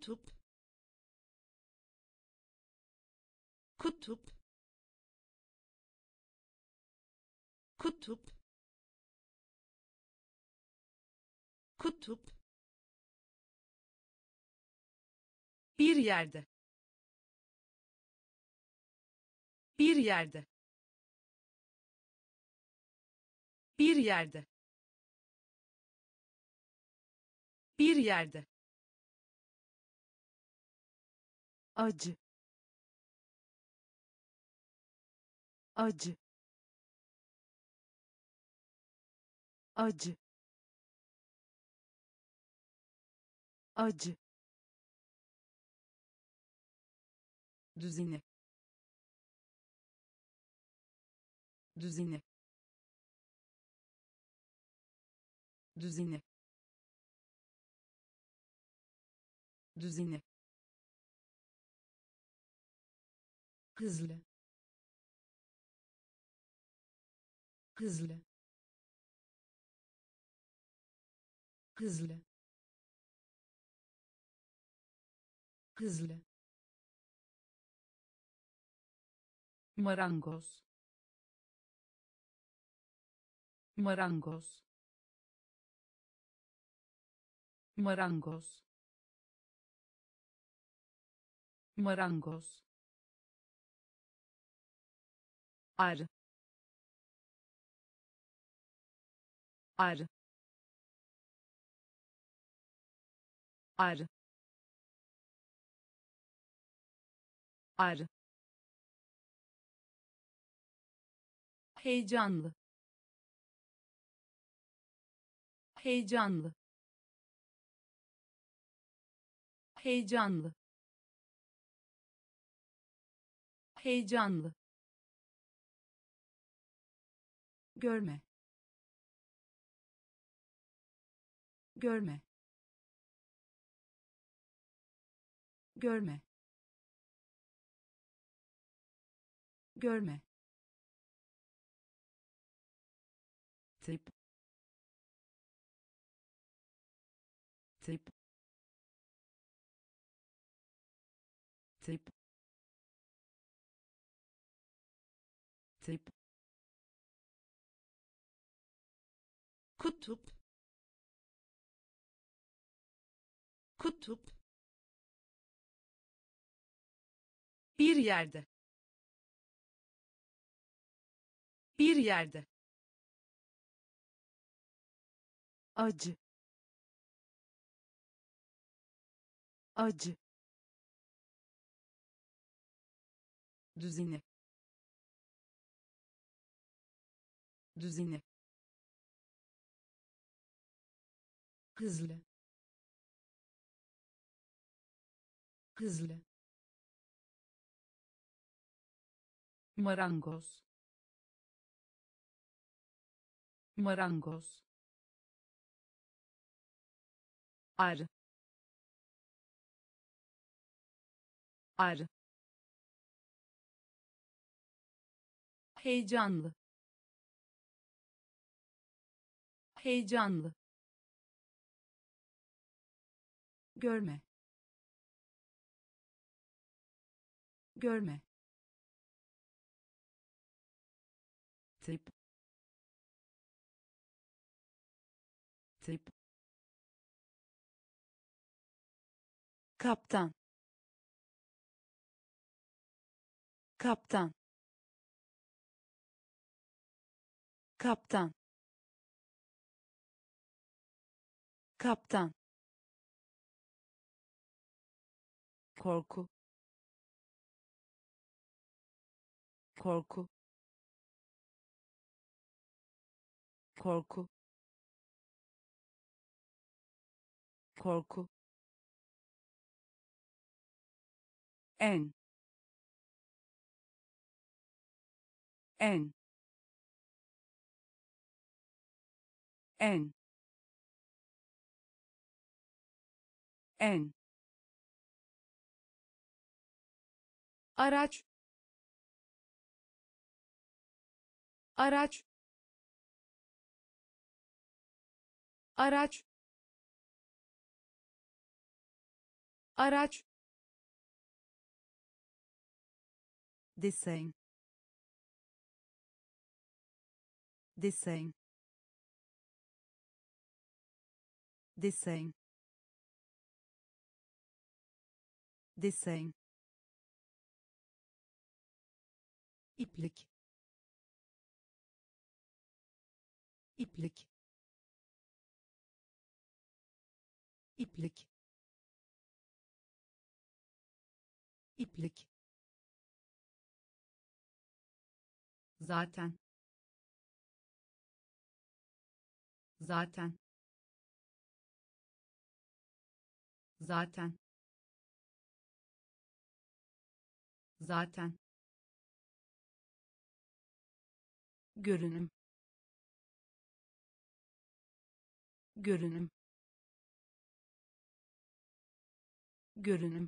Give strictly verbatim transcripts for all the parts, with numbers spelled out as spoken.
kutup kutup kutup kutup bir yerde bir yerde bir yerde bir yerde acı acı acı acı düzeni düzeni düzeni düzeni hızlı hızlı hızlı hızlı marangoz marangoz marangoz marangoz ar ar ar ar heyecanlı heyecanlı heyecanlı heyecanlı görme görme görme görme tip tip tip tip kutup kutup bir yerde bir yerde acı acı düzeni düzeni hızlı hızlı marangoz marangoz ar ar heyecanlı heyecanlı görme görme tip tip kaptan kaptan kaptan kaptan korku korku korku korku en en en en araç araç araç araç, desen, desen, desen, desen, iplik, iplik, iplik, iplik, zaten, zaten, zaten, zaten, görünüm, görünüm, görünüm,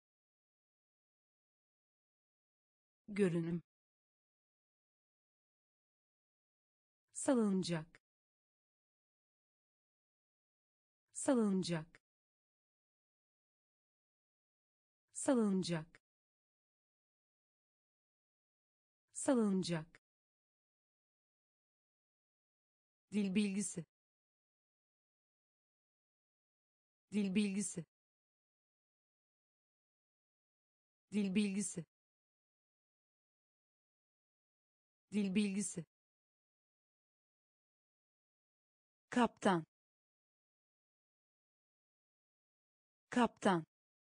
görünüm, salınacak, salınacak, salınacak, salınacak, dil bilgisi, dil bilgisi, dil bilgisi, dil bilgisi, kaptan, kaptan,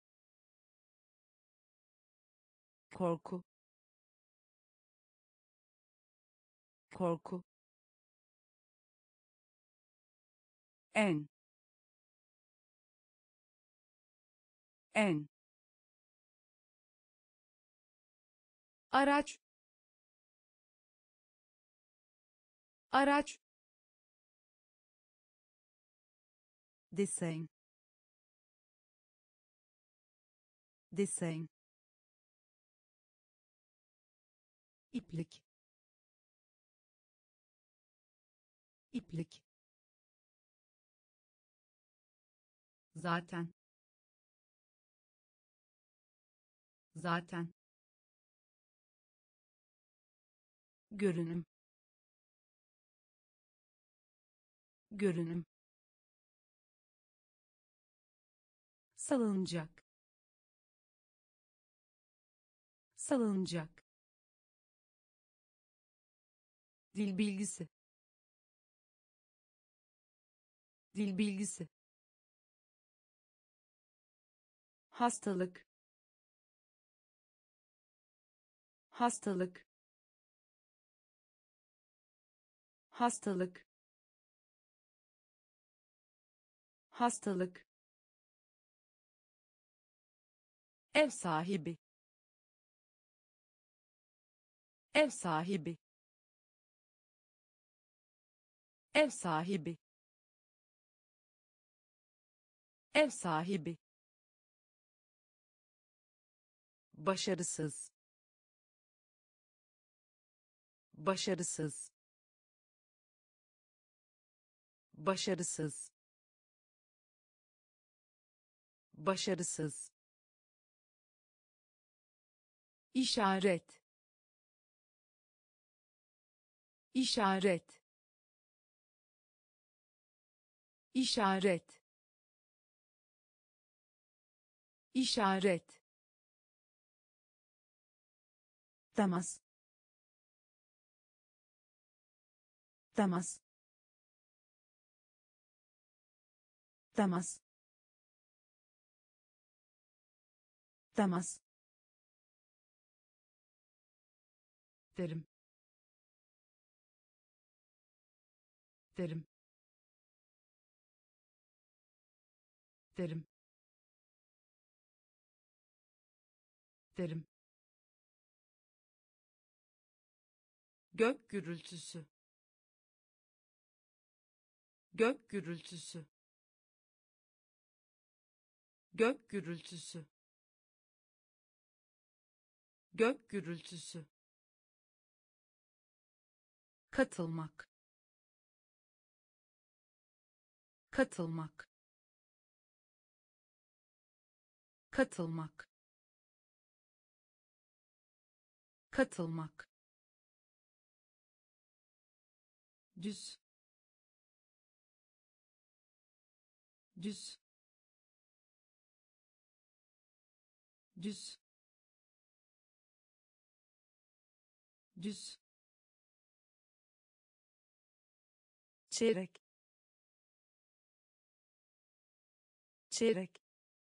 korku, korku, en, en, araç, araç, desen, desen, iplik, iplik, zaten, zaten, görünüm, görünüm, salınacak, salınacak, dil bilgisi, dil bilgisi, hastalık, hastalık, hastalık, hastalık, ev sahibi, ev sahibi, ev sahibi, ev sahibi, başarısız, başarısız, başarısız, başarısız, işaret, işaret, işaret, işaret, temas, temas, temas, temas, derim, derim, derim, derim, gök gürültüsü, gök gürültüsü, gök gürültüsü, gök gürültüsü, katılmak, katılmak, katılmak, katılmak, düz, düz, düz, düz, çeyrek, çeyrek,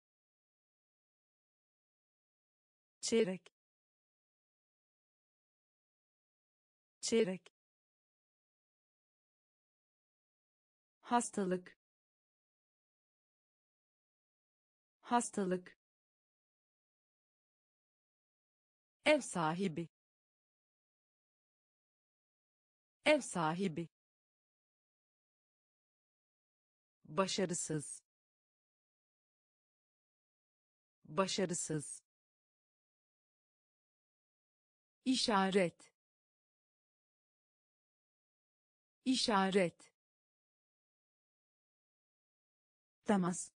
çeyrek, çeyrek, hastalık, hastalık, ev sahibi, ev sahibi, başarısız, başarısız, işaret, işaret, temas,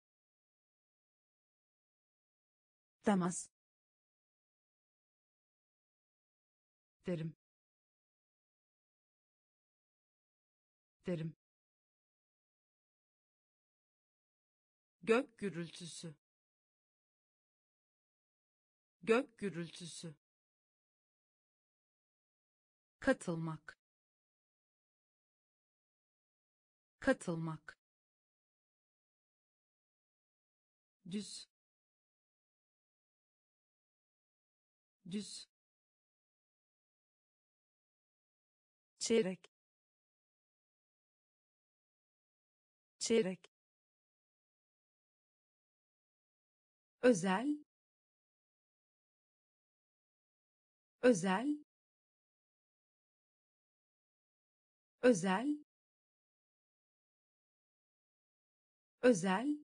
temas, derim, derim, gök gürültüsü, gök gürültüsü, katılmak, katılmak, düz, düz, çeyrek, çeyrek, özel, özel, özel, özel,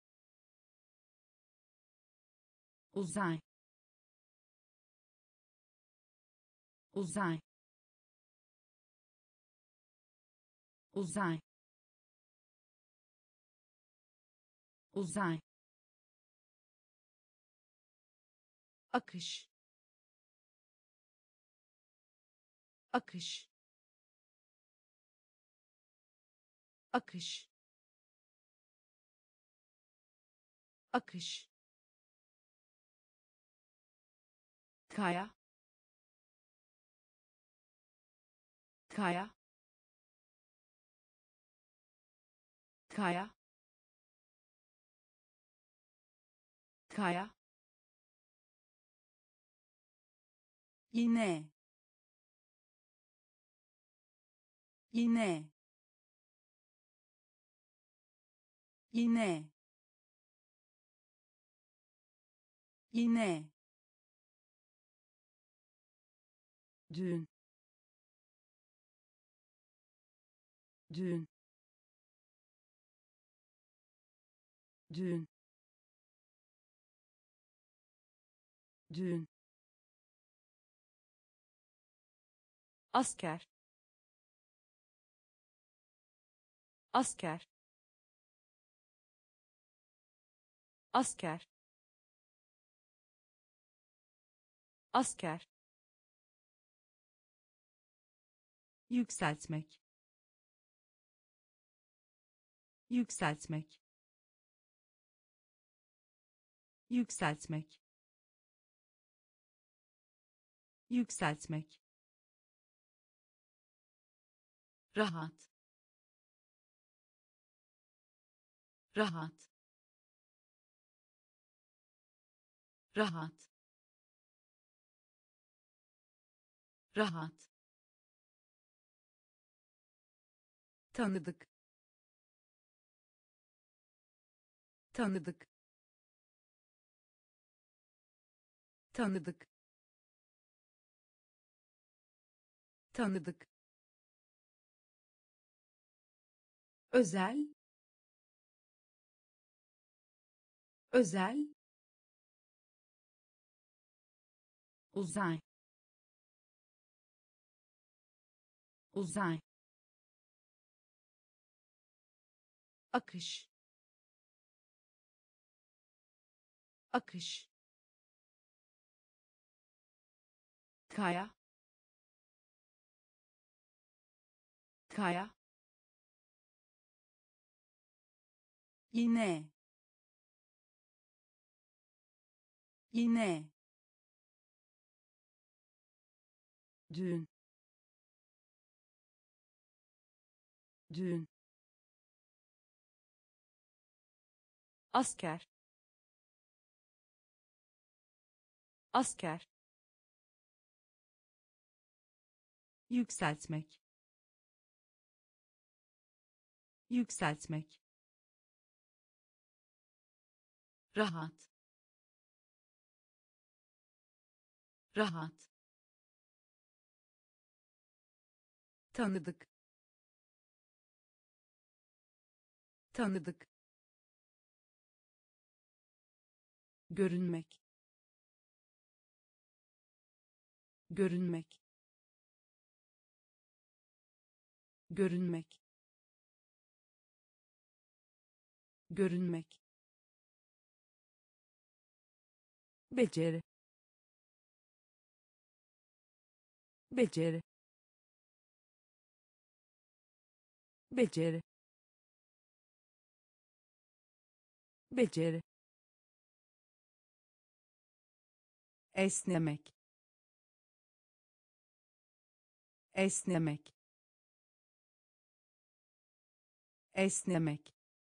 uzay, uzay, uzay, uzay, akış, akış, akış, akış, kaya, kaya, kaya, kaya, iğne, iğne, iğne, iğne, düğün, düğün, düğün, düğün, asker, asker, asker, asker, yükseltmek, yükseltmek, yükseltmek, yükseltmek, rahat, rahat, rahat, rahat, tanıdık, tanıdık, tanıdık, tanıdık, özel, özel, uzay, uzay, akış, akış, kaya, kaya, iğne, iğne, düğün, düğün, asker, asker, yükseltmek, yükseltmek, rahat, rahat, tanıdık, tanıdık, görünmek, görünmek, görünmek, görünmek, beceri, beceri, beceri, beceri, esnemek, esnemek, esnemek,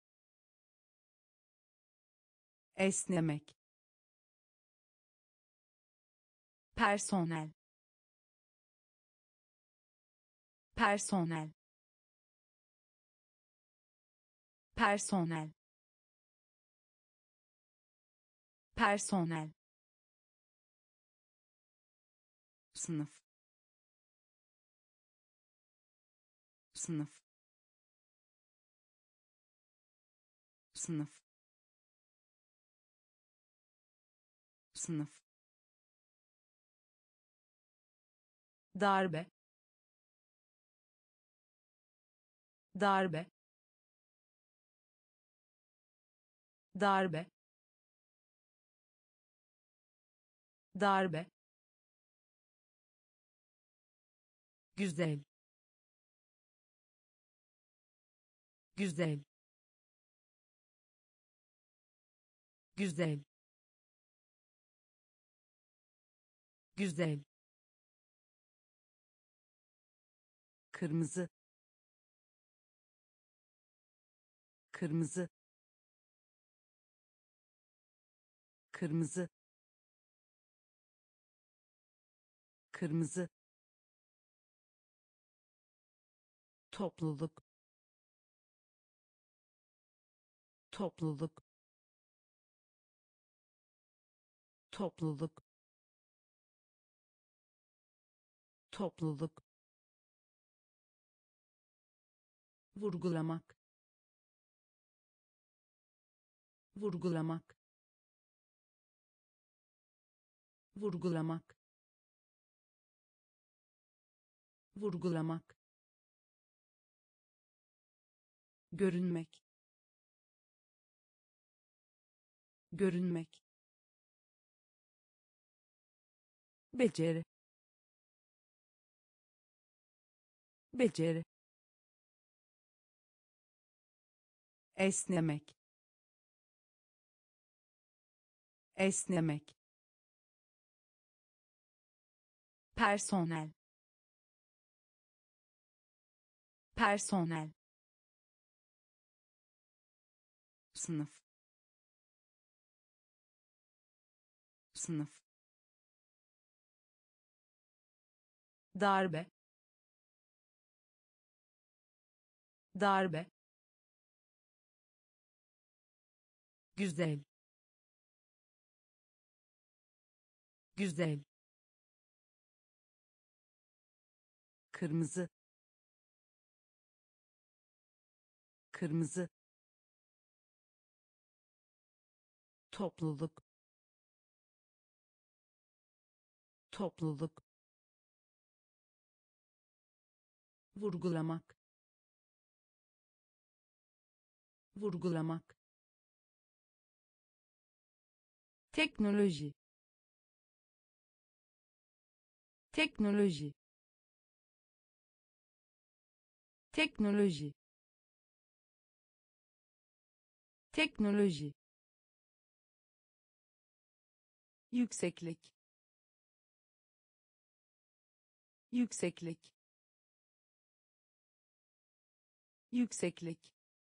esnemek, personel, personel, personel, personel, sınıf, sınıf, sınıf, sınıf, darbe, darbe, darbe, darbe, güzel, güzel, güzel, güzel, kırmızı, kırmızı, kırmızı, kırmızı, topluluk, topluluk, topluluk, topluluk, vurgulamak, vurgulamak, vurgulamak, vurgulamak, görünmek, görünmek, beceri, beceri, esnemek, esnemek, personel, personel, sınıf, sınıf, darbe, darbe, güzel, güzel, kırmızı, kırmızı, topluluk, topluluk, vurgulamak, vurgulamak, teknoloji teknoloji teknoloji teknoloji yükseklik yükseklik yükseklik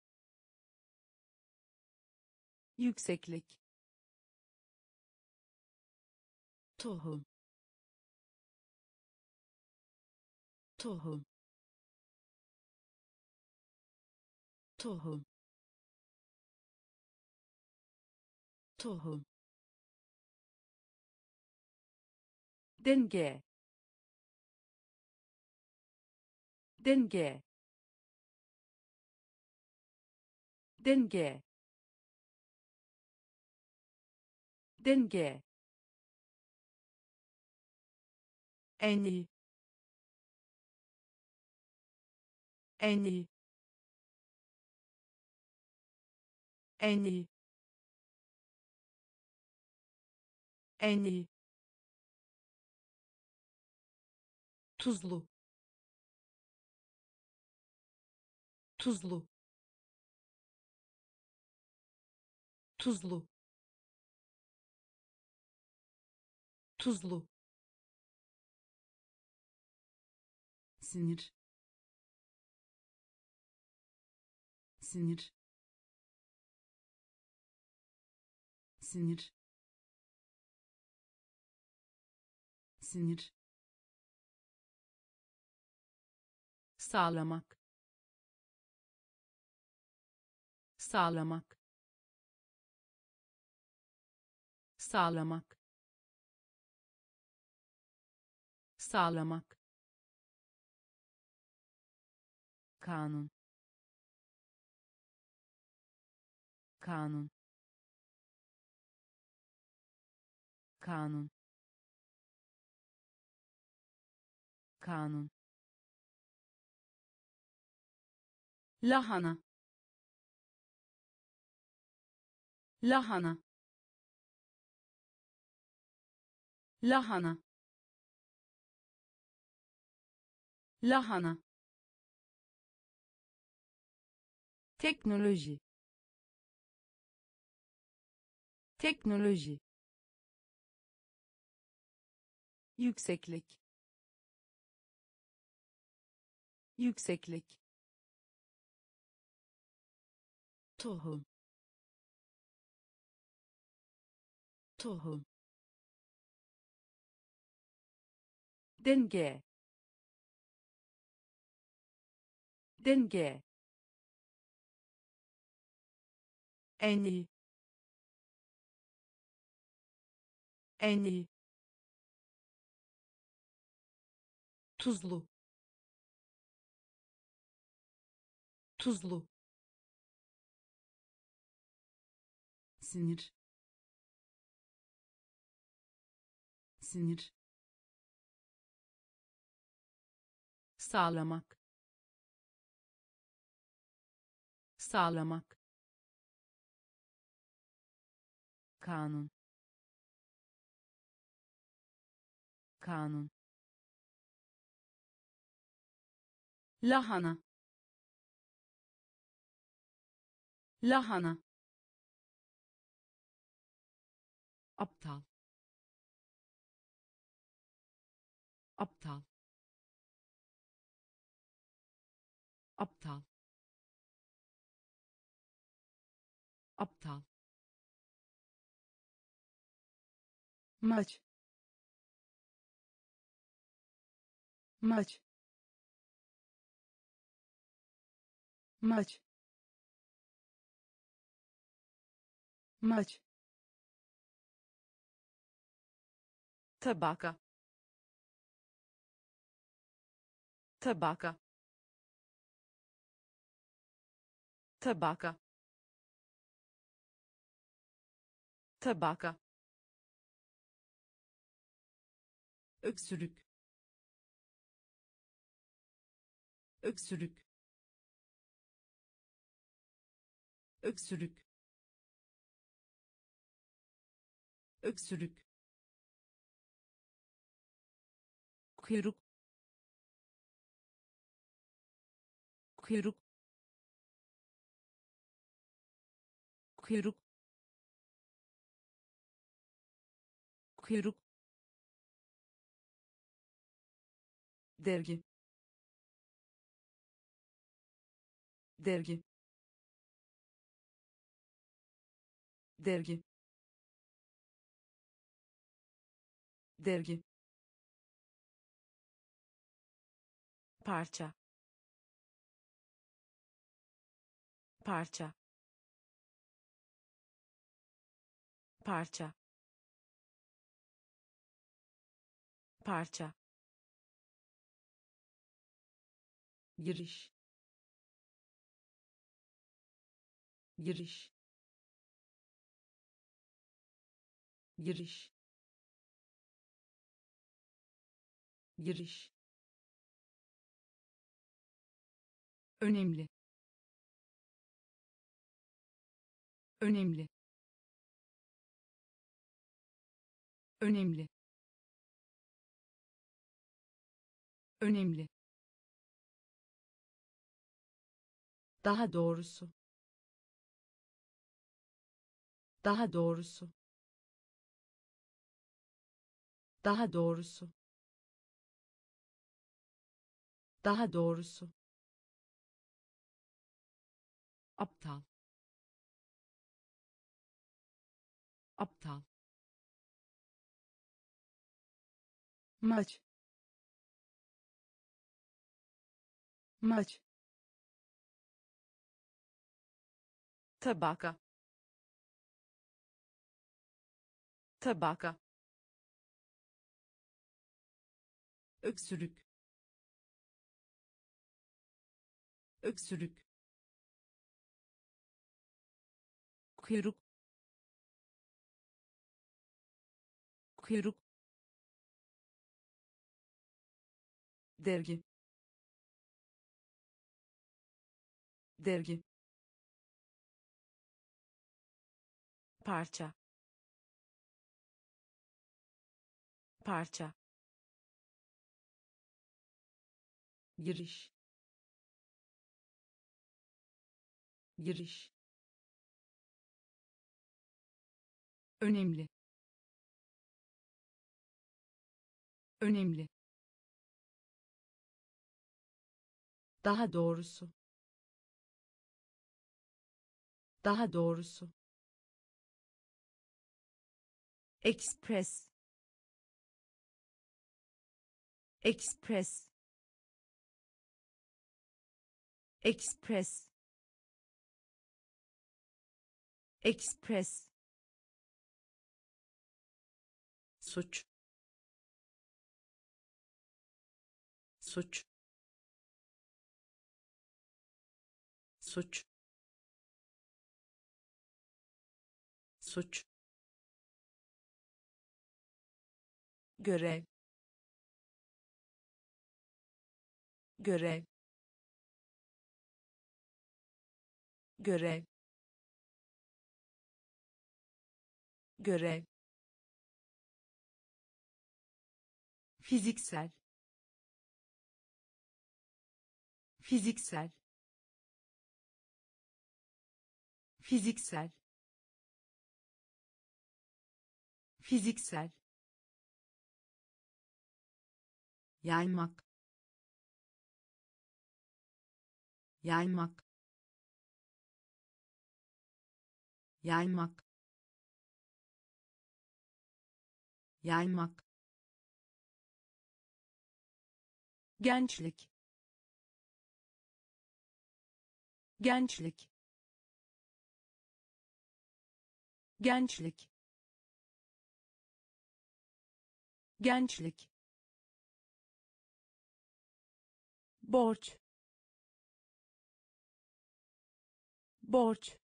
yükseklik tohum tohum tohum tohum denge denge denge denge en iyi en iyi en iyi en iyi tuzlu tuzlu tuzlu tuzlu sinir sinir sinir sinir sağlamak sağlamak sağlamak sağlamak kanun kanun kanun kanun lahana lahana lahana lahana teknoloji teknoloji yükseklik yükseklik tohum tohum denge denge en iyi en iyi tuzlu tuzlu sinir sinir sağlamak sağlamak kanun kanun lahana lahana aptal aptal aptal aptal maç maç maç maç tabaka tabaka tabaka tabaka öksürük öksürük öksürük öksürük, kuyruk, kuyruk, kuyruk, kuyruk, dergi, dergi, dergi, dergi, parça, parça, parça, parça, giriş, giriş, giriş, giriş, önemli, önemli, önemli, önemli, daha doğrusu, daha doğrusu, daha doğrusu, daha doğrusu, aptal, aptal, maç, maç, tabaka, tabaka, öksürük, öksürük, kuyruk, kuyruk, dergi, dergi, parça, parça, giriş, giriş, önemli, önemli, daha doğrusu, daha doğrusu, express, express, express, express, suç, suç, suç, suç, görev, görev, görev, görev, fiziksel, fiziksel, fiziksel, fiziksel, yaymak, yaymak, yaymak, yaymak, gençlik, gençlik, gençlik, gençlik, borç, borç,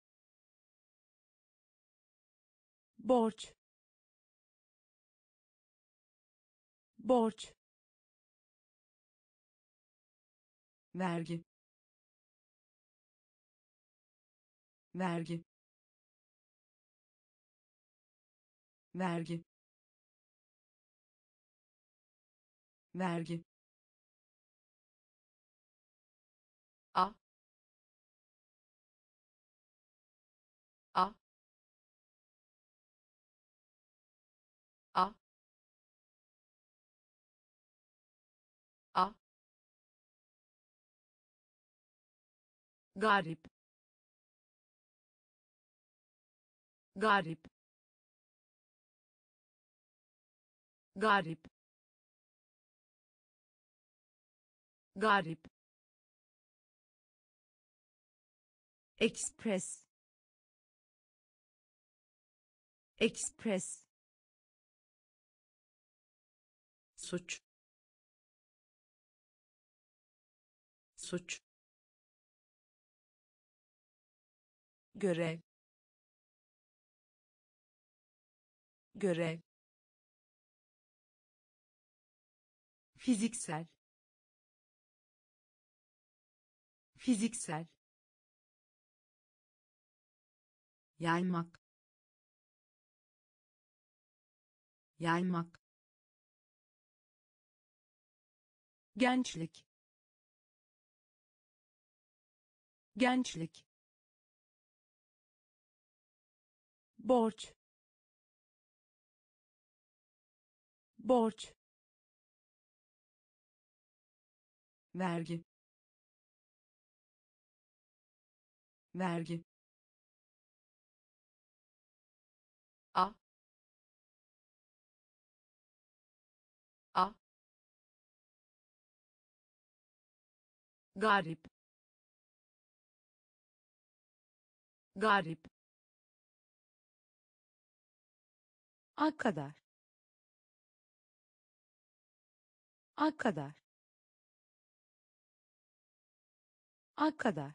borç, borç, vergi, vergi, vergi, vergi, a a a a garip, garip, garip, garip, Express, Express, suç, suç, görev, görev, fiziksel, fiziksel, yaymak, yaymak, gençlik, gençlik, borç, borç, vergi, vergi, a a garip, garip, a kadar, a kadar, a kadar,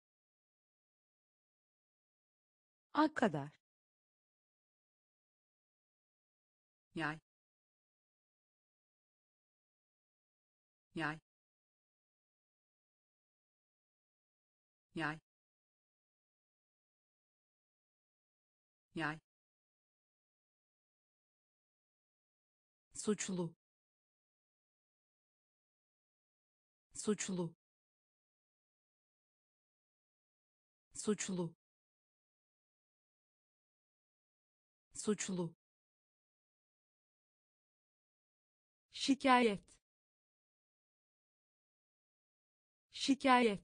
a kadar, yay, yay, yay, yay, suçlu, suçlu, suçlu, suçlu, şikayet, şikayet,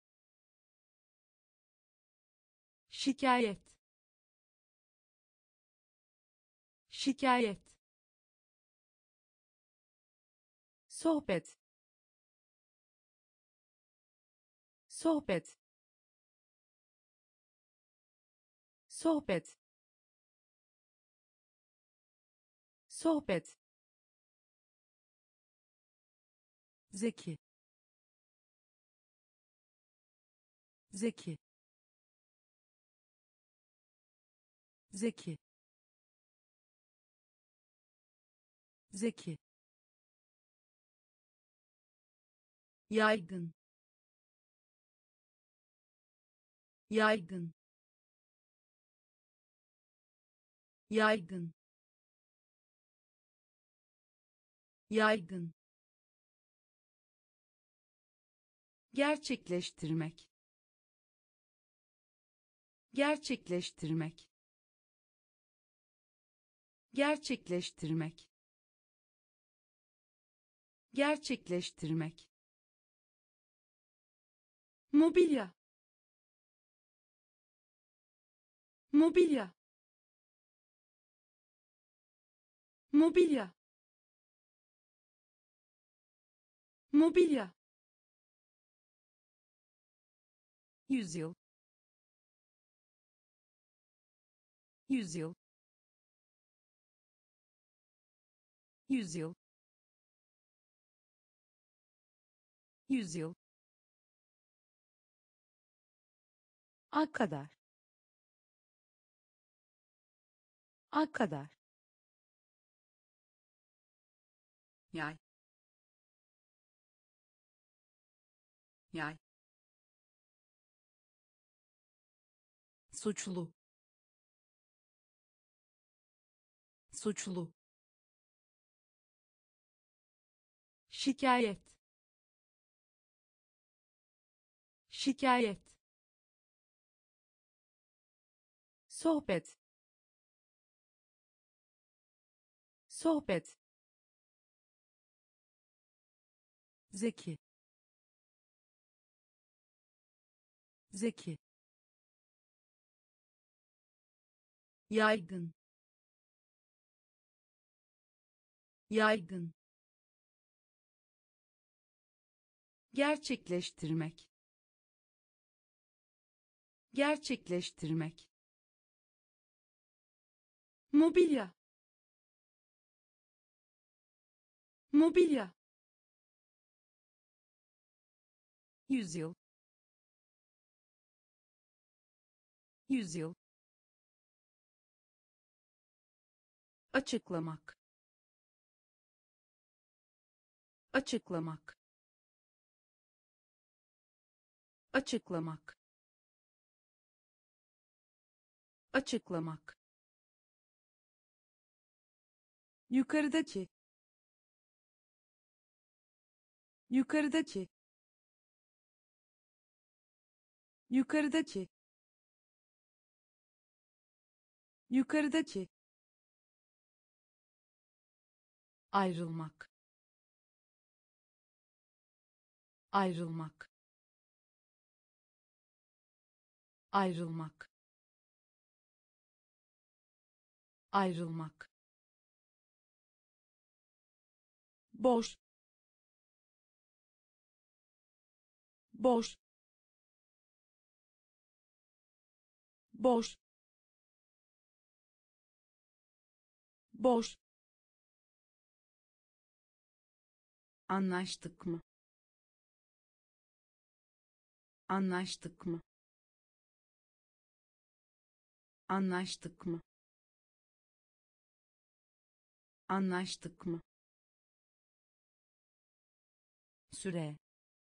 şikayet, şikayet, sohbet, sohbet, sohbet, sohbet, zeki, zeki, zeki, zeki, yaygın, yaygın, yaygın, yaygın, gerçekleştirmek, gerçekleştirmek, gerçekleştirmek, gerçekleştirmek, mobilya, mobilya, mobilya, mobilya, yüzyıl, yüzyıl, yüzyıl, yüzyıl, a kadar, a kadar, yay, yay, suçlu, suçlu, şikayet, şikayet, sohbet, sohbet, zeki, zeki, yaygın, yaygın, gerçekleştirmek, gerçekleştirmek, mobilya, mobilya, yüzyıl, yüzyıl, açıklamak, açıklamak, açıklamak, açıklamak, yukarıdaki, yukarıdaki, yukarıdaki, yukarıdaki, ayrılmak, ayrılmak, ayrılmak, ayrılmak, boş, boş, boş, boş, anlaştık mı, anlaştık mı, anlaştık mı, anlaştık mı, süre,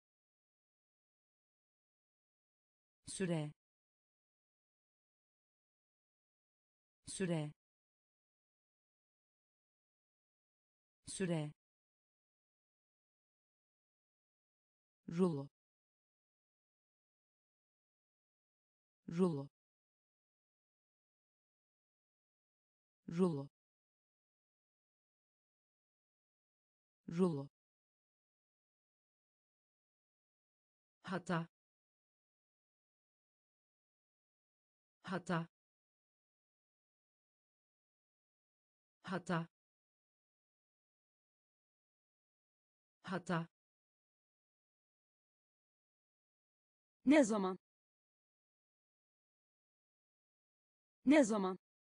süre, süre, süre, rulo, rulo, rulo, rulo, hata, hata, hata, hata, ne zaman, ne zaman,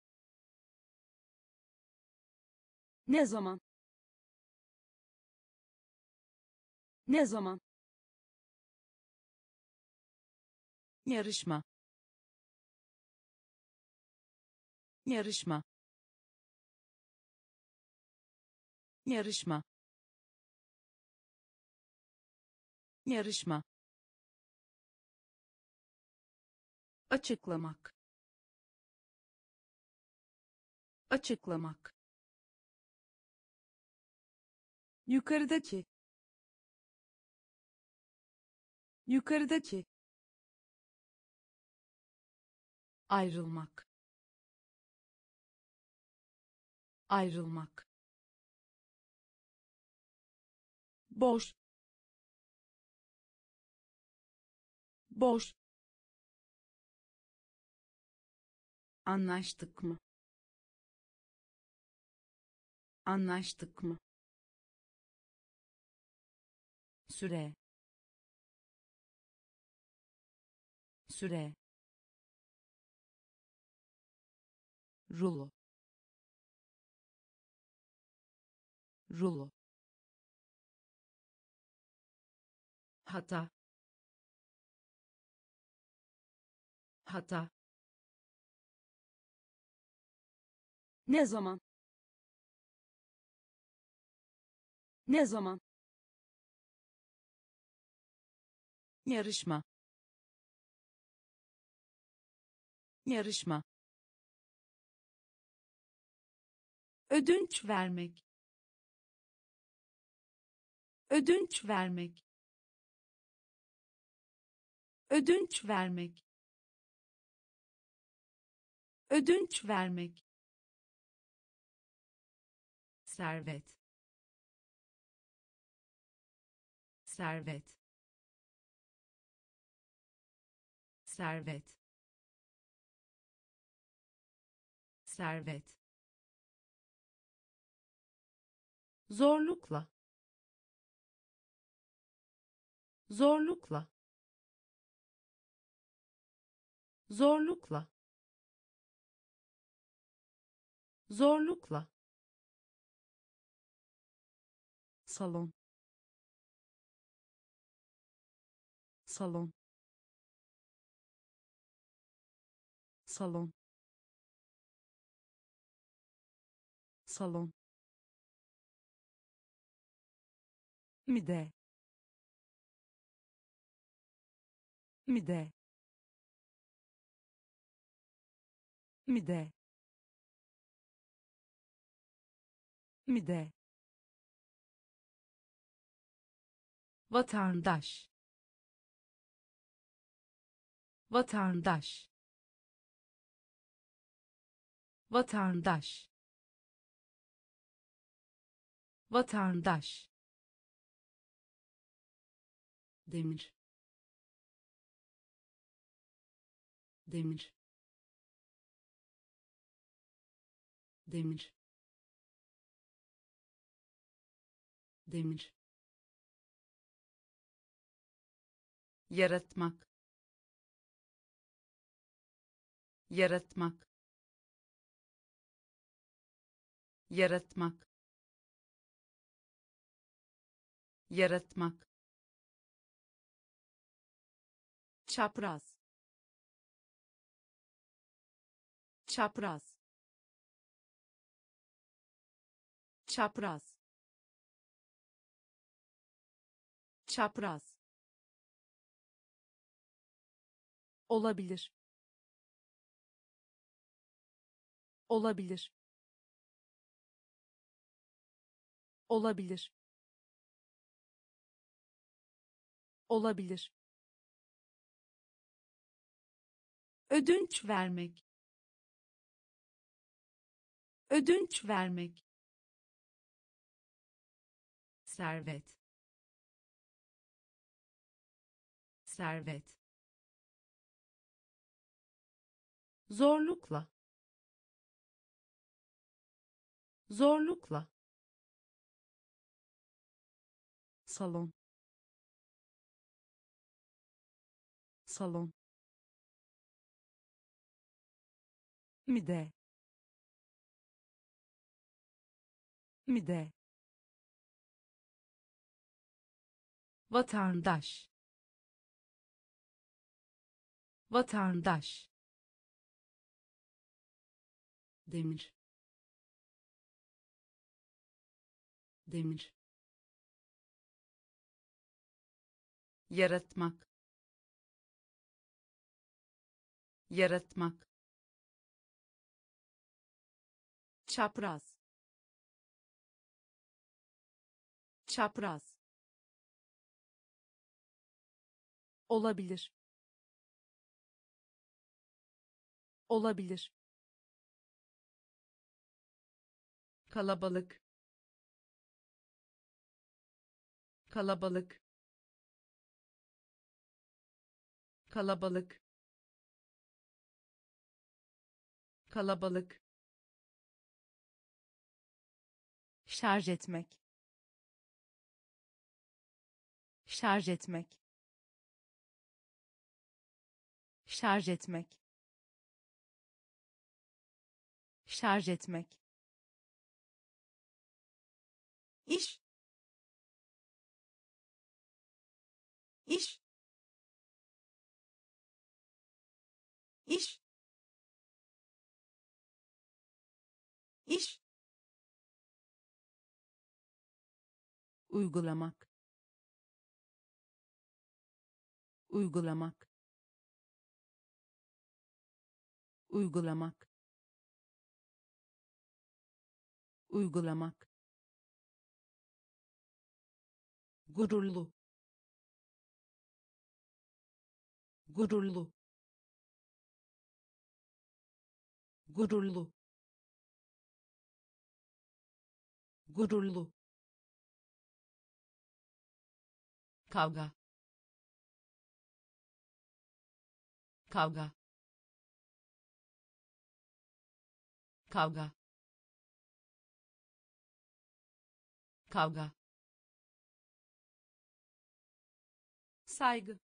ne zaman, ne zaman, yarışma, yarışma, yarışma, yarışma, açıklamak, açıklamak, yukarıdaki, yukarıdaki, ayrılmak, ayrılmak, boş, boş, anlaştık mı, anlaştık mı, süre, süre, rulo, rulo, hata, hata, ne zaman, ne zaman, yarışma, yarışma, ödünç vermek, ödünç vermek, ödünç vermek, ödünç vermek, servet, servet, servet, servet, zorlukla, zorlukla, zorlukla, zorlukla, salon, salon, salon, salon, mide, mide, mide, mide, vatandaş, vatandaş, vatandaş, vatandaş, demir, demir, demir, demir, yaratmak, yaratmak, yaratmak, yaratmak, çapraz, çapraz, çapraz, çapraz, olabilir, olabilir, olabilir, olabilir, ödünç vermek, ödünç vermek, servet, servet, zorlukla, zorlukla, salon, salon, mide, mide, vatandaş, vatandaş, demir, demir, yaratmak, yaratmak, çapraz, çapraz, olabilir, olabilir, kalabalık, kalabalık, kalabalık, kalabalık, şarj etmek, şarj etmek, şarj etmek, şarj etmek, iş, iş, iş, iş, uygulamak, uygulamak, uygulamak, uygulamak, gururlu, gururlu, gururlu, gururlu, kavga, kavga, kavga, kavga, saygı,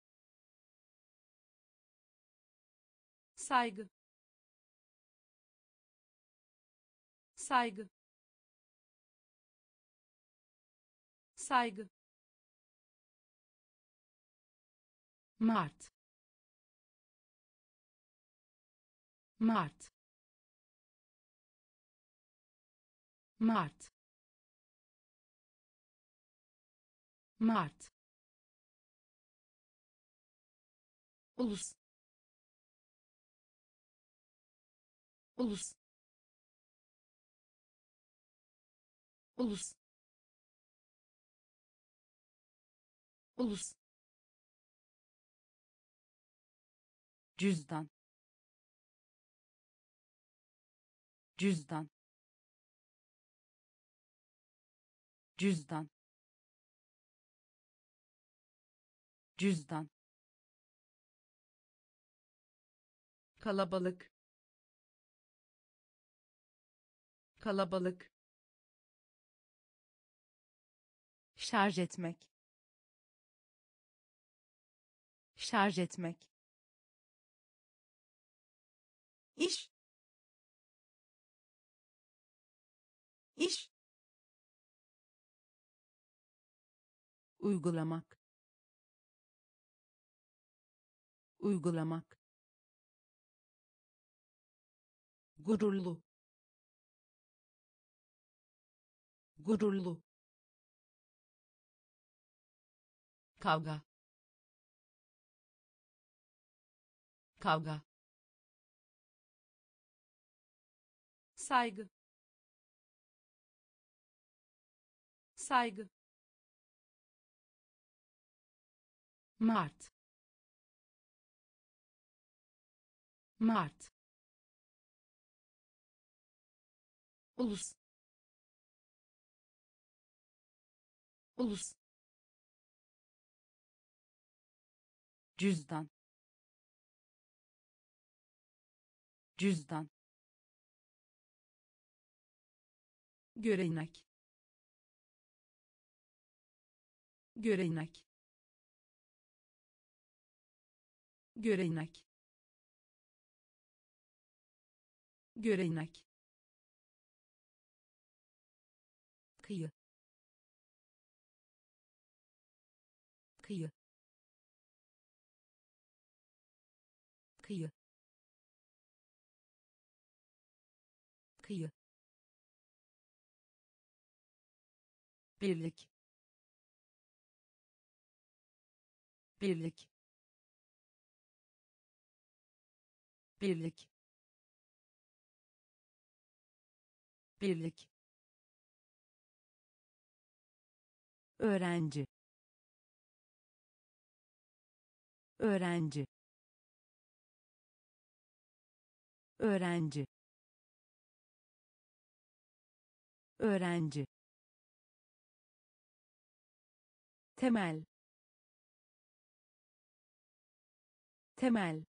saygı, saygı, saygı, Mart, Mart, Mart, Mart, ulus, ulus, ulus, ulus, cüzdan, cüzdan, cüzdan, cüzdan, kalabalık, kalabalık, şarj etmek, şarj etmek, iş, iş, uygulamak, uygulamak, gururlu, gururlu, kavga, kavga, saygı, saygı, Mart, Mart, ulus, ulus, cüzdan, cüzdan, görenek, görenek, görenek, görenek, kıyı, kıyı, kıyı, kıyı, birlik, birlik, birlik, birlik, öğrenci, öğrenci, öğrenci, öğrenci, temel, temel,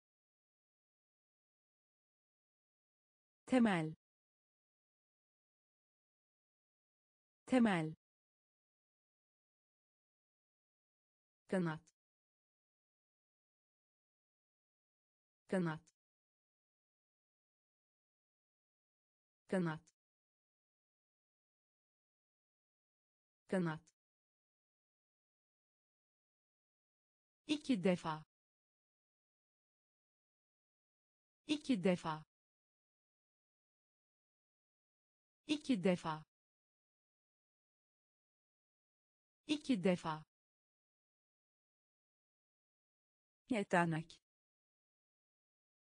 temel, temel, kanat, kanat, kanat, kanat, iki defa, iki defa, iki defa, iki defa, yetenek,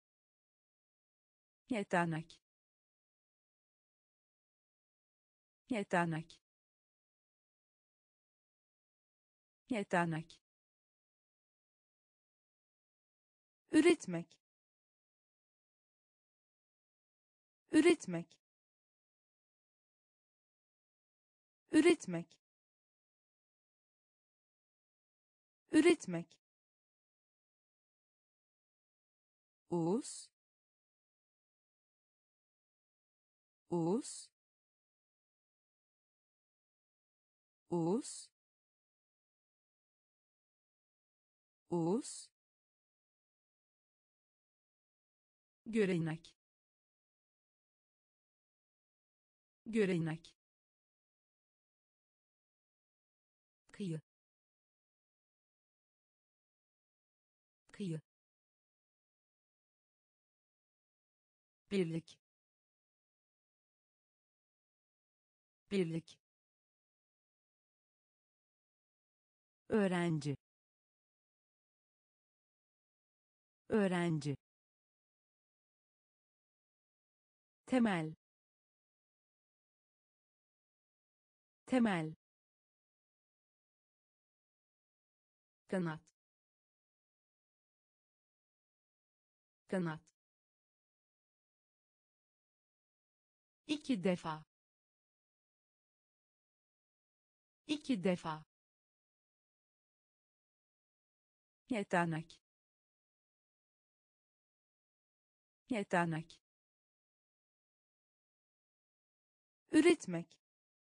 yetenek, yetenek yetenek üretmek üretmek üretmek üretmek Uz Uz Uz Uz görenek görenek kıyı kıyı birlik birlik öğrenci öğrenci temel temel kanat kanat iki defa iki defa yetenek yetenek üretmek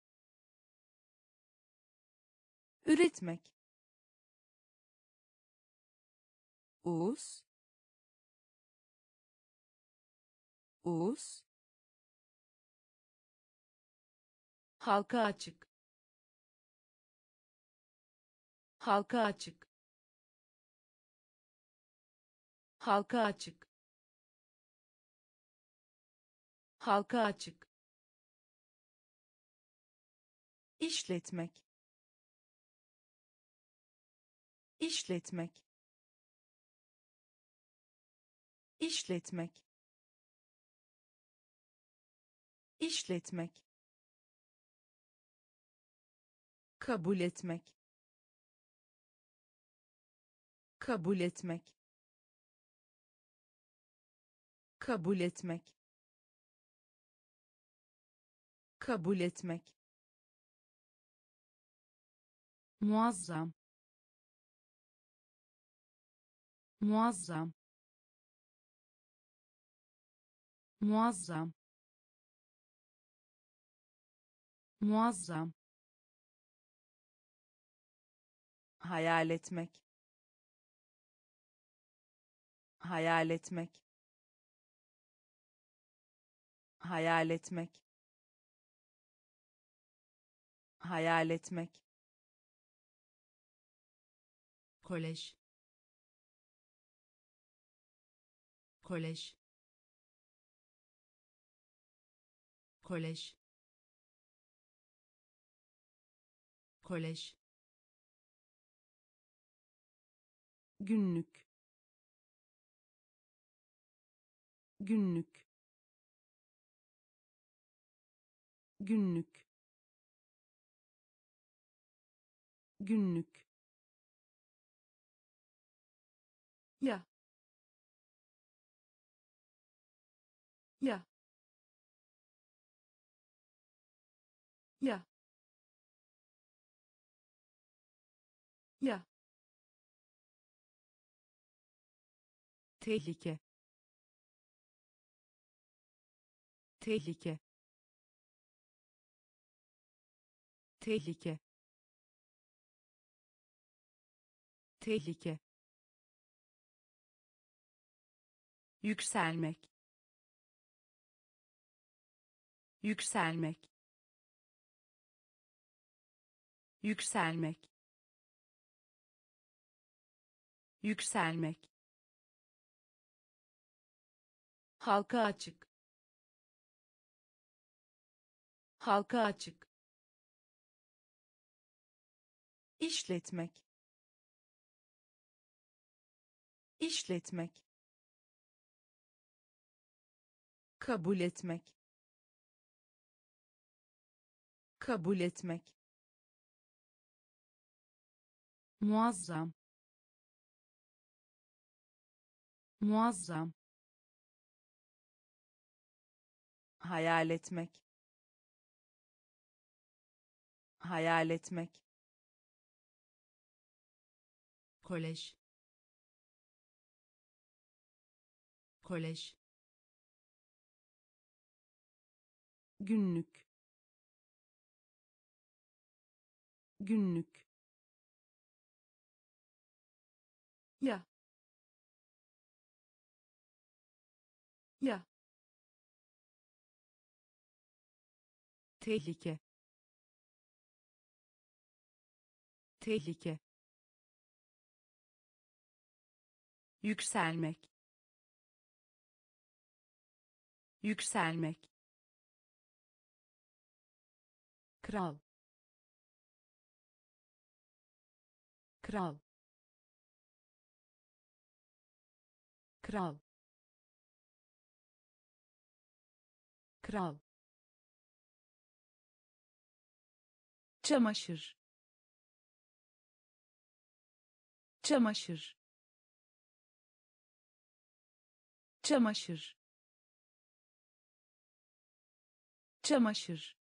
üretmek Uz Uz halka açık halka açık halka açık halka açık işletmek işletmek işletmek işletmek kabul etmek kabul etmek kabul etmek kabul etmek muazzam muazzam muazzam muazzam hayal etmek hayal etmek hayal etmek hayal etmek kolej kolej kolej kolej günlük günlük günlük günlük ya ya ya ya tehlike tehlike tehlike tehlike yükselmek yükselmek yükselmek yükselmek halka açık halka açık işletmek işletmek kabul etmek kabul etmek, muazzam, muazzam, hayal etmek, hayal etmek, kolej, kolej, günlük, günlük, ya, ya, tehlike, tehlike, yükselmek, yükselmek, kral, kral, kral, kral, çamaşır, çamaşır, çamaşır, çamaşır,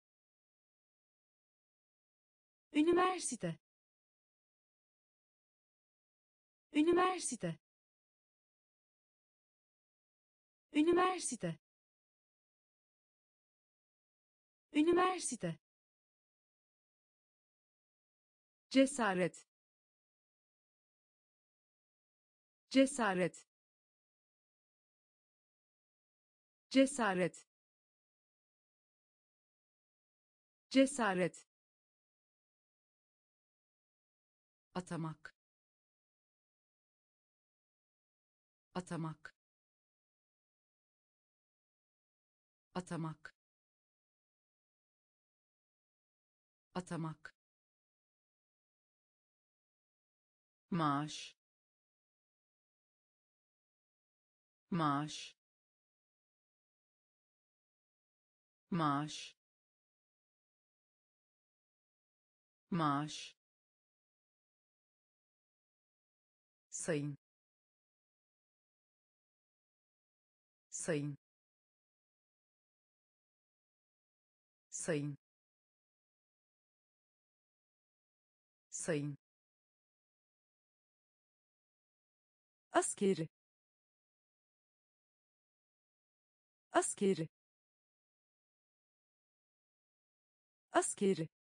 üniversite, üniversite, üniversite, üniversite, cesaret, cesaret, cesaret, cesaret, atamak, atamak, atamak, atamak, maaş, maaş, maaş, maaş, sayın, sayın, sayın, sayın, askeri, askeri, askeri,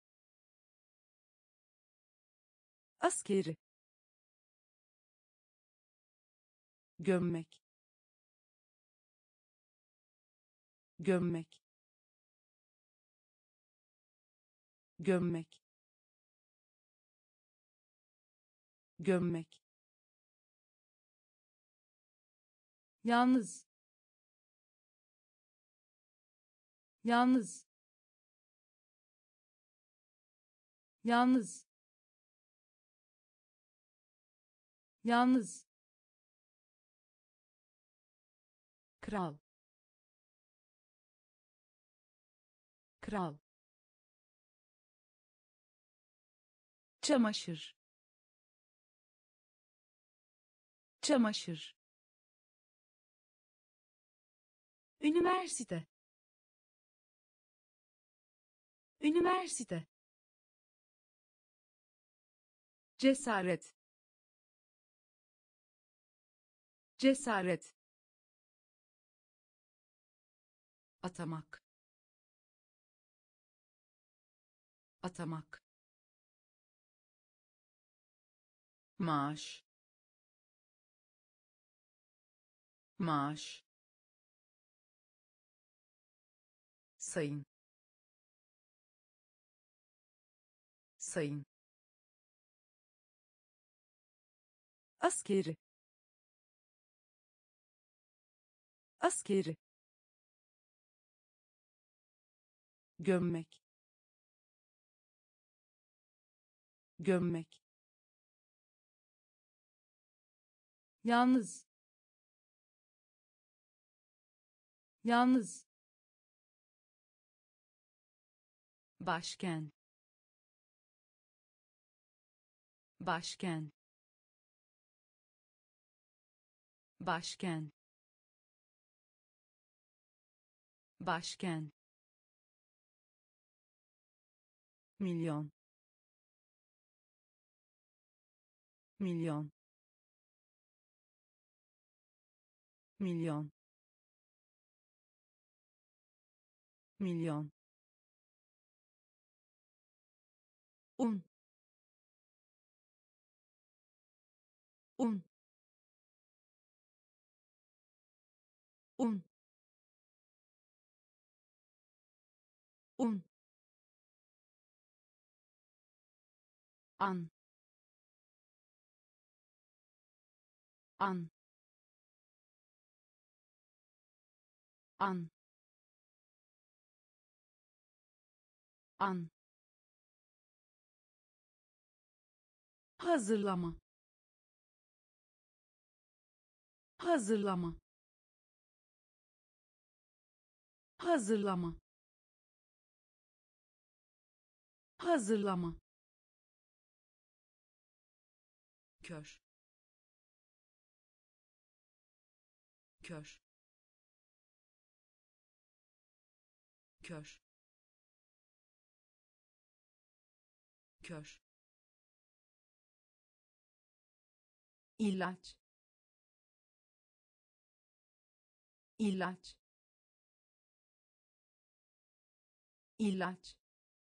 askeri, gömmek, gömmek, gömmek, gömmek, yalnız, yalnız, yalnız, yalnız, kral, kral, çamaşır, çamaşır, üniversite, üniversite, cesaret, cesaret, atamak, atamak, maaş, maaş, sayın, sayın, askeri, askeri, gömmek, gömmek, yalnız, yalnız, başkent başkent başkent başkent milyon milyon milyon milyon un un un un an an an an hazırlama hazırlama hazırlama hazırlama kör kör kör kör ilaç ilaç ilaç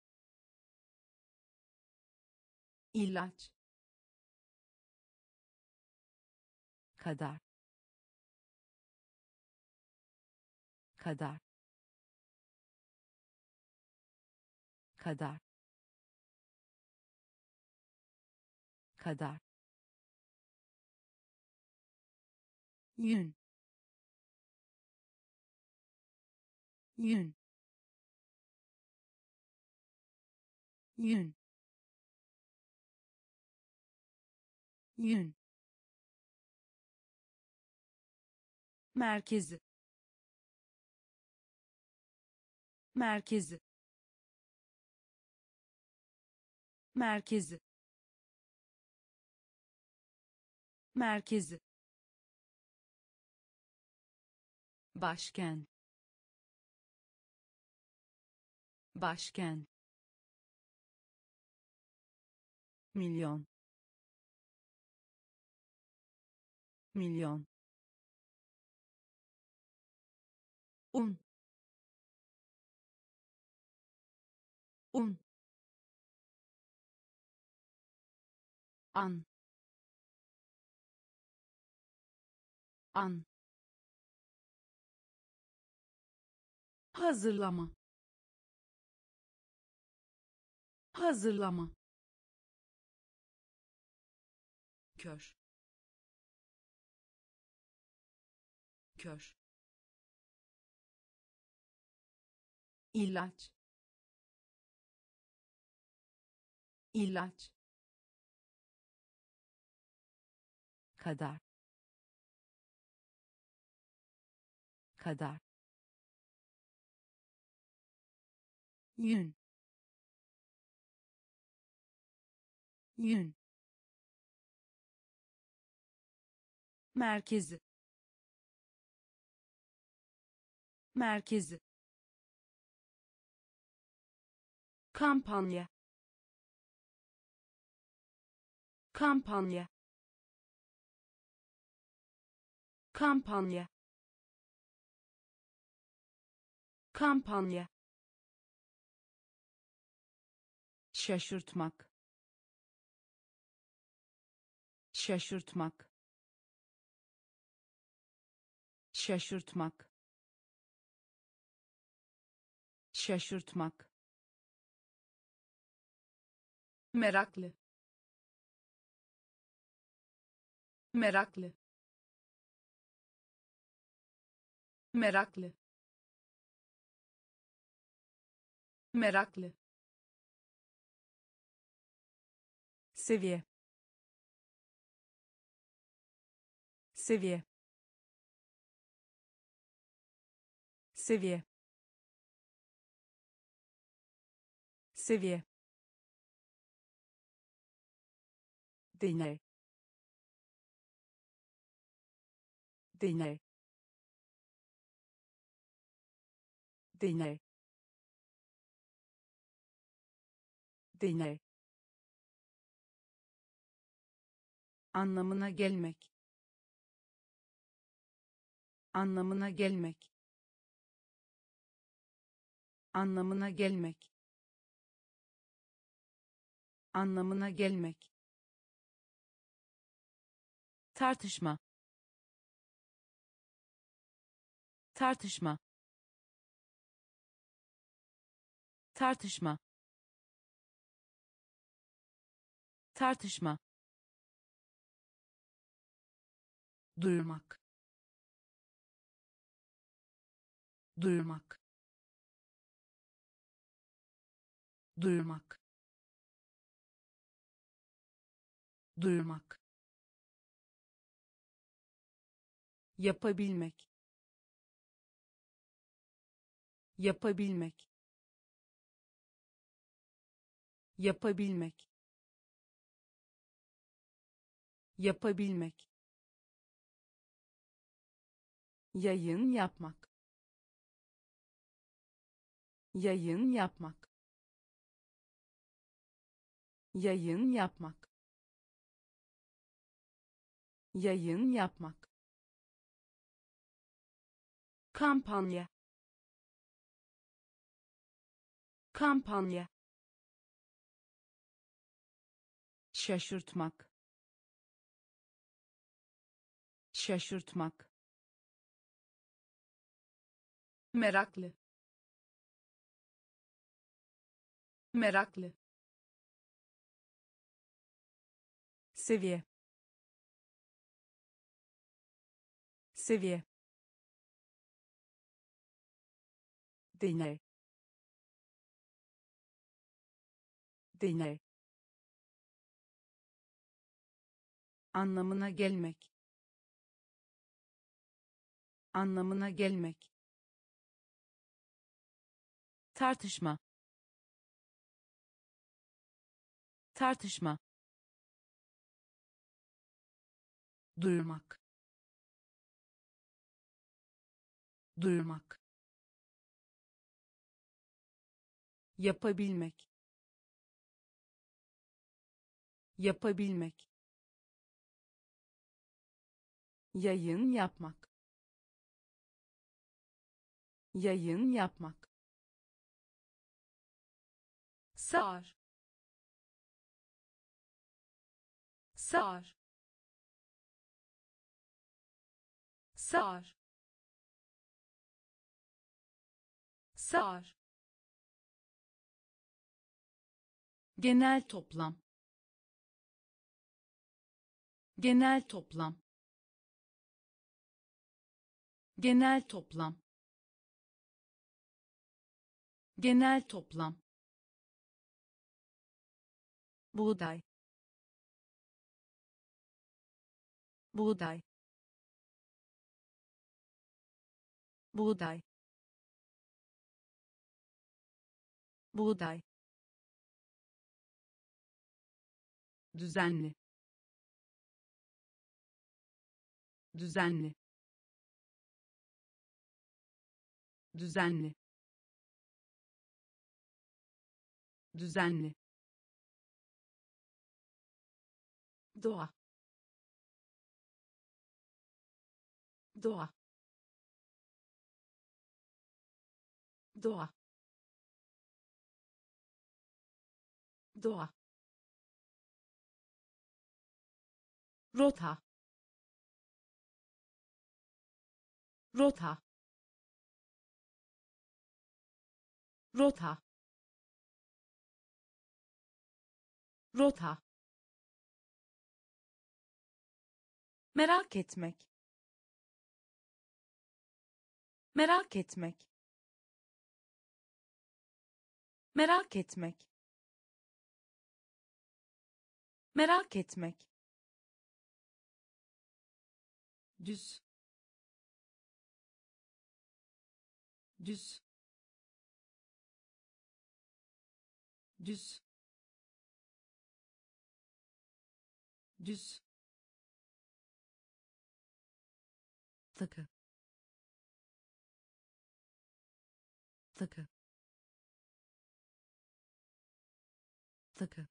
ilaç kadar kadar kadar kadar yün yün yün yün merkezi merkezi merkezi merkezi başkent başkent milyon milyon un un an an hazırlama hazırlama kör kör ilaç ilaç kadar kadar yün yün merkezi merkezi kampanya kampanya kampanya kampanya şaşırtmak şaşırtmak şaşırtmak şaşırtmak meraklı meraklı meraklı meraklı seviye seviye seviye seviye, deney, deney, deney, deney, anlamına gelmek, anlamına gelmek, anlamına gelmek, anlamına gelmek, tartışma, tartışma, tartışma, tartışma, duyurmak, duyurmak, duyurmak, duyurmak, yapabilmek, yapabilmek, yapabilmek, yapabilmek, yayın yapmak, yayın yapmak, yayın yapmak, yayın yapmak, kampanya, kampanya, şaşırtmak, şaşırtmak, meraklı, meraklı, seviye, seviye, deney, deney, anlamına gelmek, anlamına gelmek, tartışma, tartışma, duyurmak, duyurmak, yapabilmek, yapabilmek, yayın yapmak, yayın yapmak, sağır, sağır, sağır, sağır, genel toplam, genel toplam, genel toplam, genel toplam, buğday, buğday, buğday, buğday, düzenli, düzenli, düzenli, düzenli, doğa, doğa, doğa, doğa, rota, rota, rota, rota, merak etmek, merak etmek, merak etmek, merak etmek, düz, düz, düz düz takı takı takı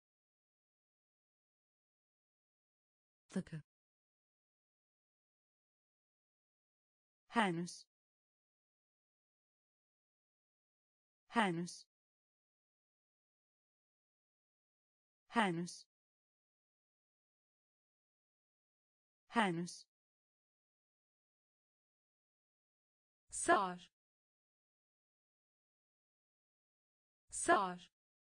takı henüz henüz henüz henüz sar sar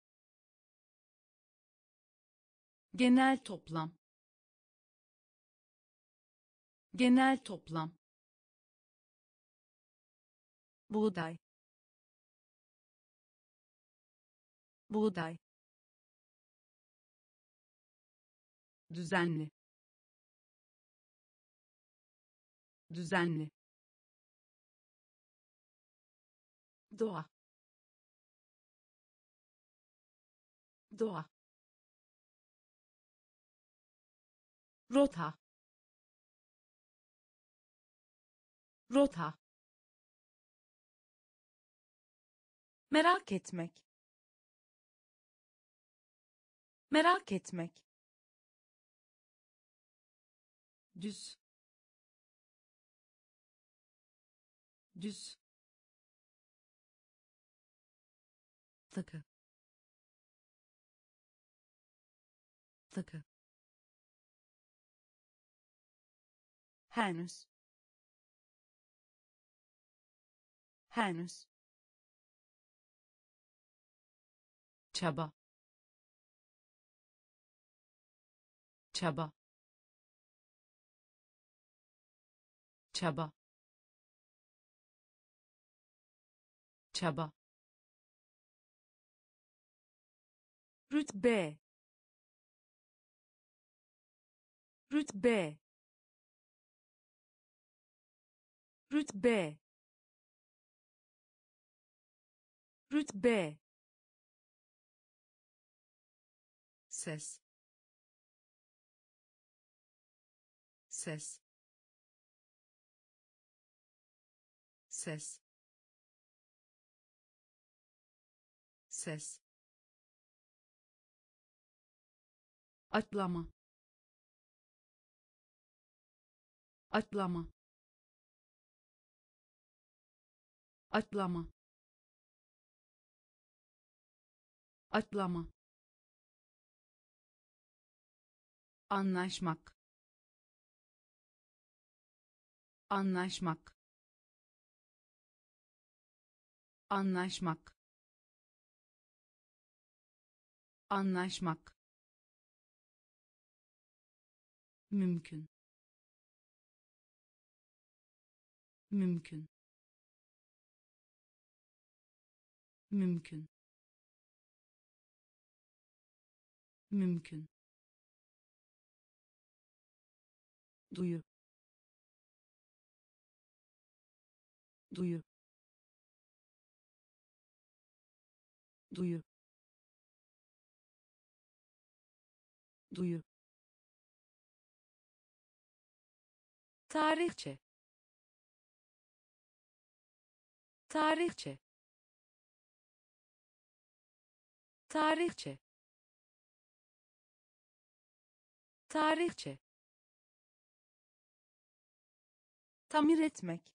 genel toplam genel toplam buğday buğday düzenli düzenli doğa doğa rota rota merak etmek merak etmek düz düz takı takı henüz henüz çaba çaba çaba çaba rütbe rütbe rütbe rütbe ses ses ses ses atlama atlama atlama atlama anlaşmak anlaşmak anlaşmak anlaşmak mümkün mümkün mümkün mümkün duyu duyu duyu duyu tarihçe tarihçe tarihçe tarihçe tamir etmek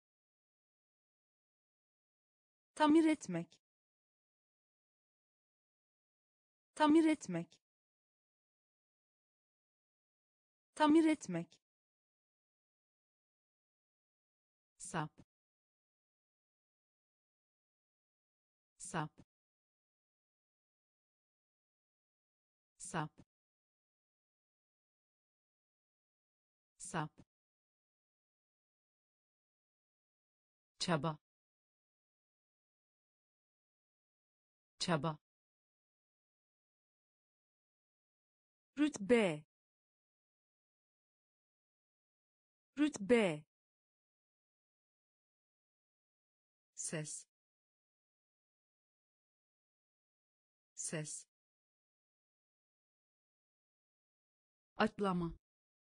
tamir etmek tamir etmek tamir etmek sap sap sap sap çaba çaba rütbe rütbe ses ses, atlama,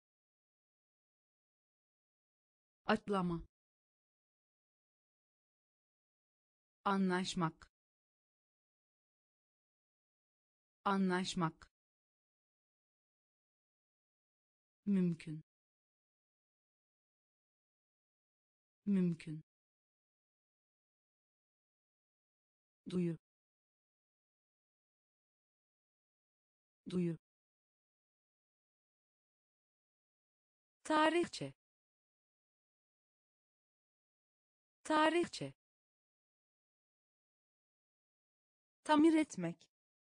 atlama, anlaşmak, anlaşmak, mümkün, mümkün, duyu, duyu, tarihçe, tarihçe, tamir etmek,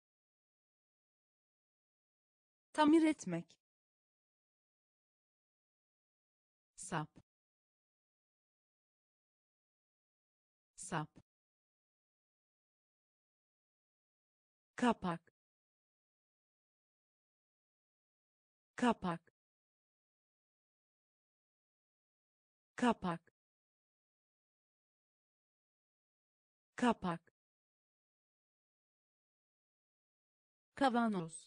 tamir etmek, sap, sap, kapak, kapak, kapak, kapak, kavanoz,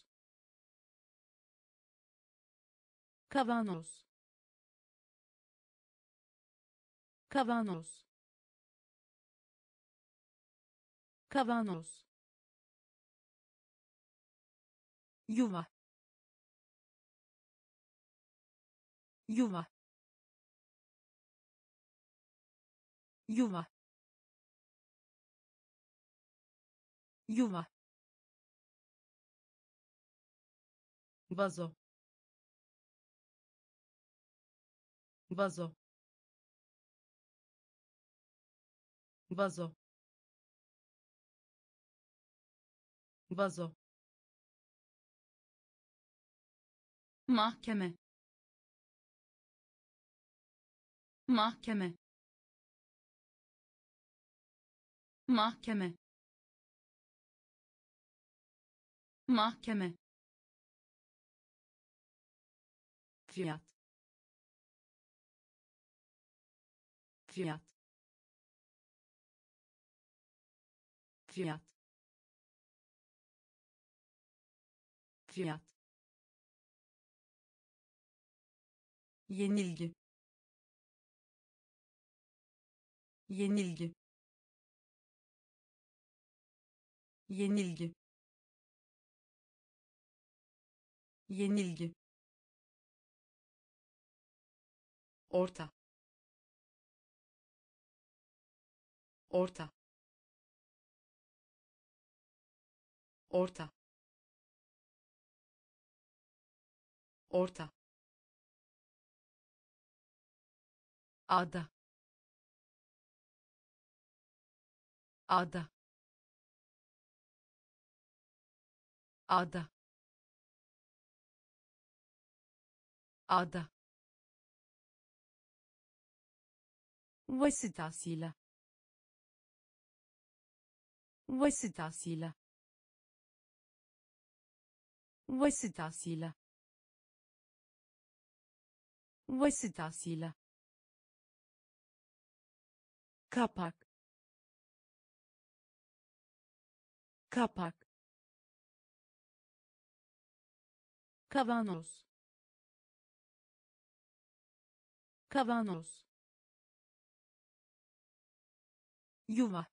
kavanoz, kavanoz, kavanoz, yuva, yuva, yuva, yuva, vazo, vazo, vazo, vazo, mahkeme, mahkeme, mahkeme, mahkeme, fiyat, fiyat, fiyat, fiyat, yenilgi, yenilgi, yenilgi, yenilgi, orta, orta, orta, orta, ada, ada, ada, ada, vasıtasıyla, vasıtasıyla, vasıtasıyla, vasıtasıyla, kapak, kapak, kavanoz, kavanoz, yuva,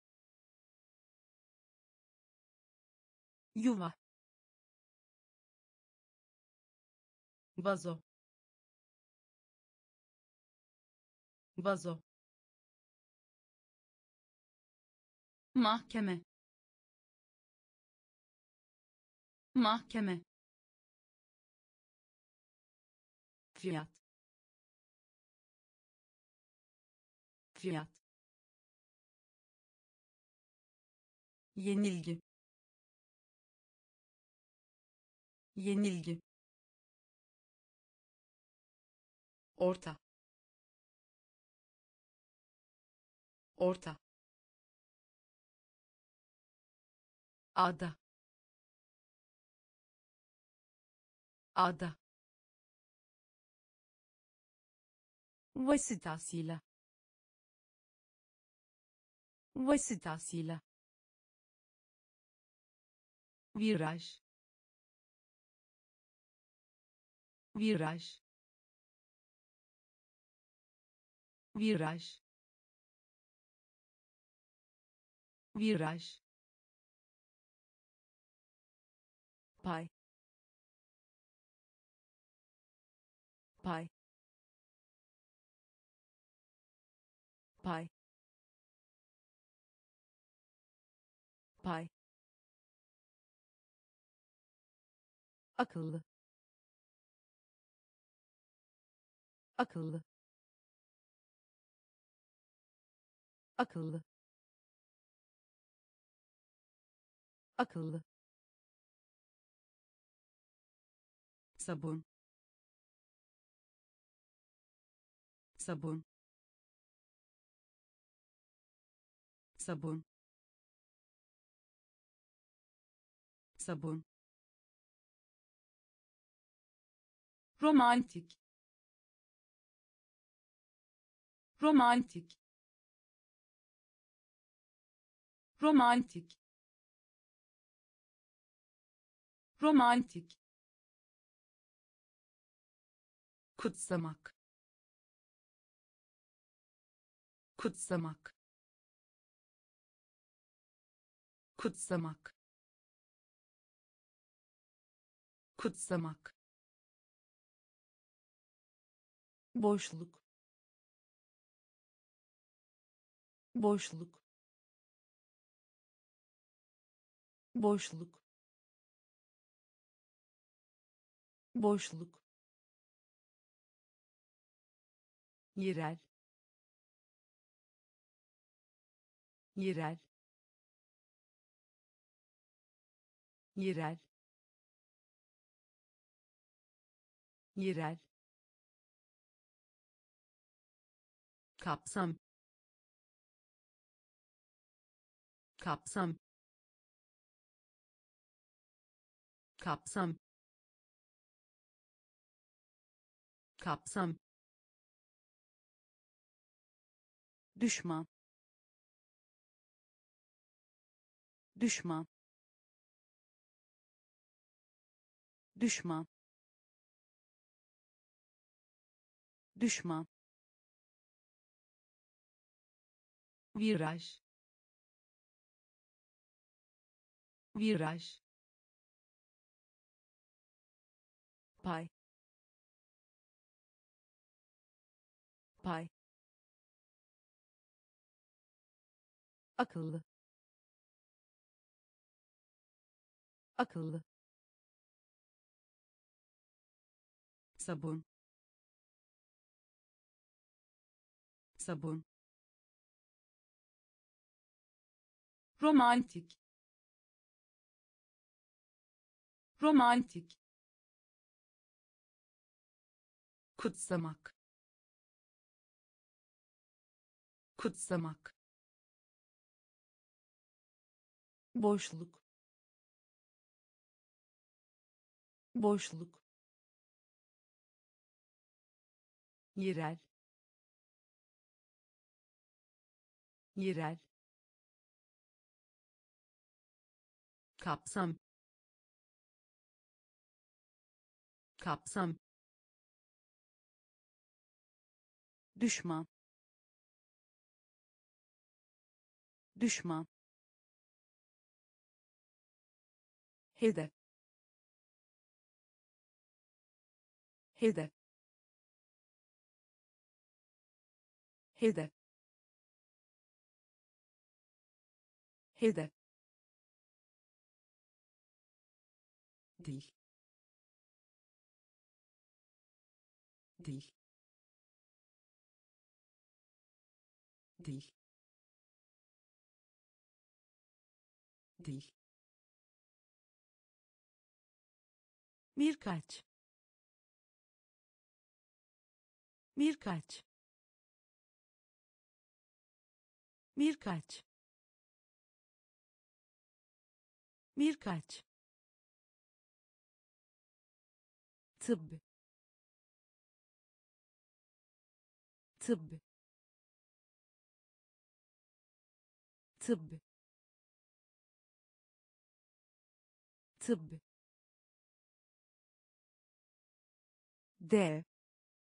yuva, vazo, vazo, mahkeme, mahkeme, fiyat, fiyat, yenilgi, yenilgi, orta, orta, ada, ada, vasıtasıyla, vasıtasıyla, viraj, viraj, viraj, viraj, pay, pay, pay, pay, akıllı, akıllı, akıllı, akıllı, sabun, sabun, sabun, sabun, romantik, romantik, romantik, romantik, kutsamak, kutsamak, kutsamak, kutsamak, boşluk, boşluk, boşluk, boşluk, yerel, yerel, yerel, yerel, kapsam, kapsam, kapsam, kapsam, düşman, düşman, düşman, düşman, viraj, viraj, pay, pay, akıllı, akıllı, sabun, sabun, romantik, romantik, kutsamak, kutsamak, boşluk, boşluk, yerel, yerel, kapsam, kapsam, düşman, düşman, hedef, hedef, hedef, hedef, dil, dil, dil, dil, birkaç, birkaç, birkaç, birkaç, tıbbi, tıbbi, tıbbi, tıbb, dev,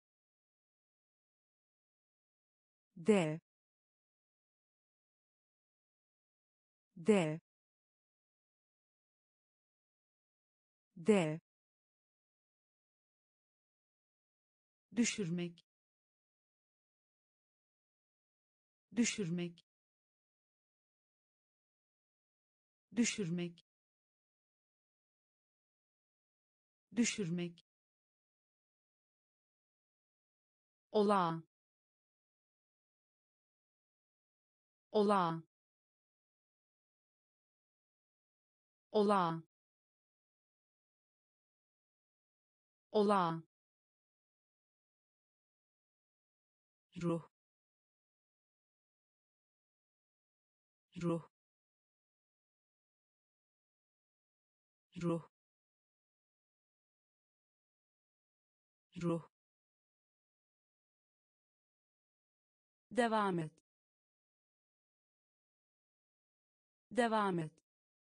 dev, dev, dev, düşürmek, düşürmek, düşürmek, düşürmek, olağan, olağan, olağan, olağan, ruh, ruh, ruh, ruh, devam et, devam et,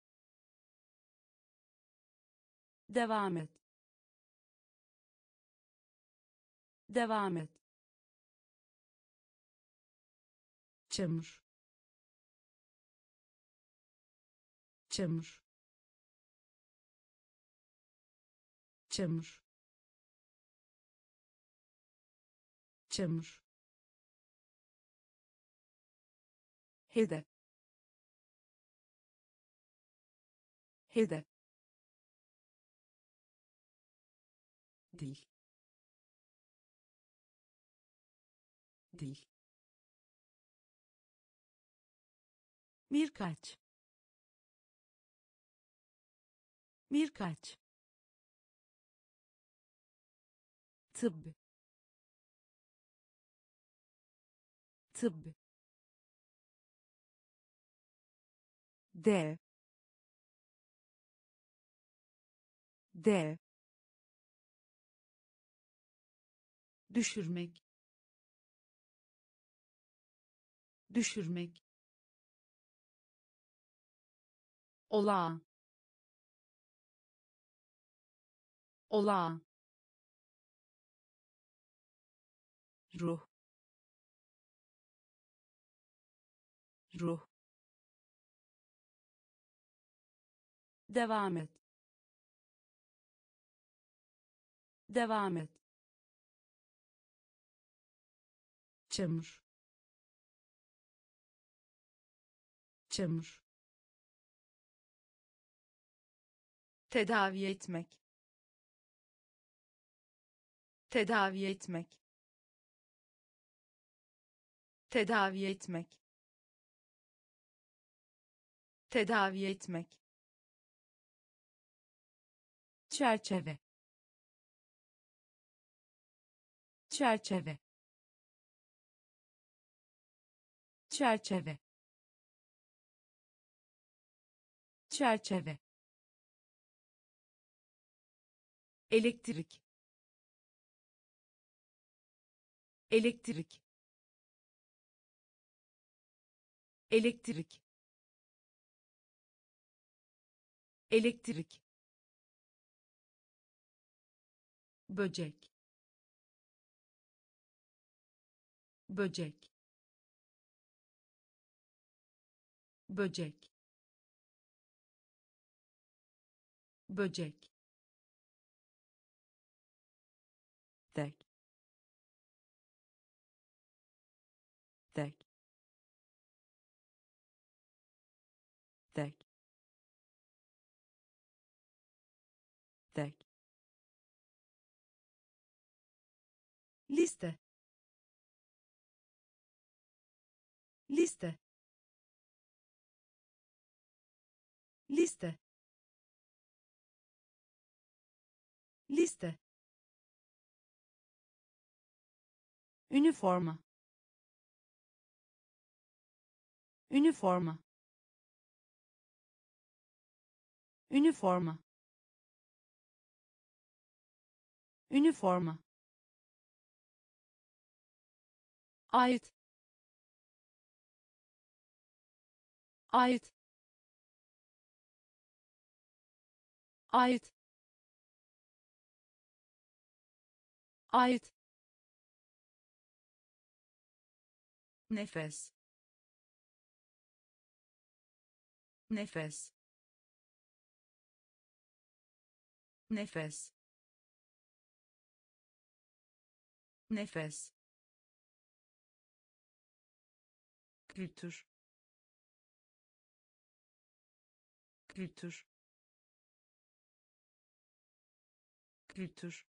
devam et, devam et, çamur, çamur, çamur, çamur, hedef, hedef, dil, dil, birkaç, birkaç, tıbb, tıbb, dev, dev, düşürmek, düşürmek, olağan, olağan, ruh, ruh, devam et, devam et, çamur, çamur, tedavi etmek, tedavi etmek, tedavi etmek, tedavi etmek, çerçeve, çerçeve, çerçeve, çerçeve, elektrik, elektrik, elektrik, elektrik, böcek, böcek, böcek, böcek, tek, tek, tek, tek, liste, liste, liste, liste, üniforma, üniforma, üniforma, üniforma, ait, ait, ait ait nefes nefes nefes nefes kültür kültür kültür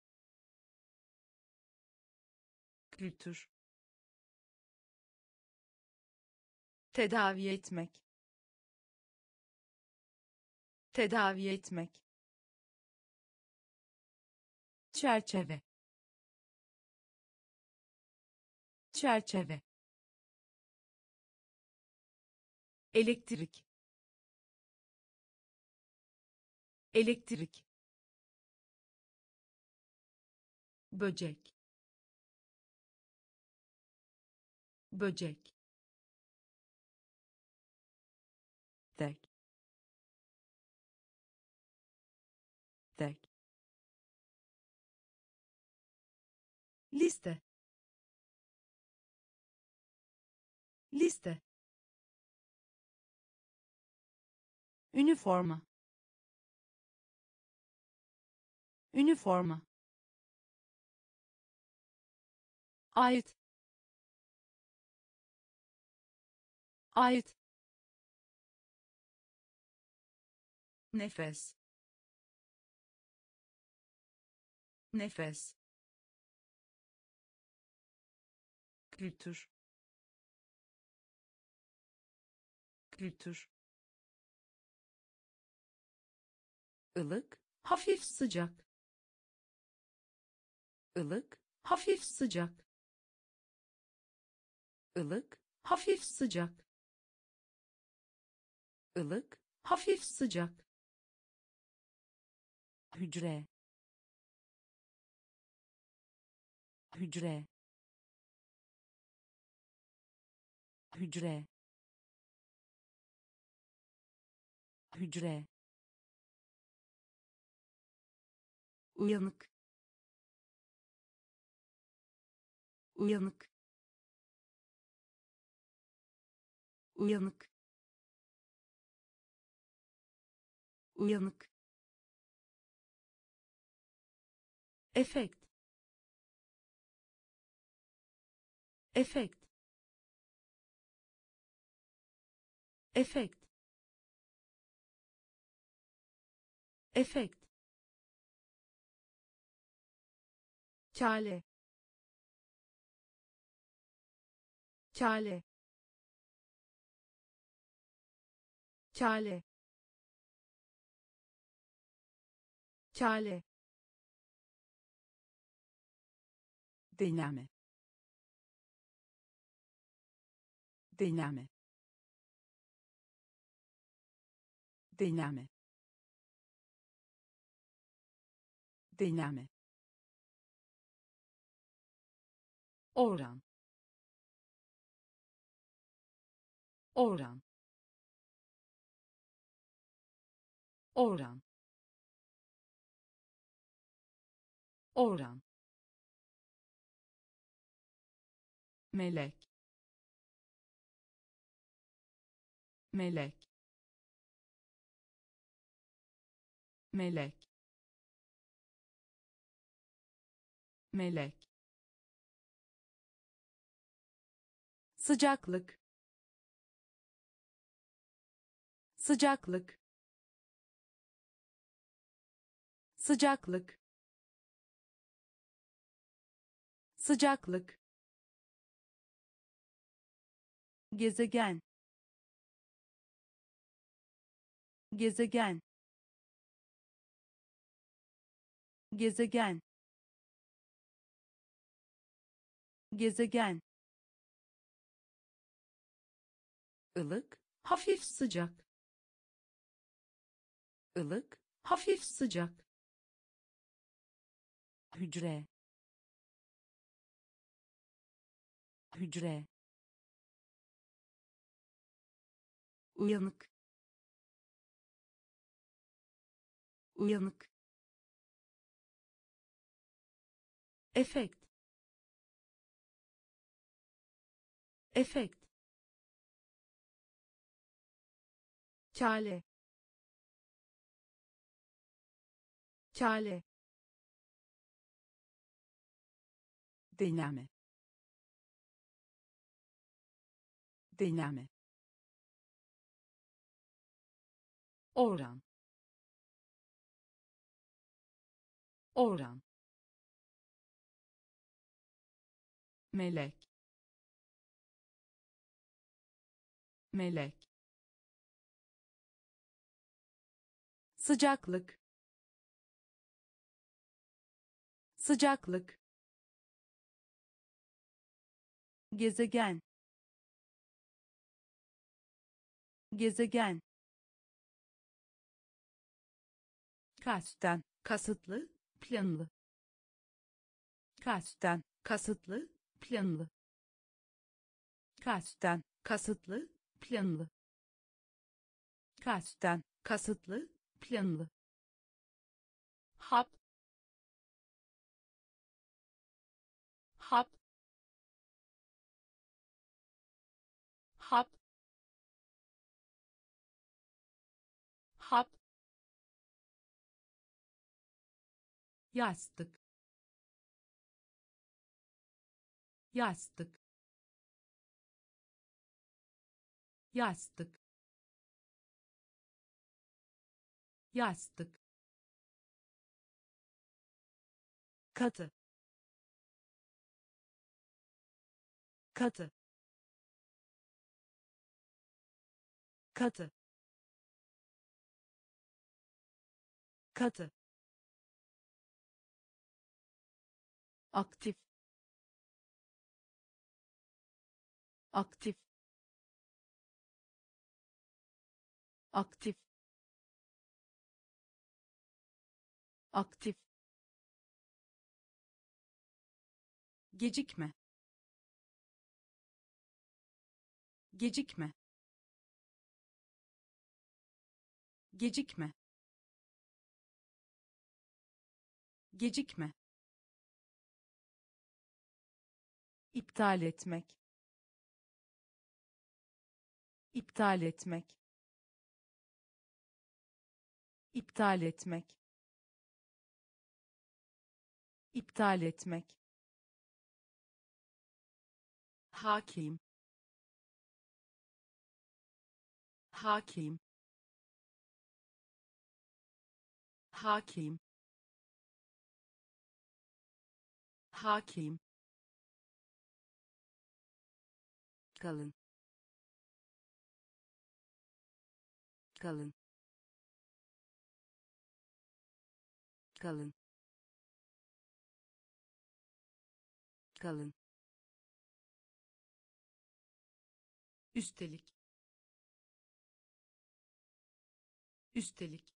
kültür tedavi etmek tedavi etmek çerçeve çerçeve elektrik elektrik böcek böcek tek tek liste liste üniforma üniforma ait ait nefes nefes kültür kültür ılık hafif sıcak ılık hafif sıcak ılık hafif sıcak ılık hafif sıcak hücre hücre hücre hücre uyanık uyanık uyanık uyanık efekt efekt efekt efekt kale kale kale kale deneme deneme deneme deneme oran oran oran oran melek melek melek melek sıcaklık sıcaklık sıcaklık sıcaklık gezegen gezegen gezegen gezegen ılık hafif sıcak ılık hafif sıcak hücre hücre uyanık uyanık, efekt, efekt, çare, çare, deneme, deneme, oran, oran, melek, melek, sıcaklık, sıcaklık, gezegen, gezegen, kasten, kasıtlı, planlı, kasten, kasıtlı, planlı, kasten, kasıtlı, planlı, kasten, kasıtlı, planlı, hap, hap, hap, hap, yastık, yastık, yastık, yastık, katı, katı, katı, katı, aktif, aktif, aktif, aktif, gecikme, gecikme, gecikme, gecikme, iptal etmek, iptal etmek, iptal etmek, iptal etmek, hakim, hakim, hakim, hakim, kalın, kalın, kalın, kalın, üstelik, üstelik,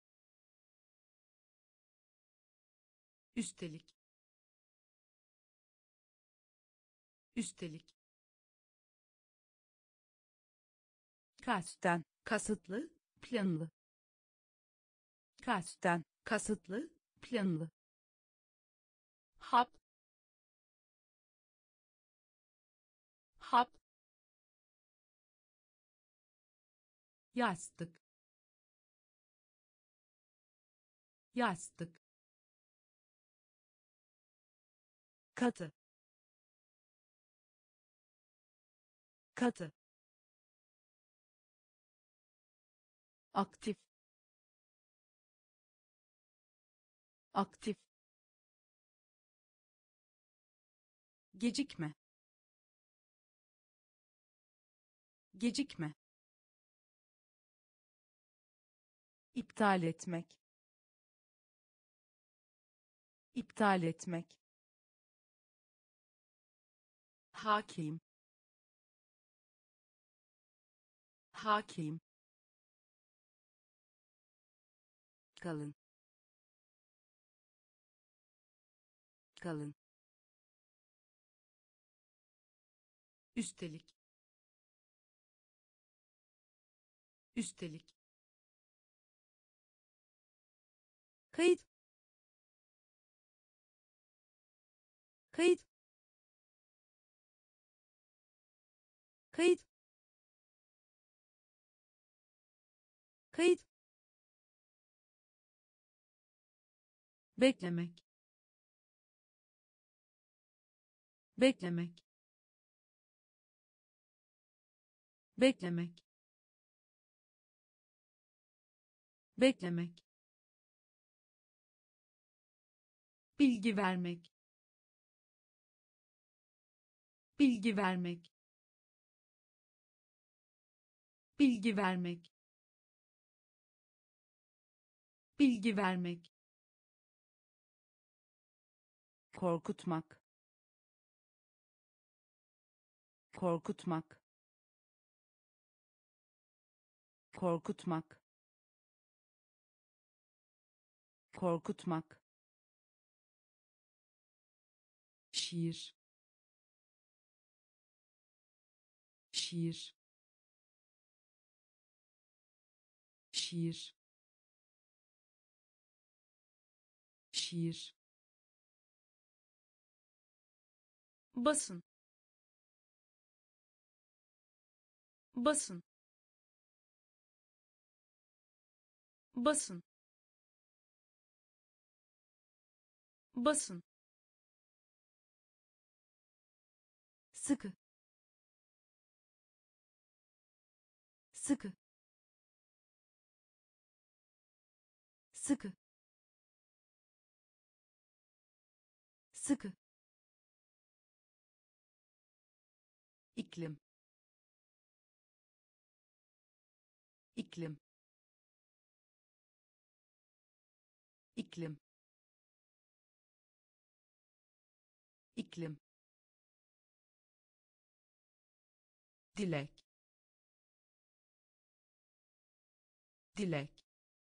üstelik, üstelik, kasten, kasıtlı, planlı, kasten, kasıtlı, planlı, hap, hap, yastık, yastık, katı, katı, aktif, aktif, gecikme, gecikme, iptal etmek, iptal etmek, hakim, hakim, kalın, kalın, üstelik, üstelik, kayıt kayıt kayıt kayıt beklemek beklemek beklemek beklemek bilgi vermek bilgi vermek bilgi vermek bilgi vermek korkutmak korkutmak korkutmak korkutmak şiir şiir şiir şiir basın basın basın basın sıkı sıkı sıkı sıkı iklim iklim iklim iklim dilek dilek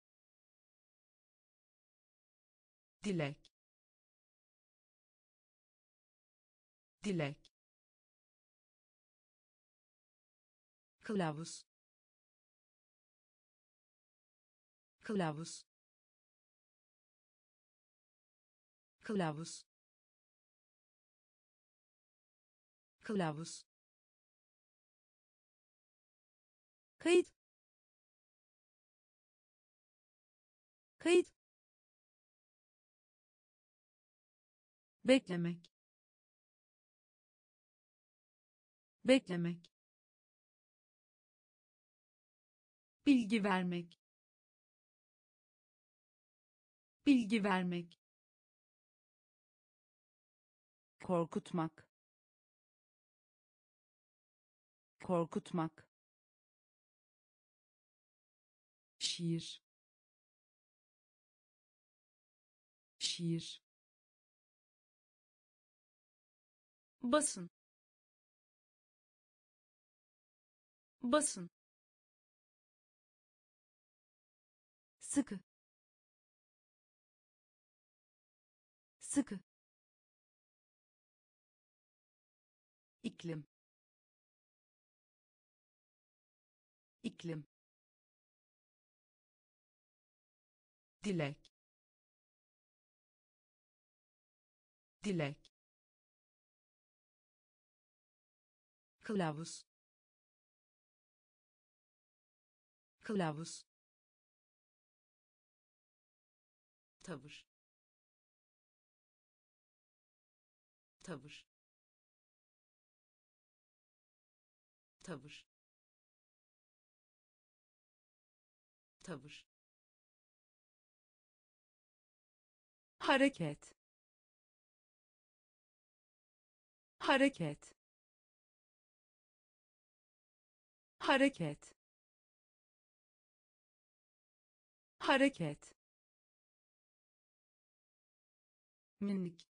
dilek dilek kılavuz kılavuz kılavuz kılavuz kayıt kayıt beklemek beklemek bilgi vermek bilgi vermek korkutmak korkutmak şiir şiir basın basın sıkı sıkı iklim iklim dilek dilek kılavuz kılavuz tavır tavır tavır tavır hareket hareket hareket hareket minik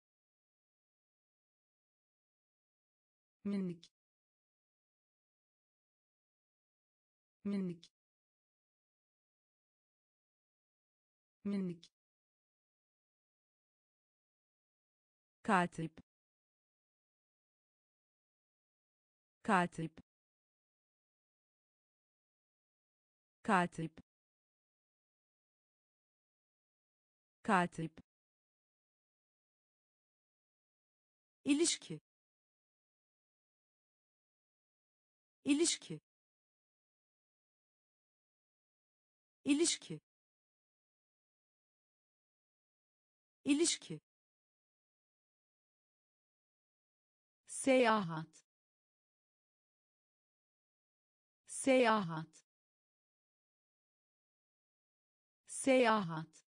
minik minik minik katip katip katip katip, ilişki, ilişki, ilişki, ilişki, seyahat, seyahat, seyahat,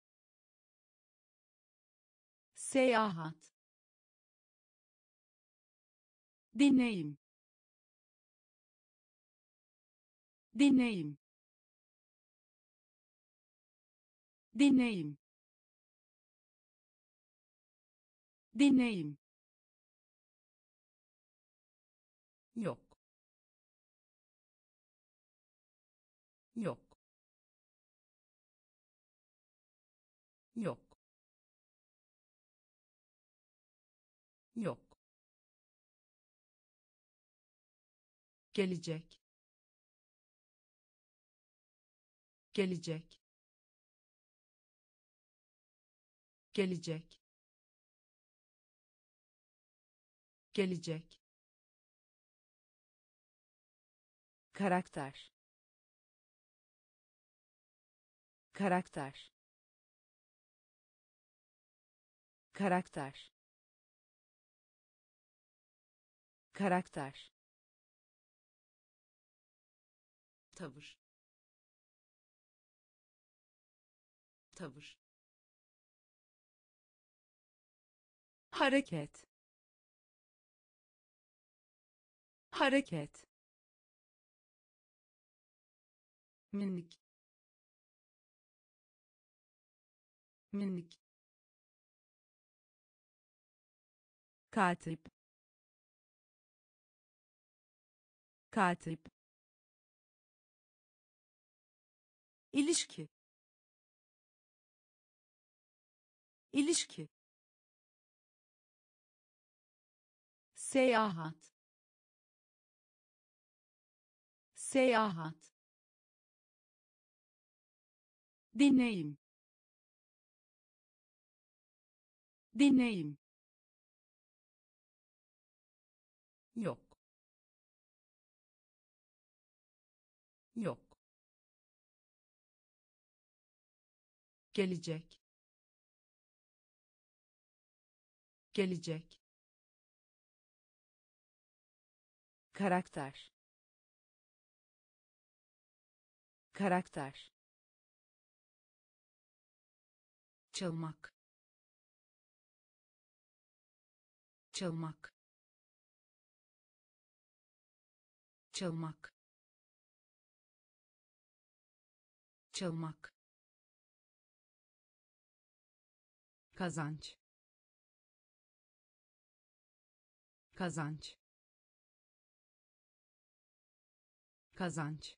seyahat, deneyim, deneyim, deneyim, deneyim, yok, yok, yok, yok, gelecek, gelecek, gelecek, gelecek, karakter, karakter, karakter, karakter, tavır, tavır, hareket, hareket, minik, minik, katip, katip, ilişki, ilişki, seyahat, seyahat, deneyim, deneyim, yok, yok, gelecek, gelecek, karakter, karakter, çalmak, çalmak, çalmak, çalmak, kazanç, kazanç, kazanç,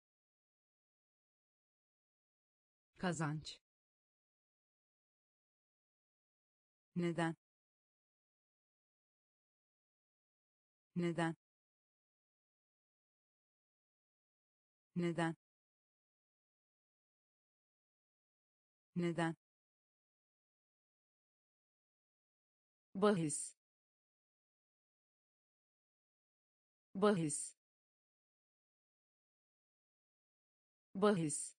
kazanç, neden, neden, neden, neden, bahis, bahis, bahis,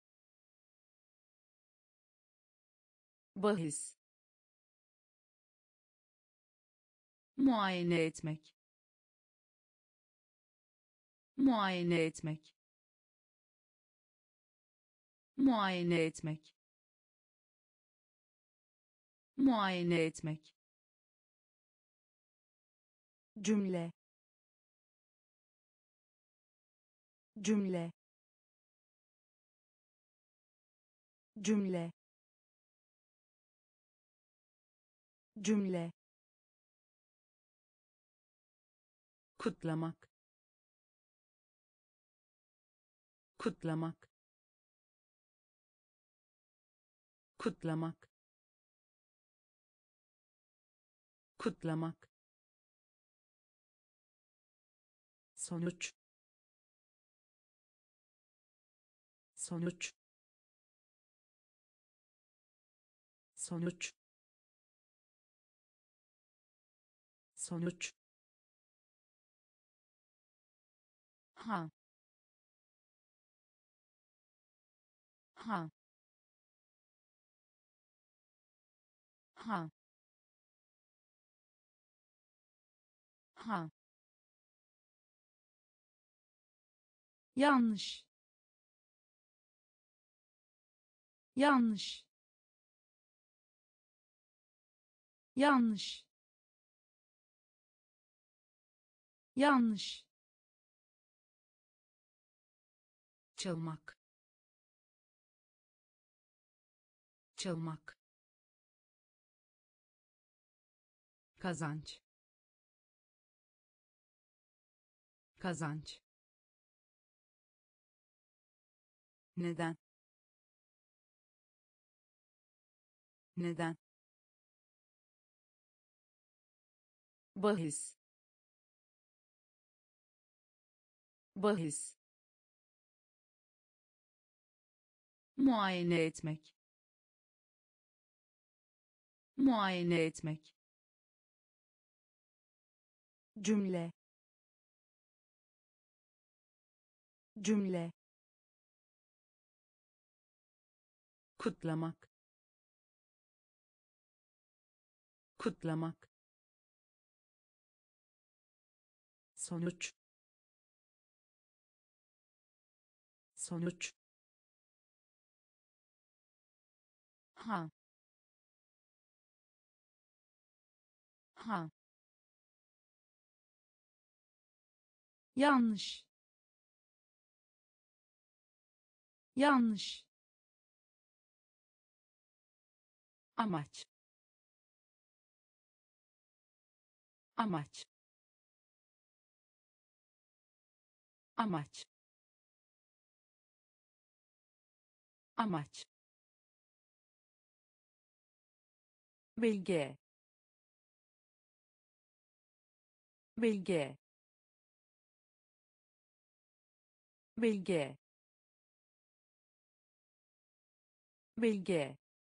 bahis, muayene etmek, muayene etmek, muayene etmek, muayene etmek, cümle, cümle, cümle, cümle, kutlamak, kutlamak, kutlamak, kutlamak, sonuç, sonuç, sonuç sonuç ha ha ha ha yanlış yanlış yanlış yanlış çalmak çalmak kazanç kazanç neden neden bahis bahis muayene etmek muayene etmek cümle cümle kutlamak kutlamak sonuç sonuç ha ha yanlış yanlış amaç amaç amaç amaç bilge bilge bilge bilge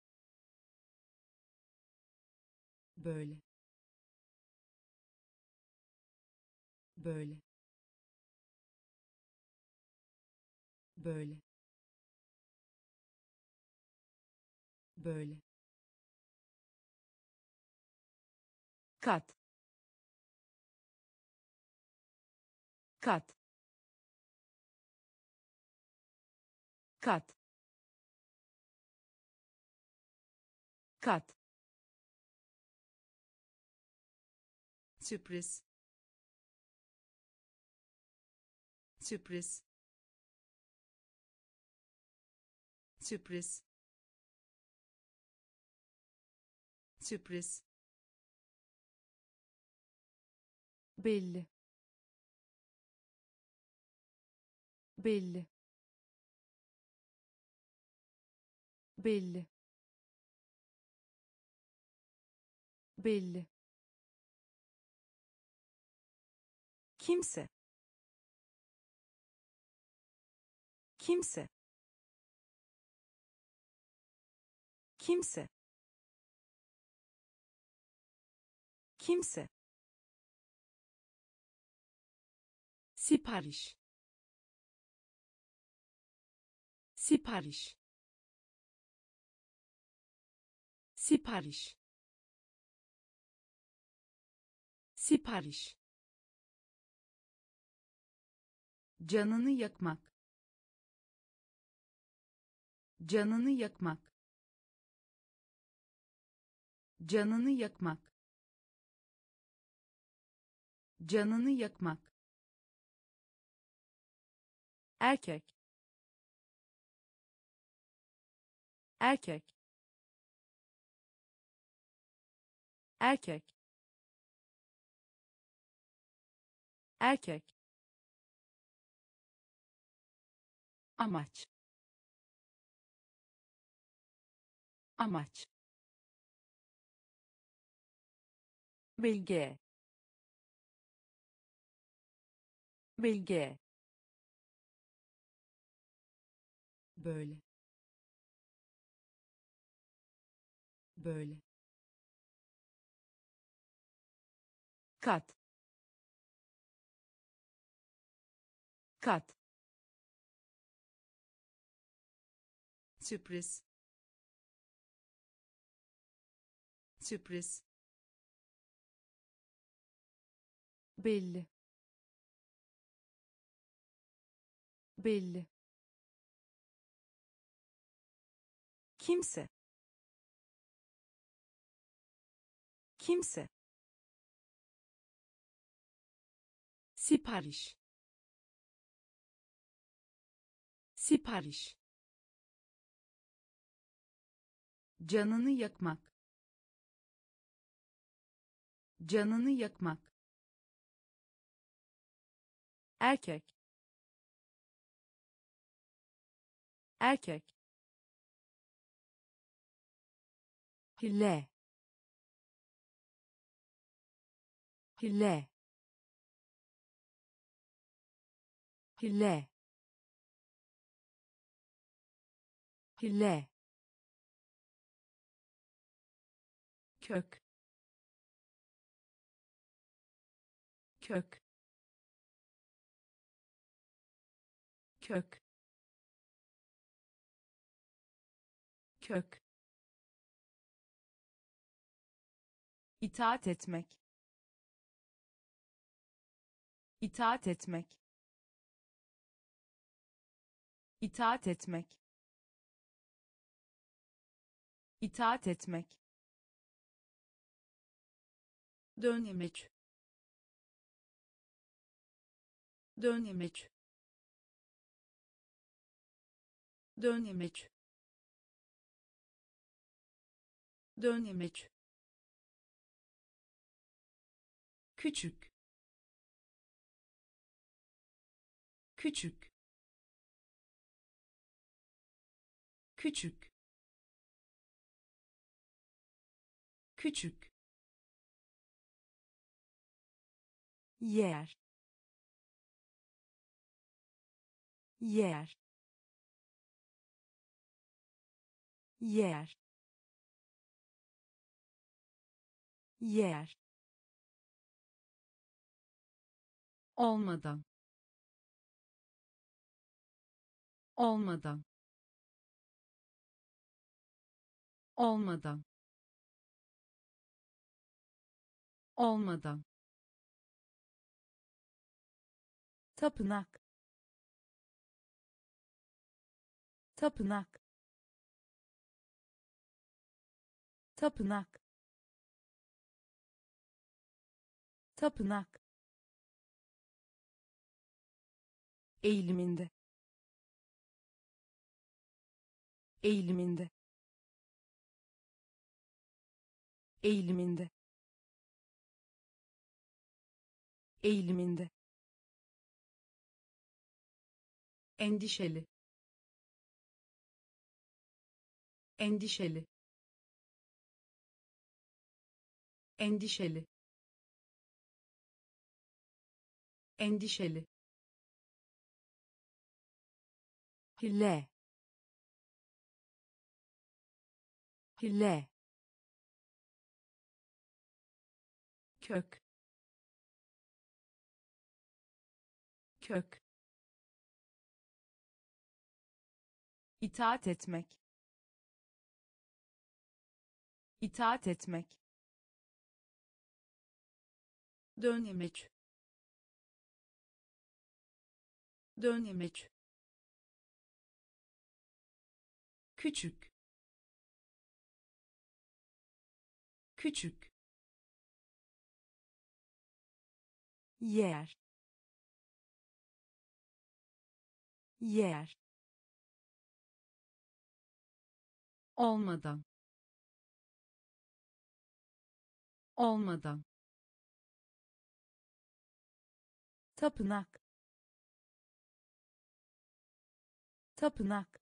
böyle böyle böyle böyle kat kat kat kat sürpriz sürpriz sürpriz sürpriz belli belli belli belli kimse kimse kimse kimse sipariş sipariş sipariş sipariş canını yakmak canını yakmak canını yakmak canını yakmak erkek erkek erkek erkek amaç amaç bilge bilge böyle böyle, kat, kat, sürpriz, sürpriz, belli, belli, kimse, kimse, sipariş, sipariş, canını yakmak, canını yakmak, erkek, erkek, hile, hile, hile, hile, kök, kök, kök, kök, itaat etmek, itaat etmek, itaat etmek, itaat etmek, dönemeç, dönemeç, dönemeç, dönemeç, küçük, küçük, küçük, küçük, yer, yer, yer, yer, olmadan, olmadan, olmadan, olmadan, tapınak, tapınak, tapınak, tapınak, eğiliminde, eğiliminde, eğiliminde, eğiliminde, endişeli, endişeli, endişeli, endişeli, hile, hile, kök, kök, itaat etmek, itaat etmek, dönemeç, dönemeç, küçük, küçük, yer, yer, olmadan, olmadan, tapınak, tapınak,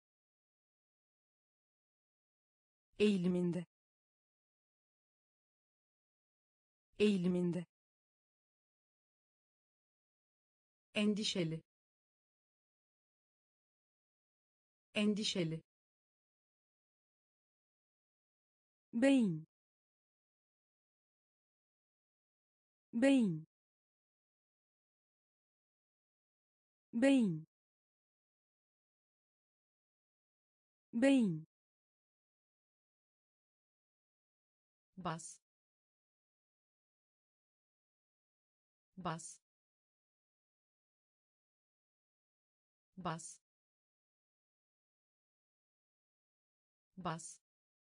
eğiliminde, eğiliminde, endişeli, endişeli, beyin, beyin, beyin, beyin, bas, bas, bas, bas,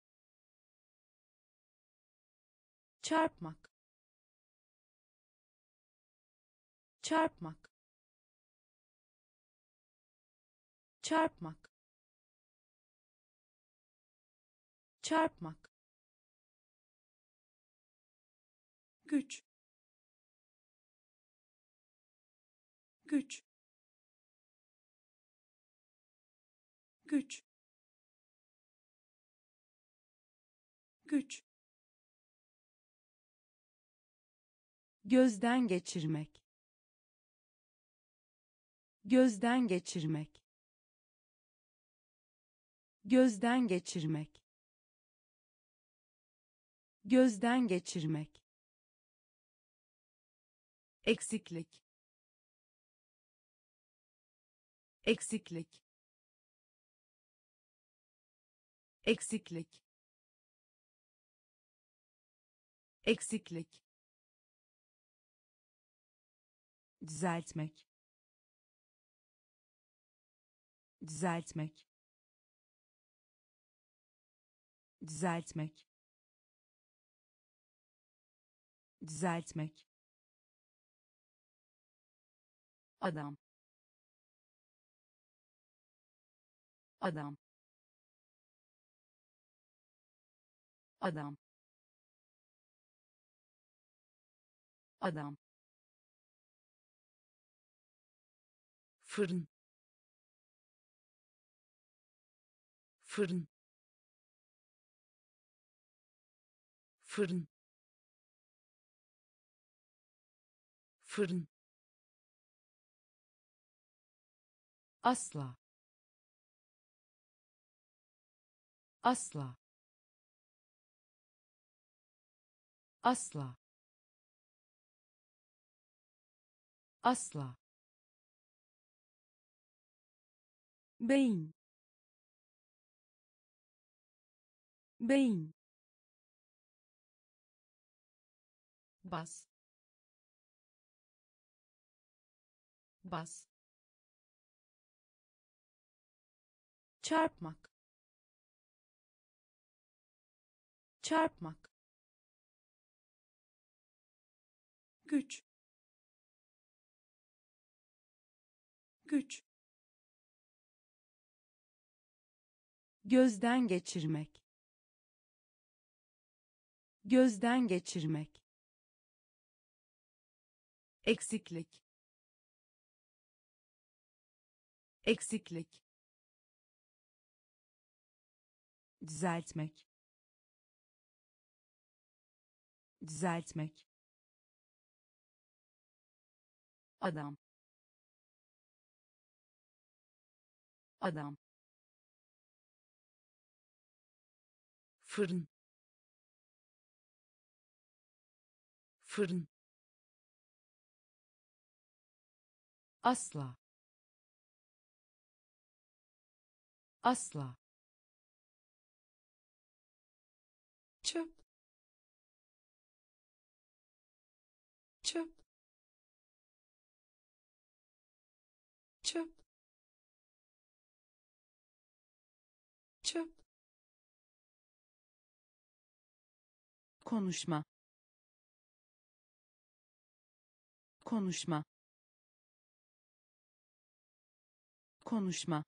çarpmak, çarpmak, çarpmak, çarpmak, güç, güç, güç, güç, gözden geçirmek, gözden geçirmek, gözden geçirmek, gözden geçirmek, eksiklik, eksiklik, eksiklik, eksiklik, düzeltmek, düzeltmek, düzeltmek, düzeltmek, adam, adam, adam, adam, fırın, fırın, fırın, fırın, asla, asla, asla, asla, beyin, beyin, bas, bas, çarpmak, çarpmak, güç, güç, gözden geçirmek, gözden geçirmek, eksiklik, eksiklik, düzeltmek, düzeltmek, adam, adam, fırın, fırın, asla, asla, çöp, çöp, çöp, çöp, konuşma, konuşma, konuşma,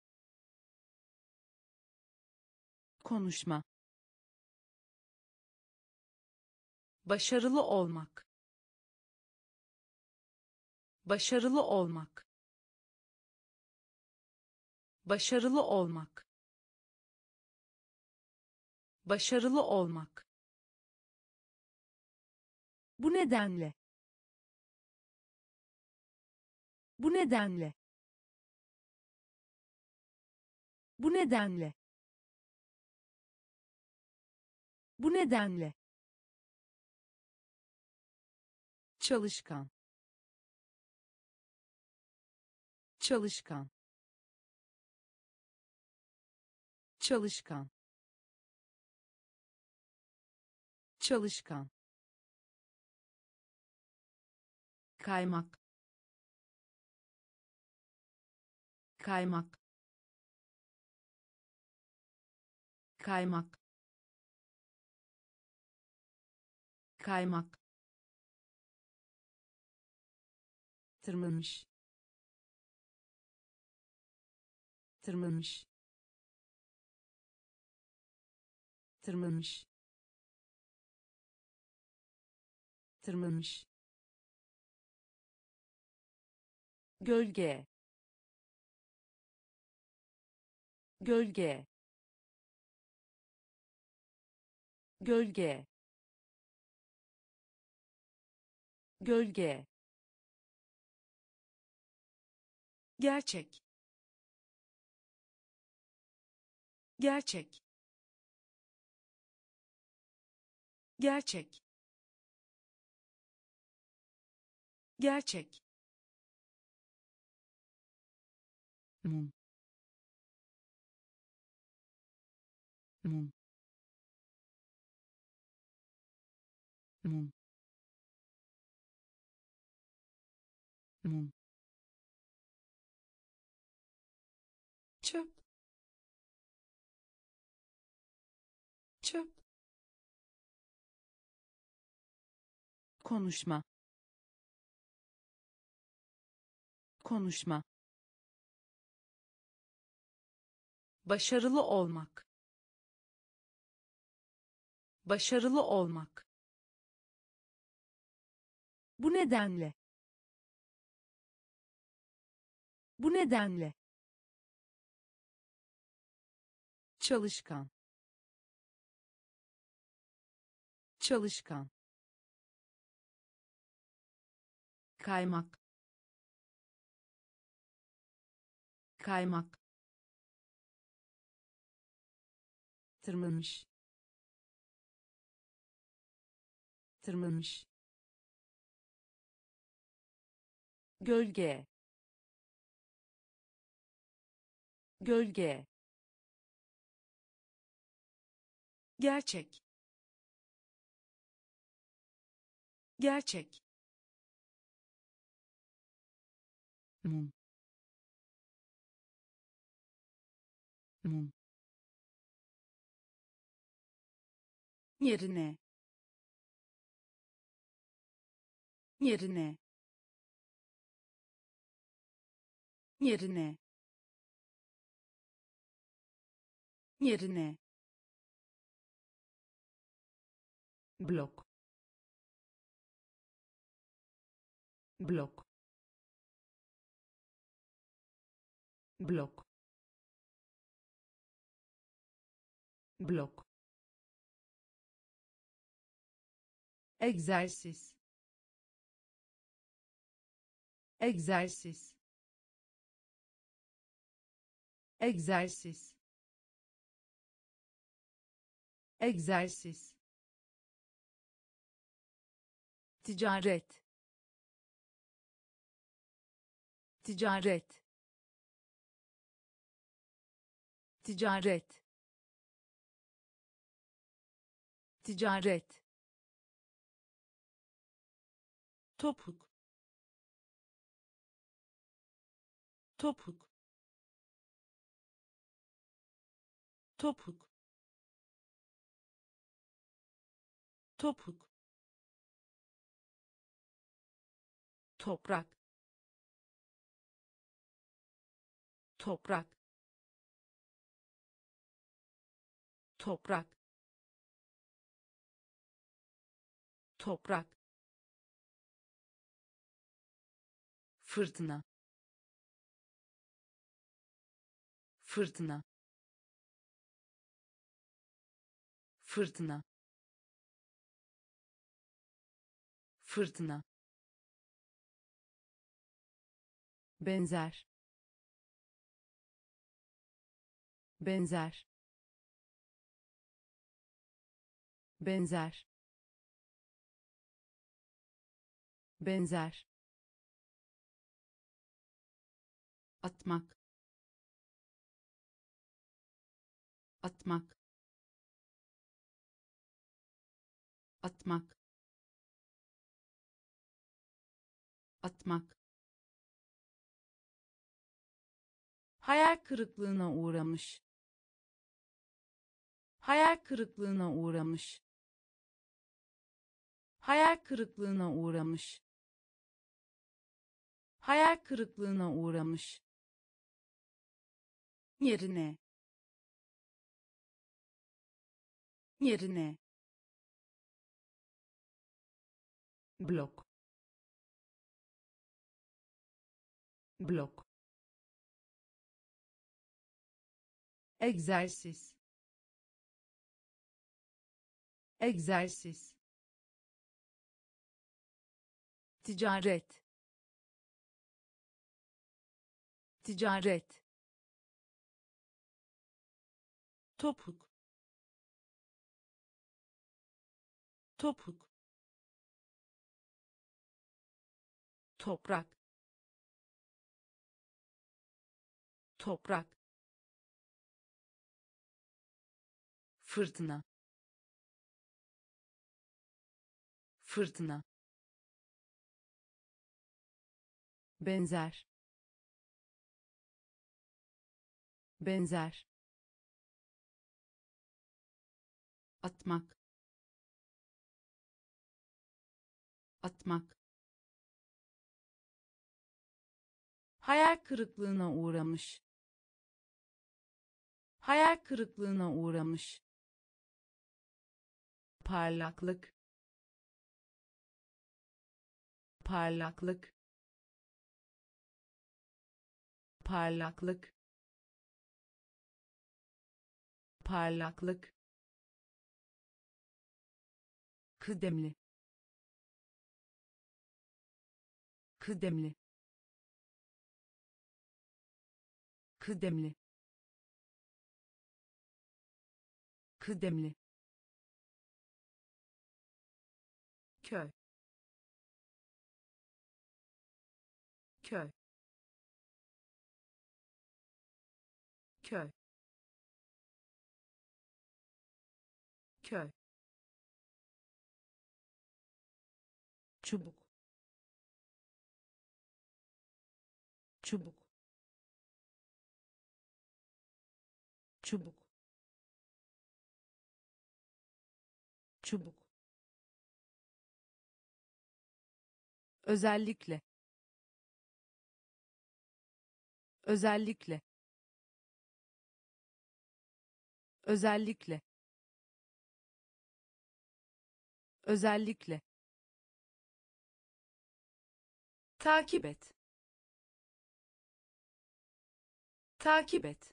konuşma, başarılı olmak, başarılı olmak, başarılı olmak, başarılı olmak, bu nedenle, bu nedenle, bu nedenle, Bu nedenle. Çalışkan. Çalışkan. Çalışkan. Çalışkan. Kaymak. Kaymak. Kaymak. Kaymak. Tırmanmış. Tırmanmış. Tırmanmış. Tırmanmış. Gölge. Gölge. Gölge. Gölge. Gerçek. Gerçek. Gerçek. Gerçek. Mum. Mum. Mum. Mum. Çöp. Çöp. Konuşma. Konuşma. Başarılı olmak. Başarılı olmak. Bu nedenle. Bu nedenle. Çalışkan. Çalışkan. Kaymak. Kaymak. Tırmanmış. Tırmanmış. Gölge. Gölge. Gerçek. Gerçek. Mum. Mum. Yerine. Yerine. Yerine. Yerine. Blok. Blok. Blok. Blok. Egzersiz. Egzersiz. Egzersiz. Egzersiz. Ticaret. Ticaret. Ticaret. Ticaret. Topuk. Topuk. Topuk. Topuk. Toprak. Toprak. Toprak. Toprak. Fırtına. Fırtına. Fırtına. Fırtına. Benzer. Benzer. benzer, benzer, atmak, atmak, atmak, atmak, hayal kırıklığına uğramış, hayal kırıklığına uğramış, hayal kırıklığına uğramış, hayal kırıklığına uğramış, yerine, yerine, blok, blok, egzersiz, egzersiz, ticaret, ticaret, topuk, topuk, toprak, toprak, fırtına, fırtına, benzer, benzer, atmak, atmak, hayal kırıklığına uğramış, hayal kırıklığına uğramış, parlaklık, parlaklık, parlaklık, parlaklık, kıdemli, kıdemli, kıdemli, kıdemli, köy, köy, köy, köy, çubuk, çubuk, çubuk, çubuk, özellikle, özellikle, özellikle, özellikle, takip et, takip et,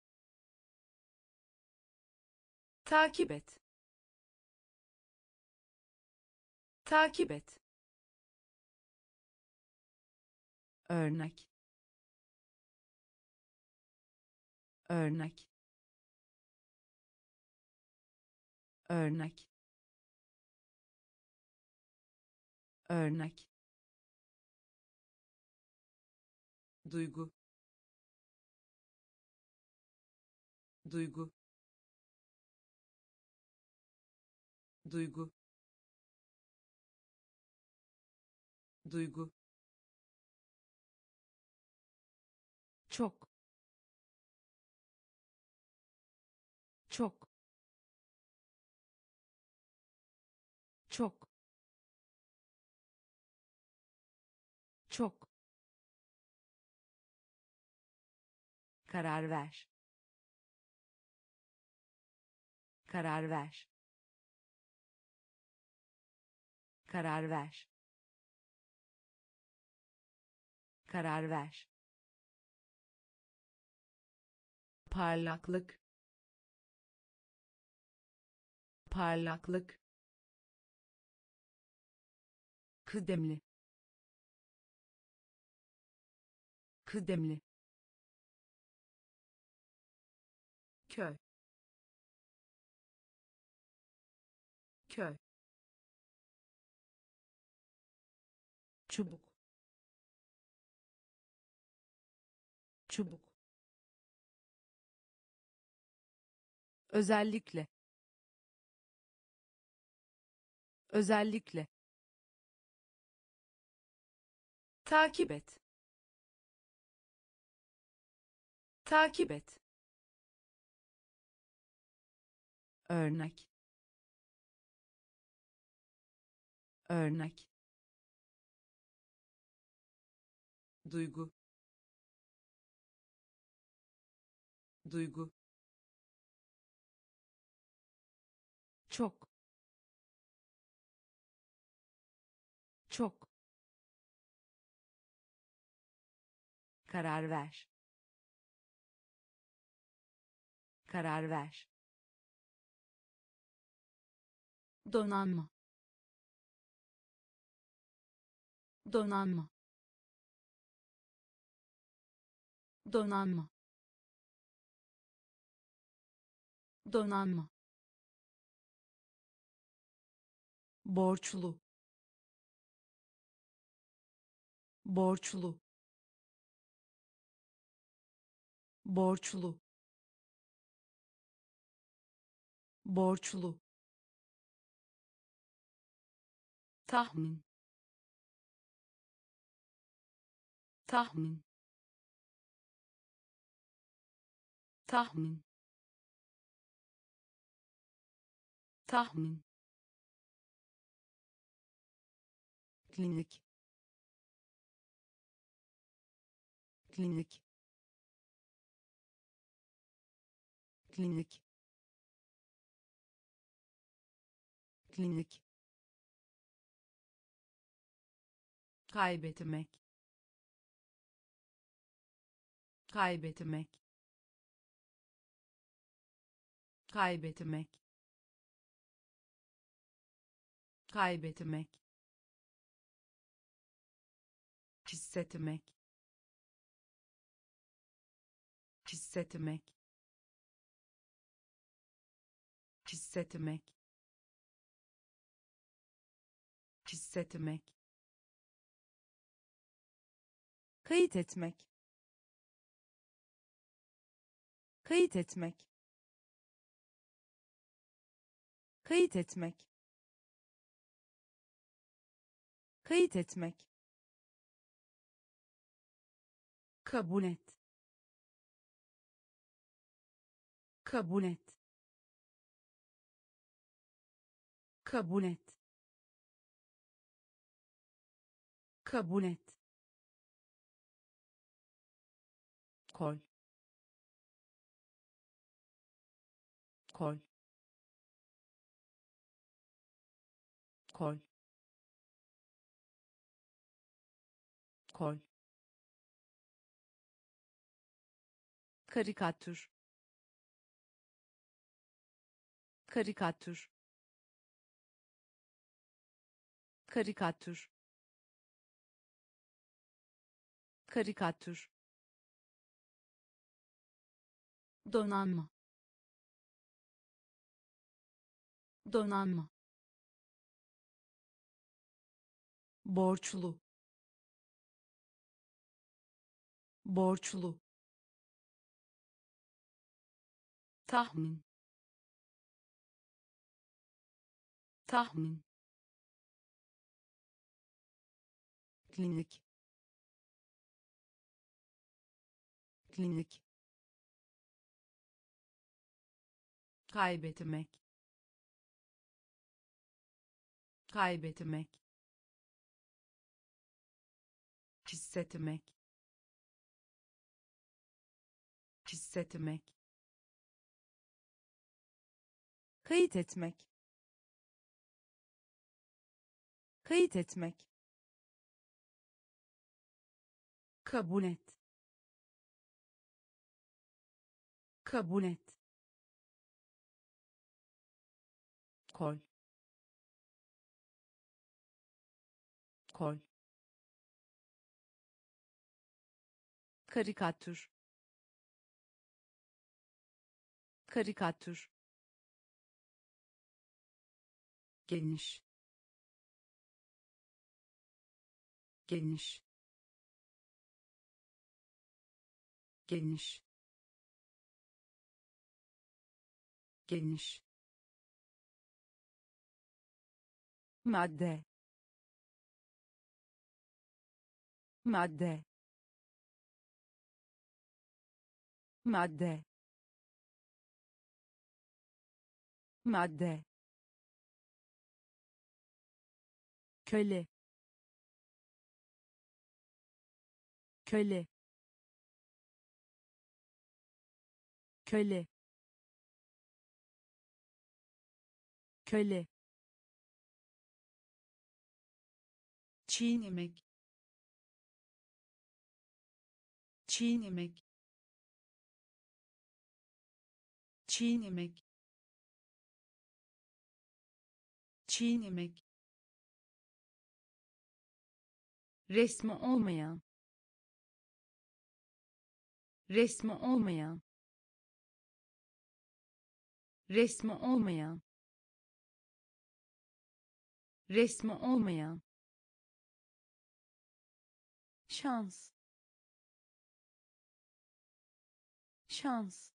takip et, takip et, örnek, örnek, örnek, örnek, duygu, duygu, duygu, duygu, çok, çok, çok, çok, karar ver, karar ver, karar ver, karar ver, parlaklık, parlaklık, kıdemli, kıdemli, köy, köy, çubuk, çubuk, özellikle, özellikle, takip et, takip et, örnek, örnek, duygu, duygu, çok, çok, karar ver, karar ver, donanma, donanma, donanma, donanma, borçlu, borçlu, borçlu, borçlu, tahmin, tahmin, tahmin, tahmin, klinik, klinik, klinik, klinik, kaybetmek, kaybetmek, kaybetmek, kaybetmek, hissetmek, hissetmek, hissetmek, hissetmek, kayıt etmek, kayıt etmek, kayıt etmek, kayıt etmek, kabul et, kabul et, kabul et, kabul et, kol, kol, kol, kol, karikatür, karikatür, karikatür, karikatür, donanma, donanma, borçlu, borçlu, tahmin, tahmin, klinik, klinik, kaybetmek, kaybetmek, hissetmek, hissetmek, kayıt etmek, kayıt etmek, kabul et, kabul et, kol, kol, karikatür, karikatür, geniş geniş geniş geniş madde madde madde madde köle köle köle köle çiğnemek çiğnemek çiğnemek çiğnemek resmi olmayan resmi olmayan resmi olmayan resmi olmayan şans şans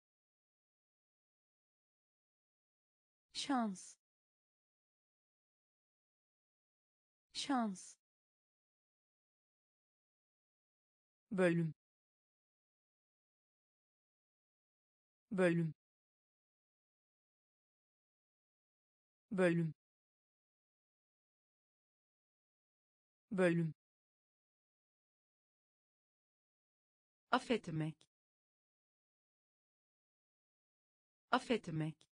şans şans bölüm bölüm bölüm bölüm affetmek affetmek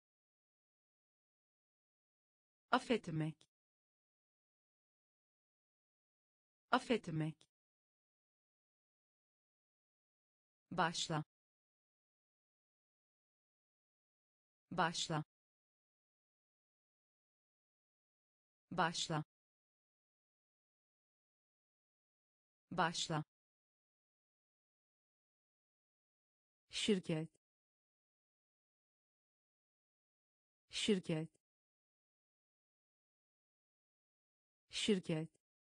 affetmek affetmek başla başla başla başla şirket şirket şirket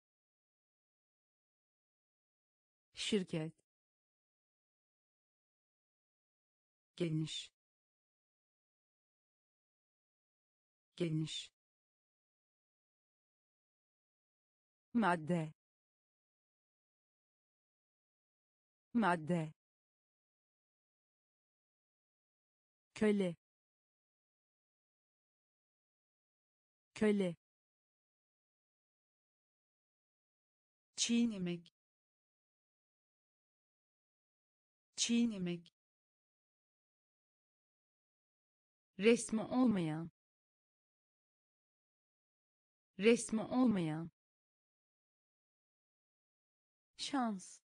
şirket geniş geniş madde madde köle köle çiğnemek çiğnemek resmi olmayan resmi olmayan şans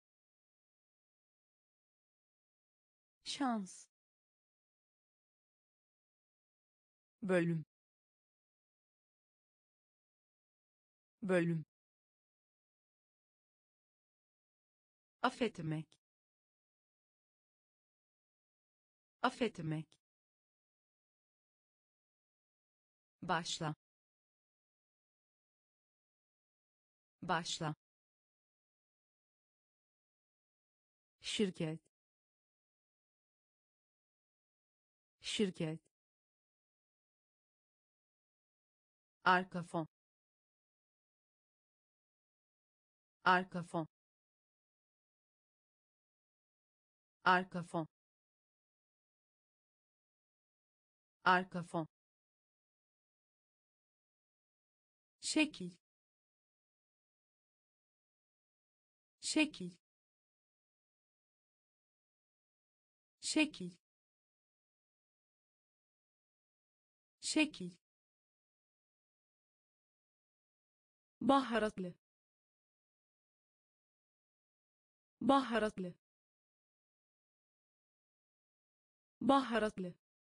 şans bölüm bölüm affetmek affetmek başla başla şirket şirket arka fon arka fon arka fon arka fon şekil şekil şekil şekil baharatlı baharatlı baharatlı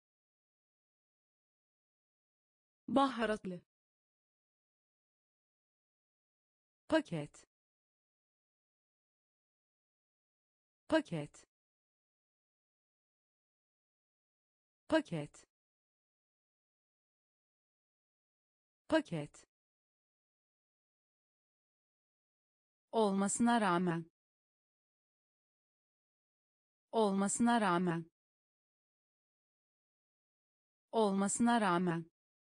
baharatlı paket paket paket paket, olmasına rağmen, olmasına rağmen, olmasına rağmen,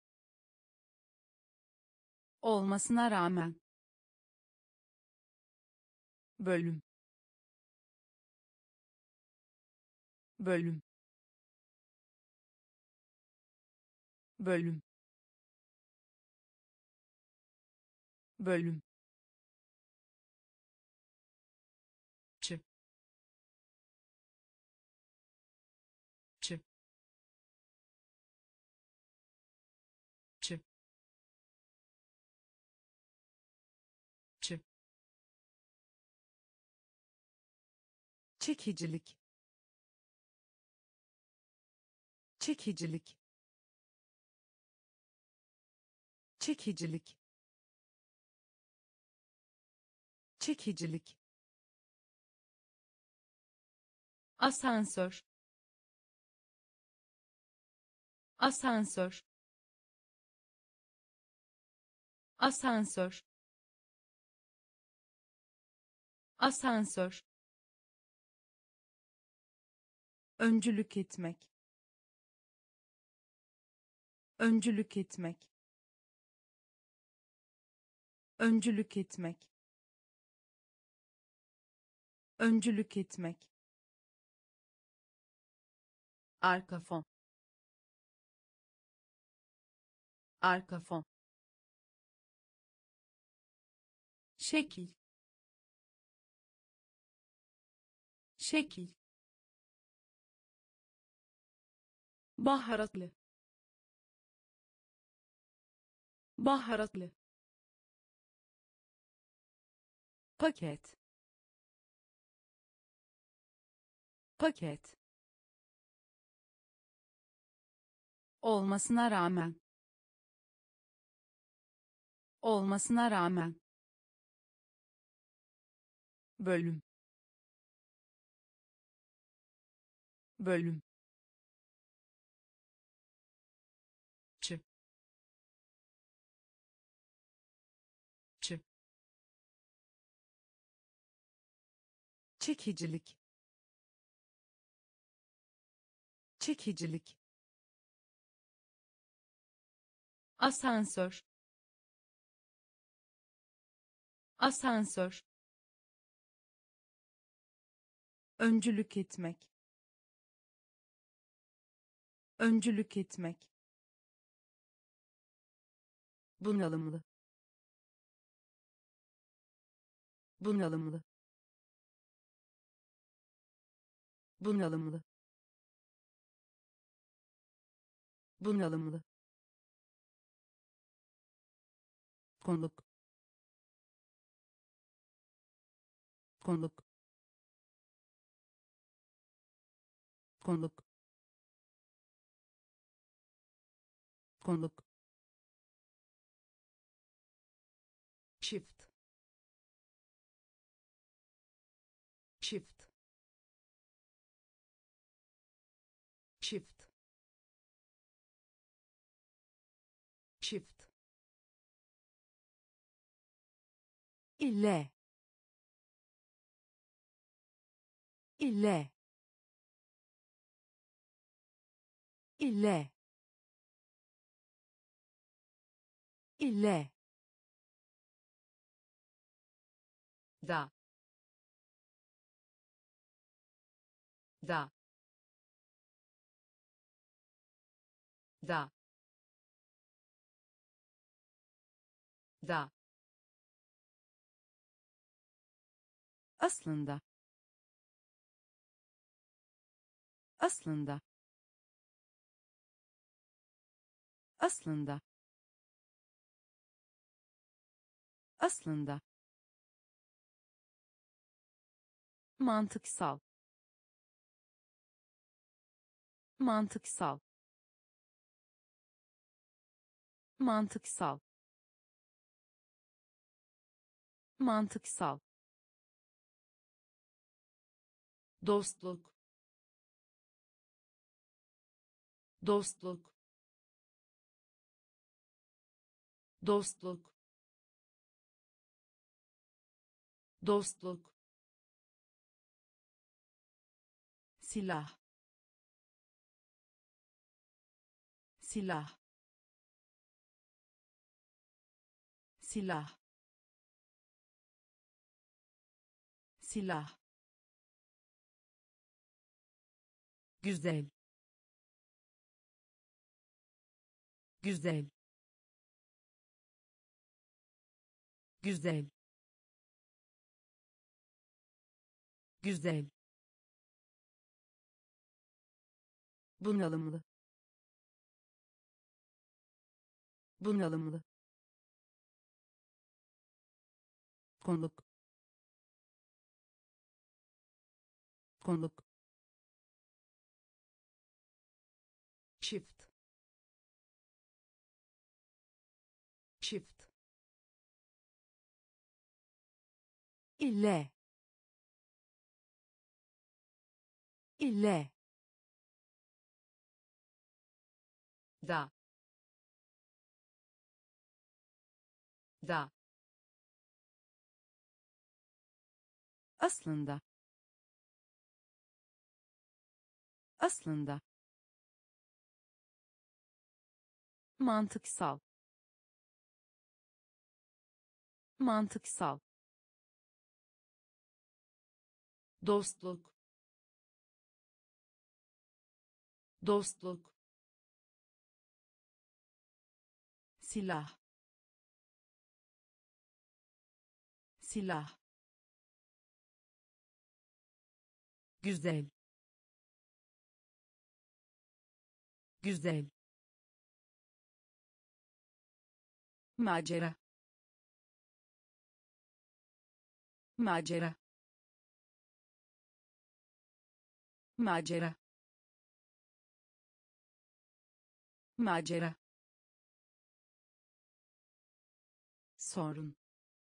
olmasına rağmen, bölüm, bölüm, bölüm, bölüm, çı, çı, çı, çı, çekicilik, çekicilik, çekicilik, çekicilik, asansör, asansör, asansör, asansör, öncülük etmek, öncülük etmek, öncülük etmek, öncülük etmek, arka fon, arka fon, şekil, şekil, baharatlı, baharatlı, paket, paket, olmasına rağmen, olmasına rağmen, bölüm, bölüm, çı, çı, çekicilik, çekicilik, asansör, asansör, öncülük etmek, öncülük etmek, bunalımlı, bunalımlı, bunalımlı, bunalımlı, konuk, konuk, konuk, konuk, çift, çift, çift, çift, ile, ile, ile, ile, da, da, da, da, aslında, aslında, aslında, aslında, mantıksal, mantıksal, mantıksal, mantıksal, dostluk, dostluk, dostluk, dostluk, silah, silah, silah, silah, güzel, güzel, güzel, güzel, bunalımlı, bunalımlı, konuk, konuk, çift, çift, ile, ile, da, da, aslında, aslında, mantıksal, mantıksal, dostluk, dostluk, silah, silah, güzel, güzel, macera, macera, macera, macera, sorun,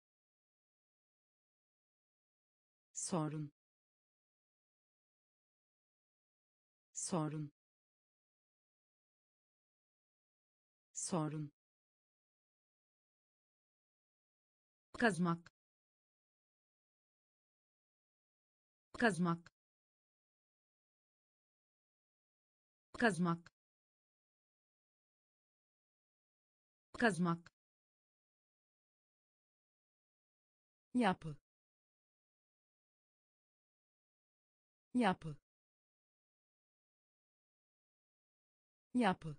sorun, sorun, sorun, kazmak, kazmak, kazmak, kazmak, yapı, yapı, yapı,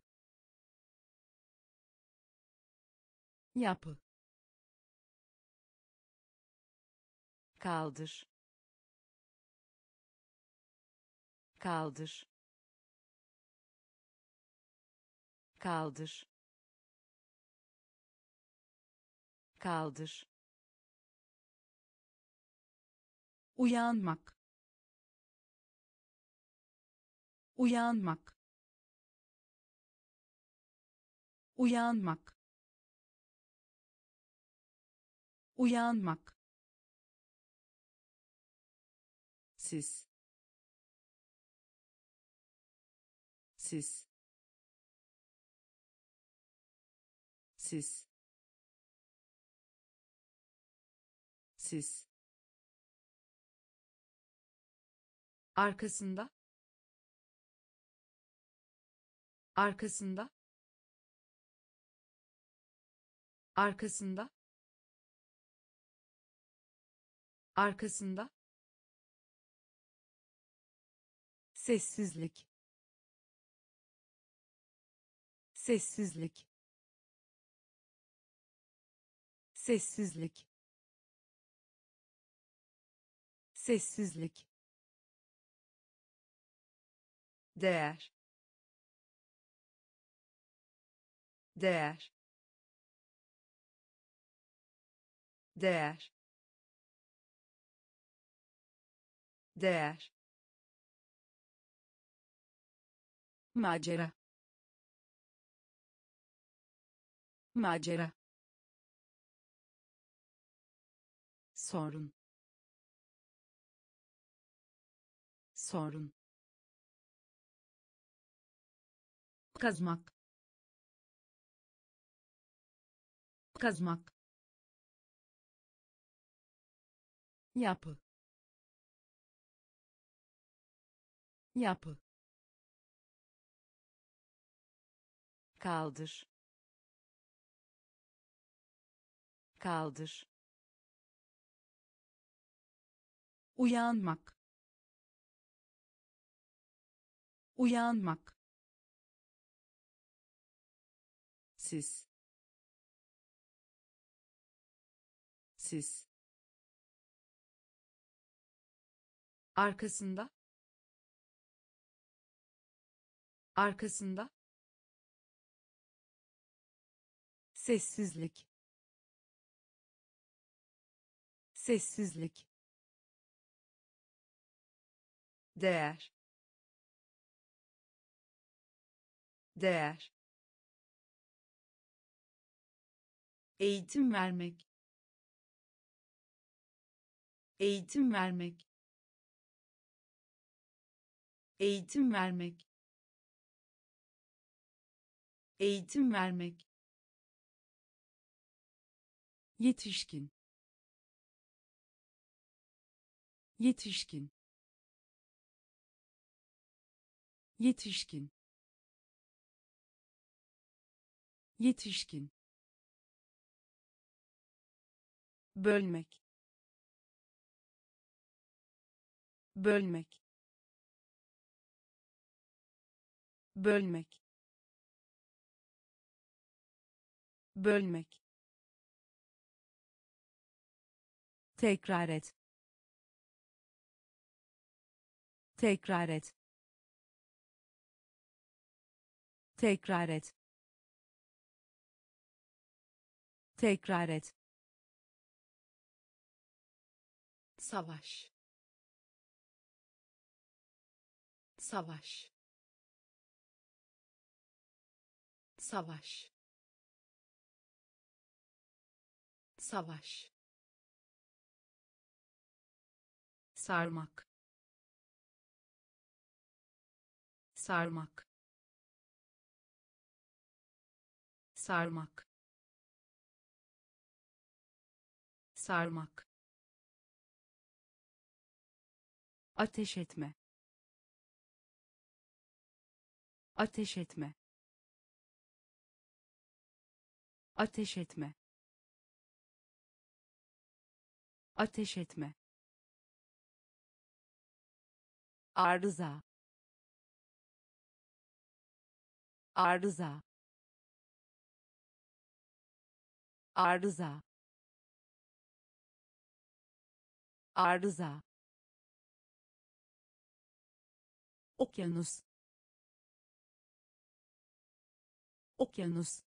yapı, kaldır, kaldır, kaldır, kaldır, uyanmak, uyanmak, uyanmak, uyanmak, siz, siz, siz, siz, arkasında, arkasında, arkasında, arkasında, sessizlik, sessizlik, sessizlik, sessizlik, değer, değer, değer, değer, macera, macera, sorun, sorun, kazmak, kazmak, yapı, yapı, kaldır, kaldır, uyanmak, uyanmak, siz, siz, arkasında, arkasında, sessizlik, sessizlik, değer, değer, eğitim vermek, eğitim vermek, eğitim vermek, eğitim vermek, yetişkin, yetişkin, yetişkin, yetişkin, bölmek, bölmek, bölmek, bölmek, tekrar et, tekrar et, tekrar et, tekrar et, savaş, savaş, savaş, savaş, sarmak, sarmak, sarmak, sarmak, ateş etme, ateş etme, ateş etme, ateş etme, arıza, arıza, arıza, arıza, okyanus, okyanus,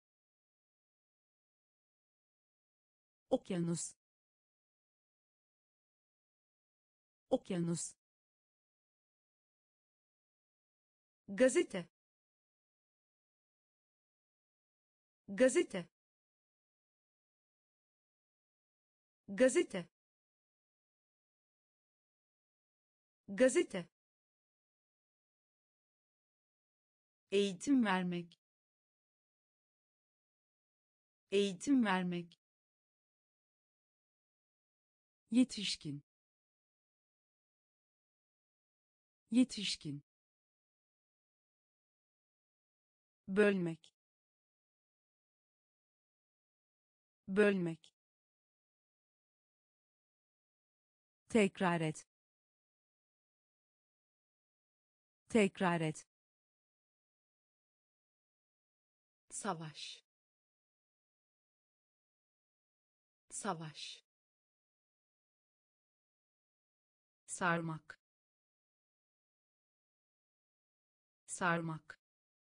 okyanus, okyanus, gazete, gazete, gazete, gazete, eğitim vermek, eğitim vermek, yetişkin, yetişkin, bölmek, bölmek, tekrar et, tekrar et, savaş, savaş, sarmak, sarmak,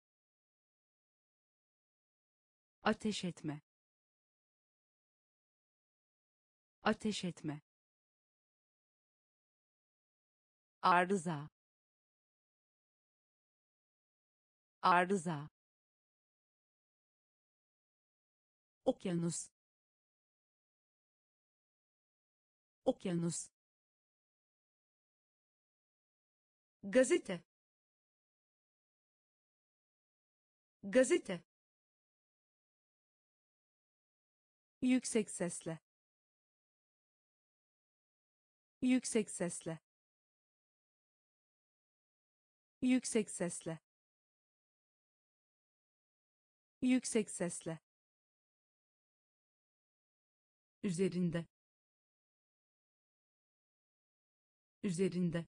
ateş etme, ateş etme, arıza, arıza, okyanus, okyanus, gazete, gazete, yüksek sesle, yüksek sesle, yüksek sesle, yüksek sesle, üzerinde, üzerinde,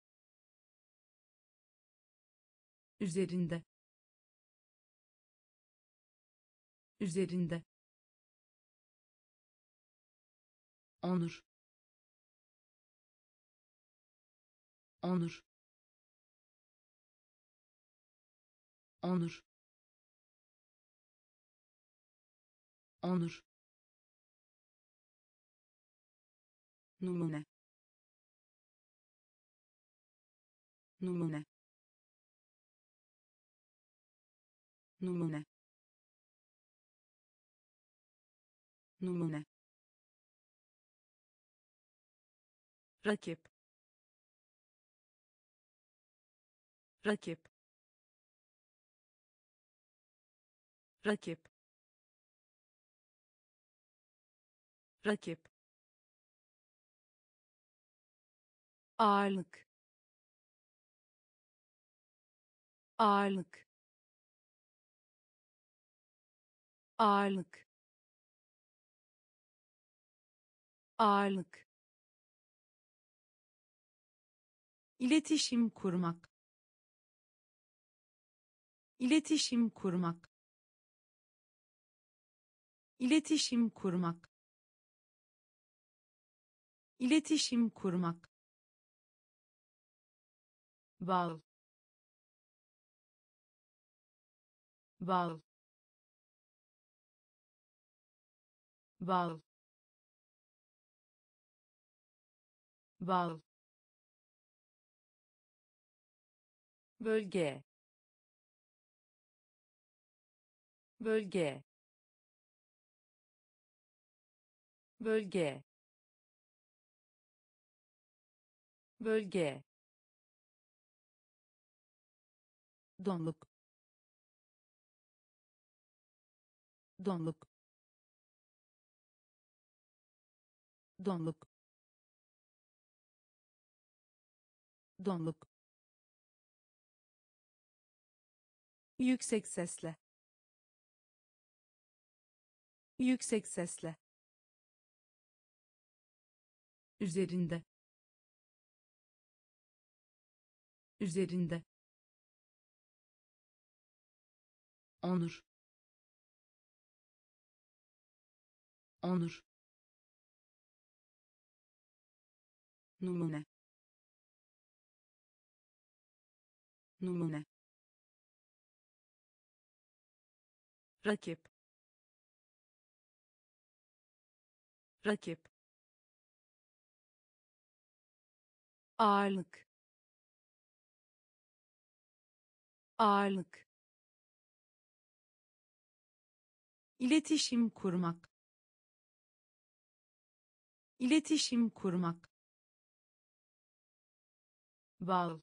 üzerinde, üzerinde, onur, onur, onur, onur, numune, numune, numune, numune, rakip, rakip, rakip, rakip, ağırlık, ağırlık, ağırlık, ağırlık, iletişim kurmak, iletişim kurmak, iletişim kurmak, iletişim kurmak, bal, bal, bal, bal, bölge, bölge, bölge, bölge, donluk, donluk, donluk, donluk, yüksek sesle, yüksek sesle, üzerinde, üzerinde, onur, onur, numune, numune, rakip, rakip, ağırlık, ağırlık, iletişim kurmak, iletişim kurmak, bal,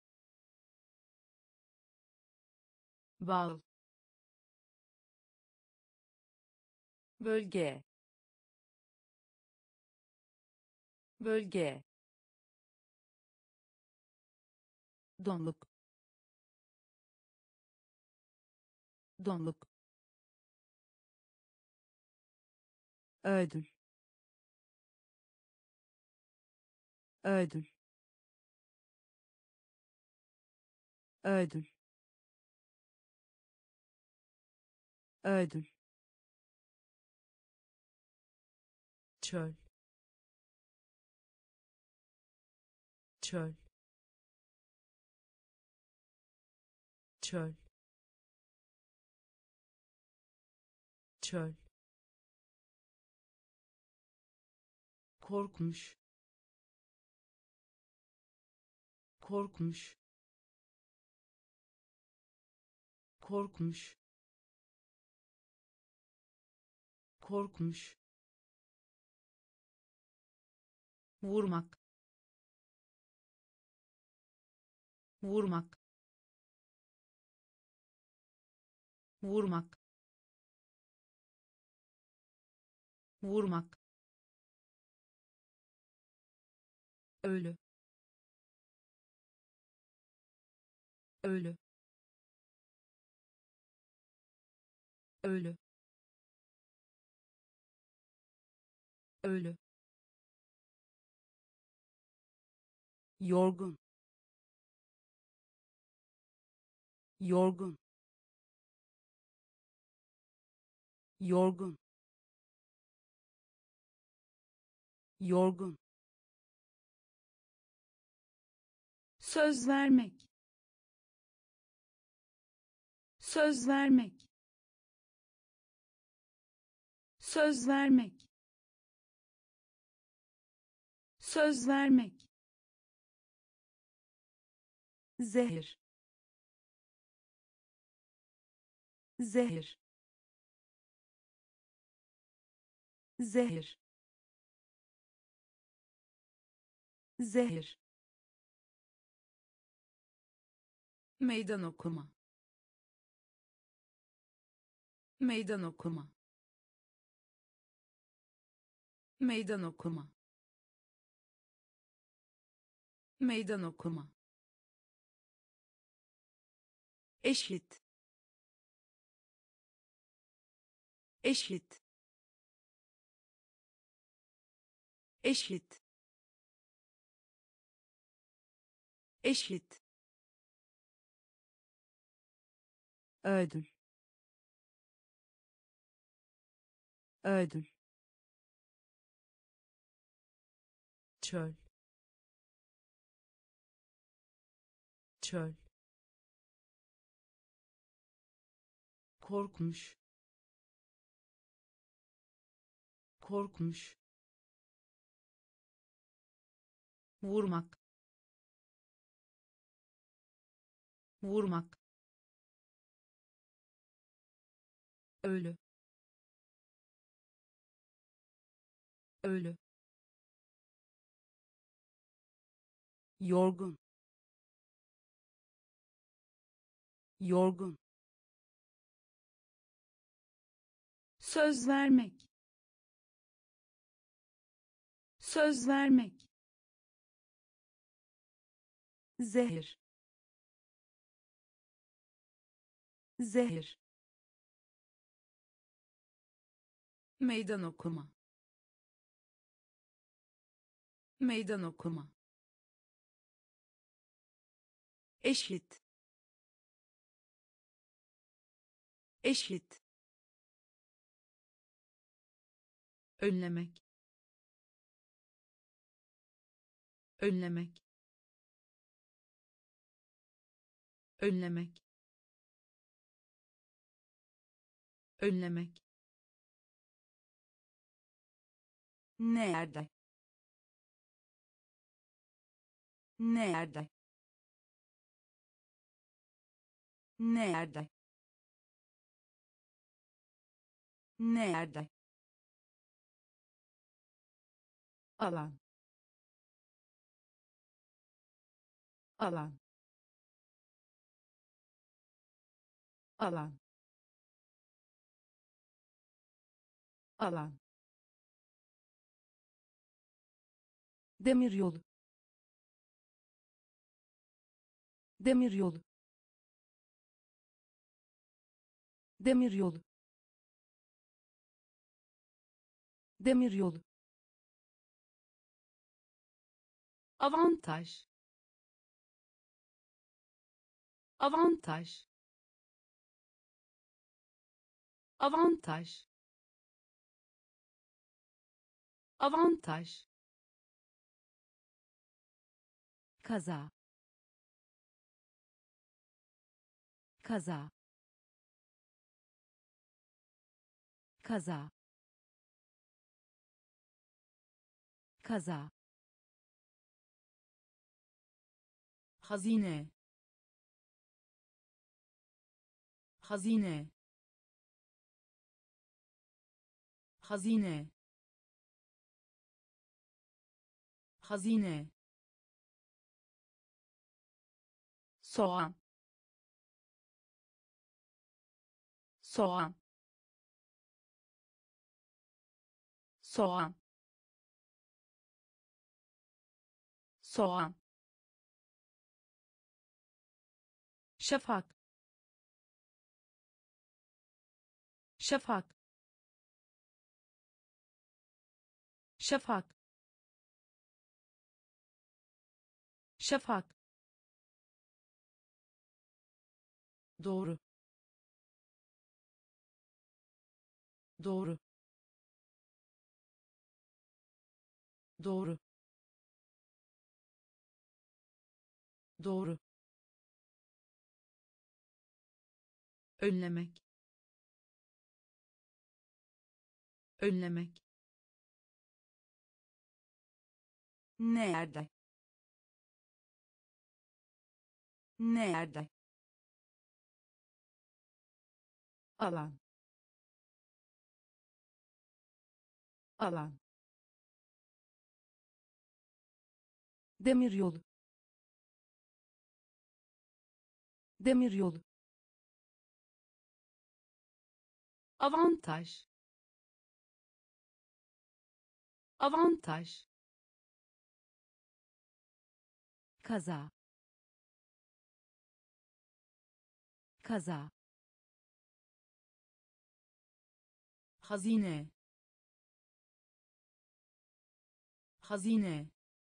bal, bölge, bölge, donluk, donluk, ödül, ödül, ödül, ödül, çöl, çöl, çöl, çöl, korkmuş, korkmuş, korkmuş, korkmuş, vurmak, vurmak, vurmak, vurmak, ölü, ölü, ölü, ölü, yorgun, yorgun, yorgun, yorgun, söz vermek, söz vermek, söz vermek, söz vermek, zehir, zehir, zehir, zehir, meydan okuma, meydan okuma, meydan okuma, meydan okuma, eşit, eşit, eşit, eşit, ödül, ödül, çöl, çöl, korkmuş, korkmuş, vurmak, vurmak, ölü, ölü, yorgun, yorgun, söz vermek, söz vermek, zehir, zehir, meydan okuma, meydan okuma, eşit, eşit, önlemek, önlemek, önlemek, önlemek, nerede, nerede, nerede, nerede, alan, alan, alan, alan, demiryolu, demiryolu, demiryolu, demiryolu, avantaj, avantaj, avantaj, avantaj, kaza, kaza, kaza, kaza, hazine, hazine, hazine, hazine, soğan, soğan, soğan, soğan, şafak, şafak, şafak, şafak, doğru, doğru, doğru, doğru, önlemek, önlemek, nerede, nerede, alan, alan, demiryolu, demiryolu, avantaj, avantaj, kaza, kaza, hazine, hazine,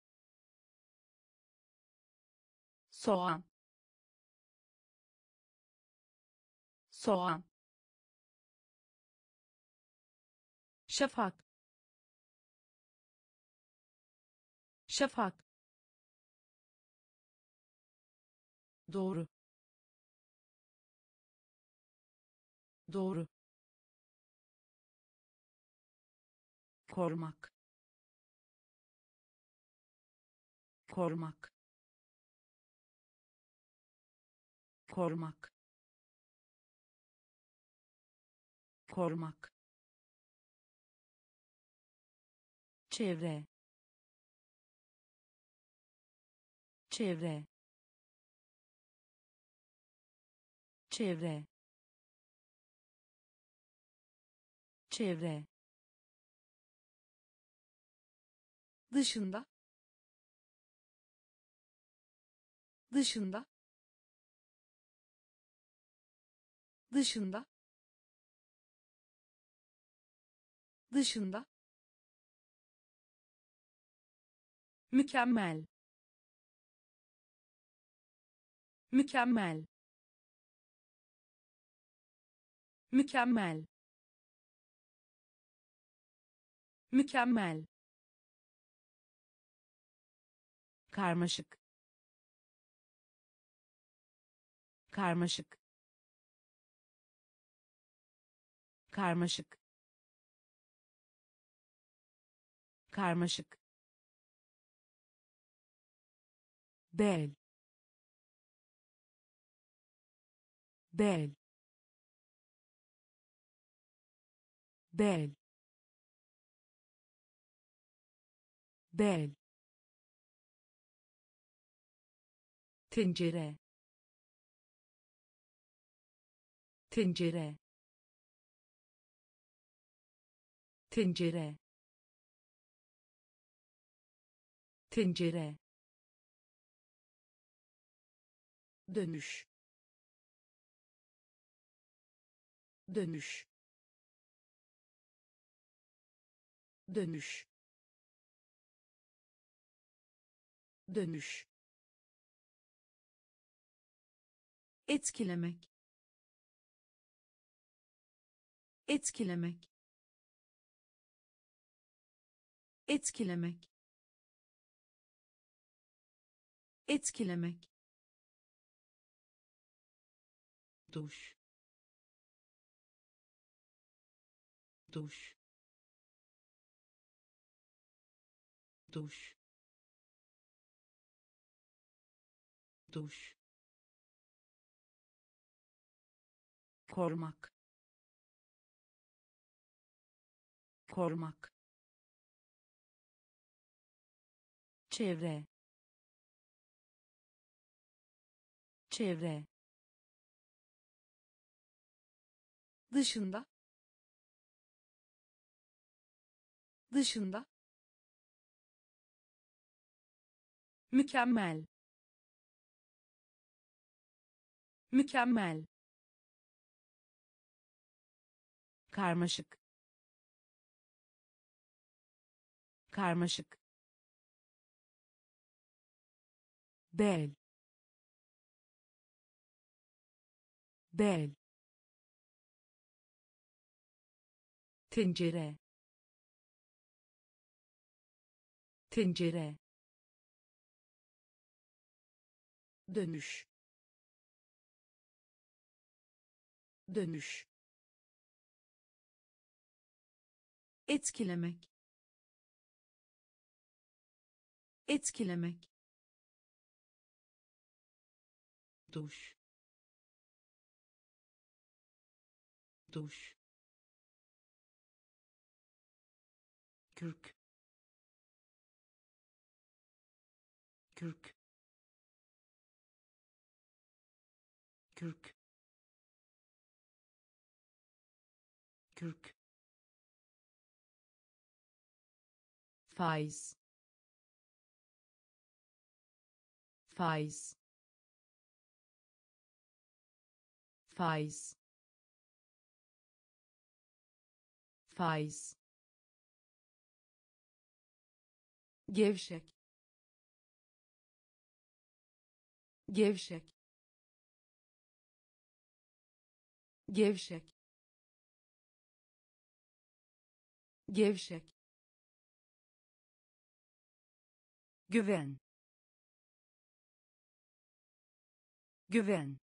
soğan, soğan, şafak, şafak, doğru, doğru, korumak, korumak, korumak, korumak, çevre, çevre, çevre, çevre, dışında, dışında, dışında, dışında, mükemmel, mükemmel, mükemmel, mükemmel, karmaşık, karmaşık, karmaşık, karmaşık, bel, bel, bel, bel, tencere, tencere, tencere, tencere, dönüş, dönüş, dönüş, dönüş, etkilemek, etkilemek, etkilemek, etkilemek, duş, duş, duş, duş, korumak, korumak, çevre, çevre, dışında, dışında, mükemmel, mükemmel, karmaşık, karmaşık, bel, bel, tencere, tencere, dönüş, dönüş, etkilemek, etkilemek, duş, duş, kürk, kürk, kürk, kürk, faiz, faiz, faiz, faiz, gevşek, gevşek, gevşek, gevşek, güven, güven,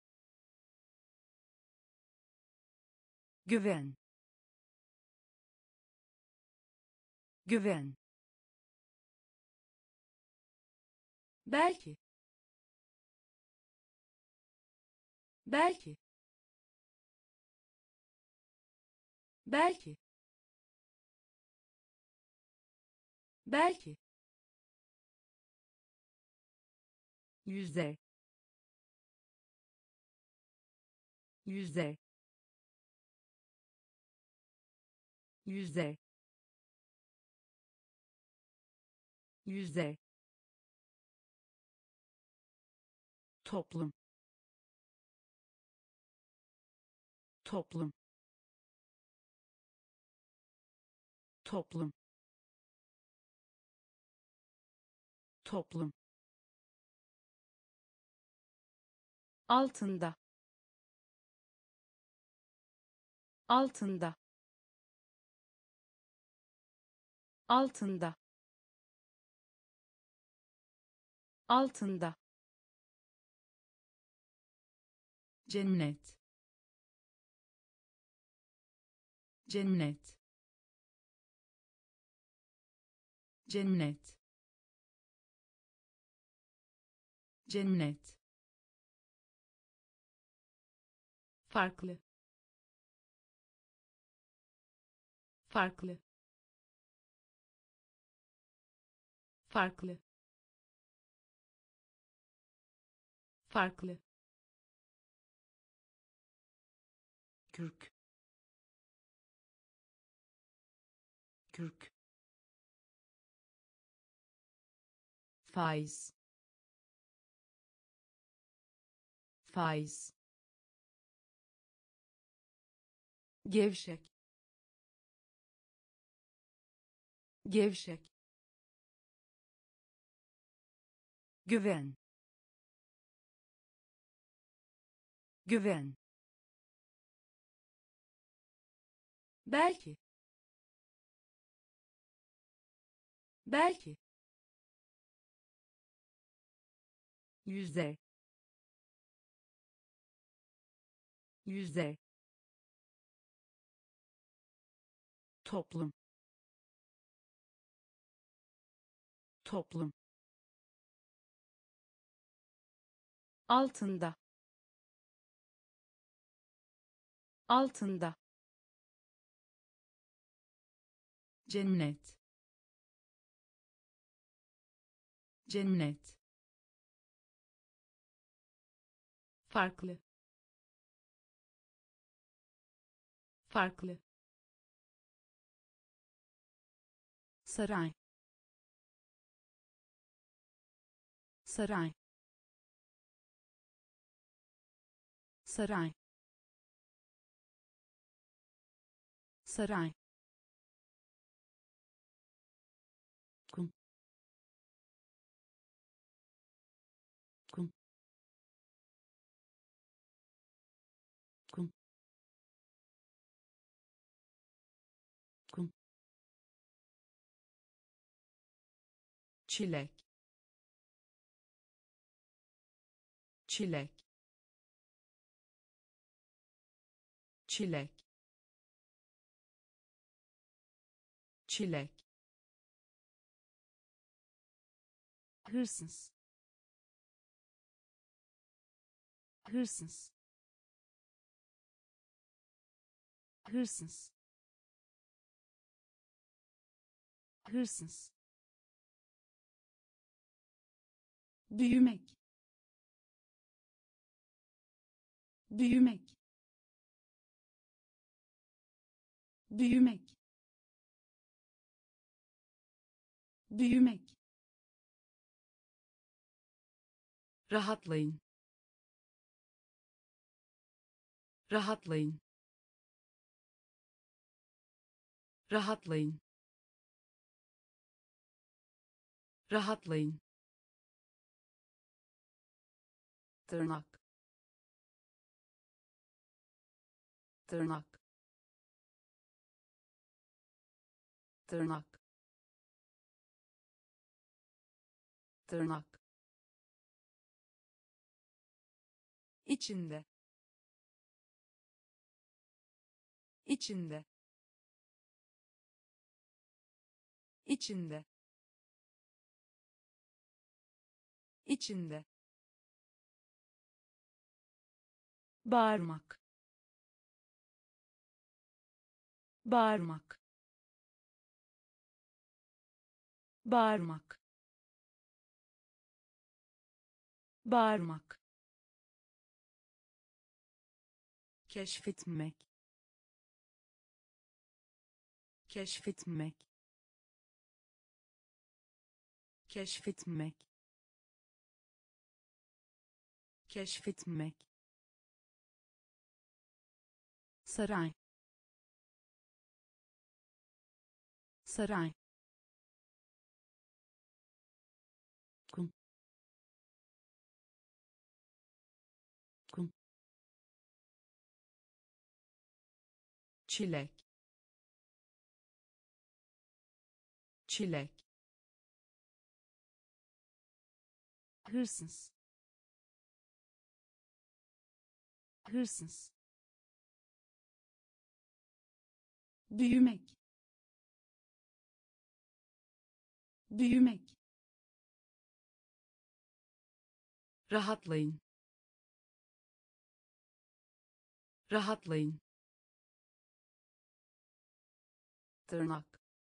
güven, güven, belki, belki, belki, belki, yüzde, yüzde, yüzde, yüzde, toplum, toplum, toplum, toplum, altında, altında, altında, altında, cennet, cennet, cennet, cennet, farklı, farklı, farklı, farklı, kürk, kürk, faiz, faiz, gevşek, gevşek, güven, güven, belki, belki, yüzde, yüzde, toplum, toplum, altında, altında, cennet, cennet, farklı, farklı, saray, saray, saray, saray, kum, kum, kum, kum, çilek, çilek, çilek, çilek, hırsız, hırsız, hırsız, hırsız, büyümek, büyümek, büyümek, büyümek, rahatlayın, rahatlayın, rahatlayın, rahatlayın, tırnak, tırnak, tırnak, tırnak, içinde, içinde, içinde, içinde, bağırmak, bağırmak, bağırmak, bağırmak, keşfetmek, keşfetmek, keşfetmek, keşfetmek, saray, saray, kum, kum, çilek, çilek, hırsız, hırsız, büyümek, büyümek, rahatlayın, rahatlayın, tırnak,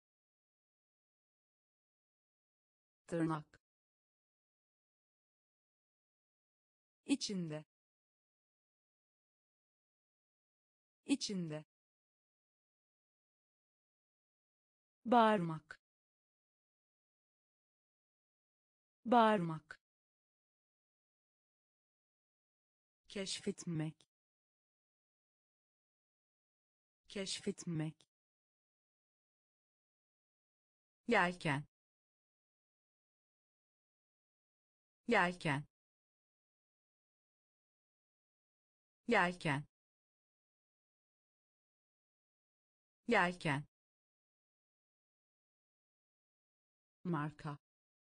tırnak, içinde, içinde, bağırmak, bağırmak, keşfetmek, keşfetmek, yelken, yelken, yelken, yelken, marka,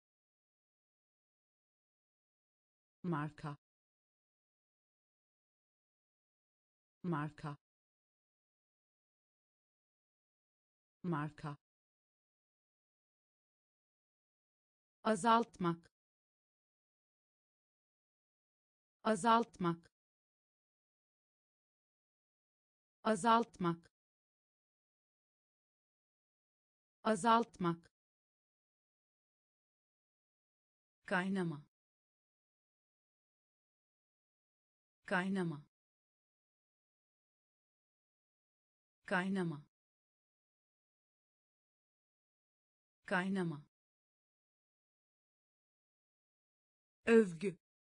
marka, marka, marka, azaltmak, azaltmak, azaltmak, azaltmak, kaynama, kaynama, kaynama, kaynama, övgü,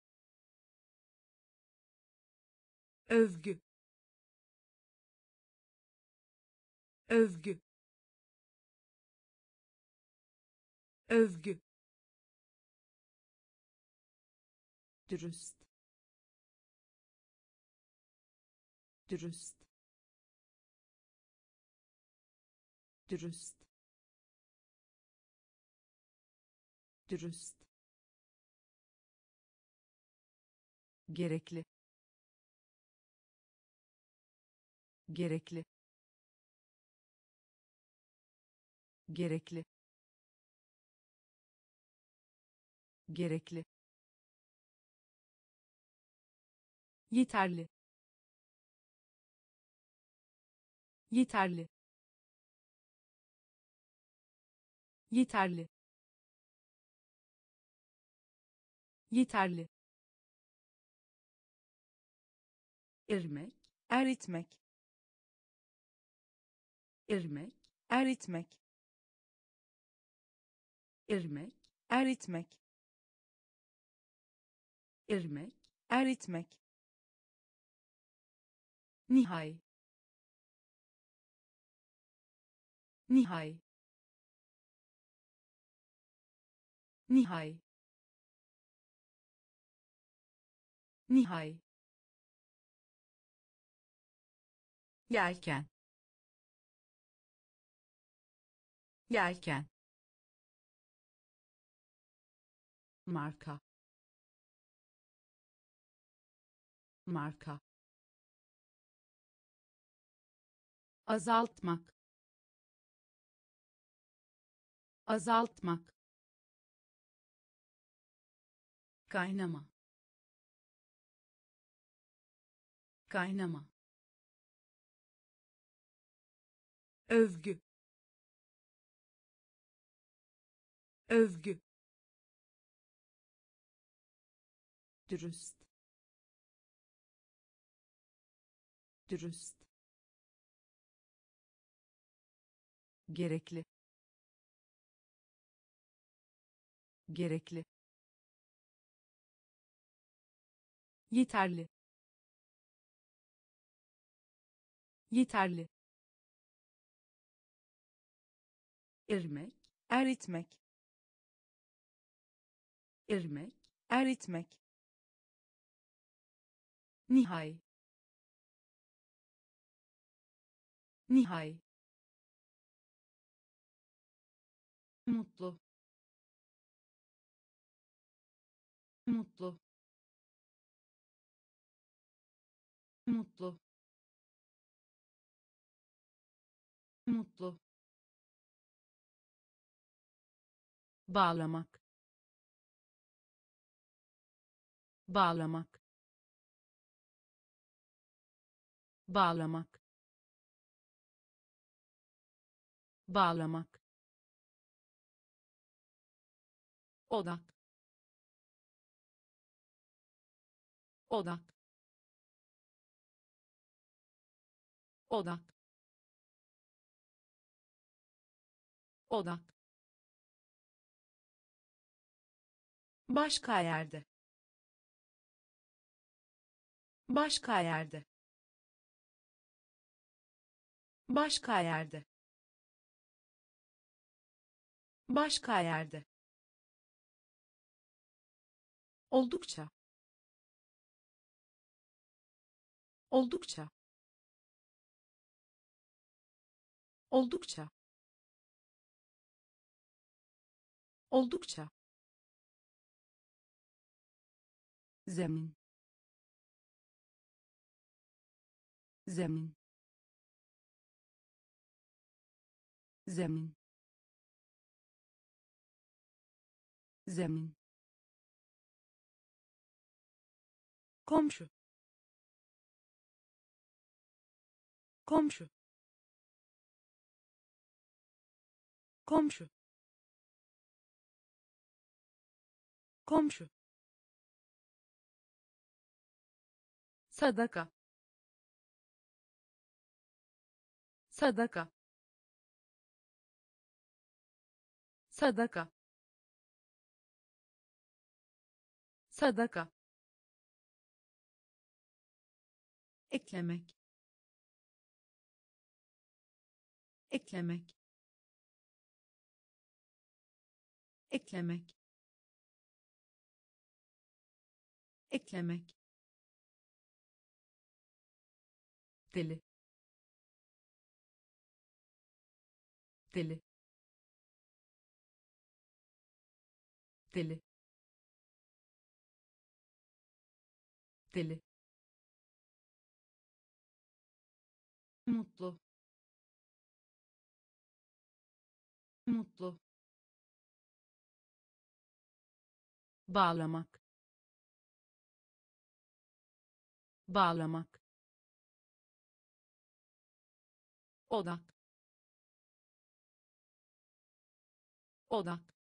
övgü, övgü, övgü, dürüst, dürüst, dürüst, dürüst, gerekli, gerekli, gerekli, gerekli, yeterli, yeterli, yeterli, yeterli, irmek, eritmek, irmek, eritmek, irmek, eritmek, irmek, eritmek, nihai, nihai, nihai, nihai, yelken, yelken, marka, marka, azaltmak, azaltmak, kaynama, kaynama, övgü, övgü, dürüst, dürüst, gerekli, gerekli, yeterli, yeterli, irmek, eritmek, irmek, eritmek, nihai, nihai, mutlu, mutlu, mutlu, mutlu, bağlamak, bağlamak, bağlamak, bağlamak, odak, odak, odak, odak, başka yerde, başka yerde, başka yerde, başka yerde, oldukça, oldukça, oldukça, oldukça, zemin, zemin, zemin, zemin, komşu, komşu, komşu, komşu, sadaka, sadaka, sadaka, sadaka, eklemek, eklemek, eklemek, eklemek, deli, deli, deli, deli, mutlu, mutlu, bağlamak, bağlamak, odak, odak,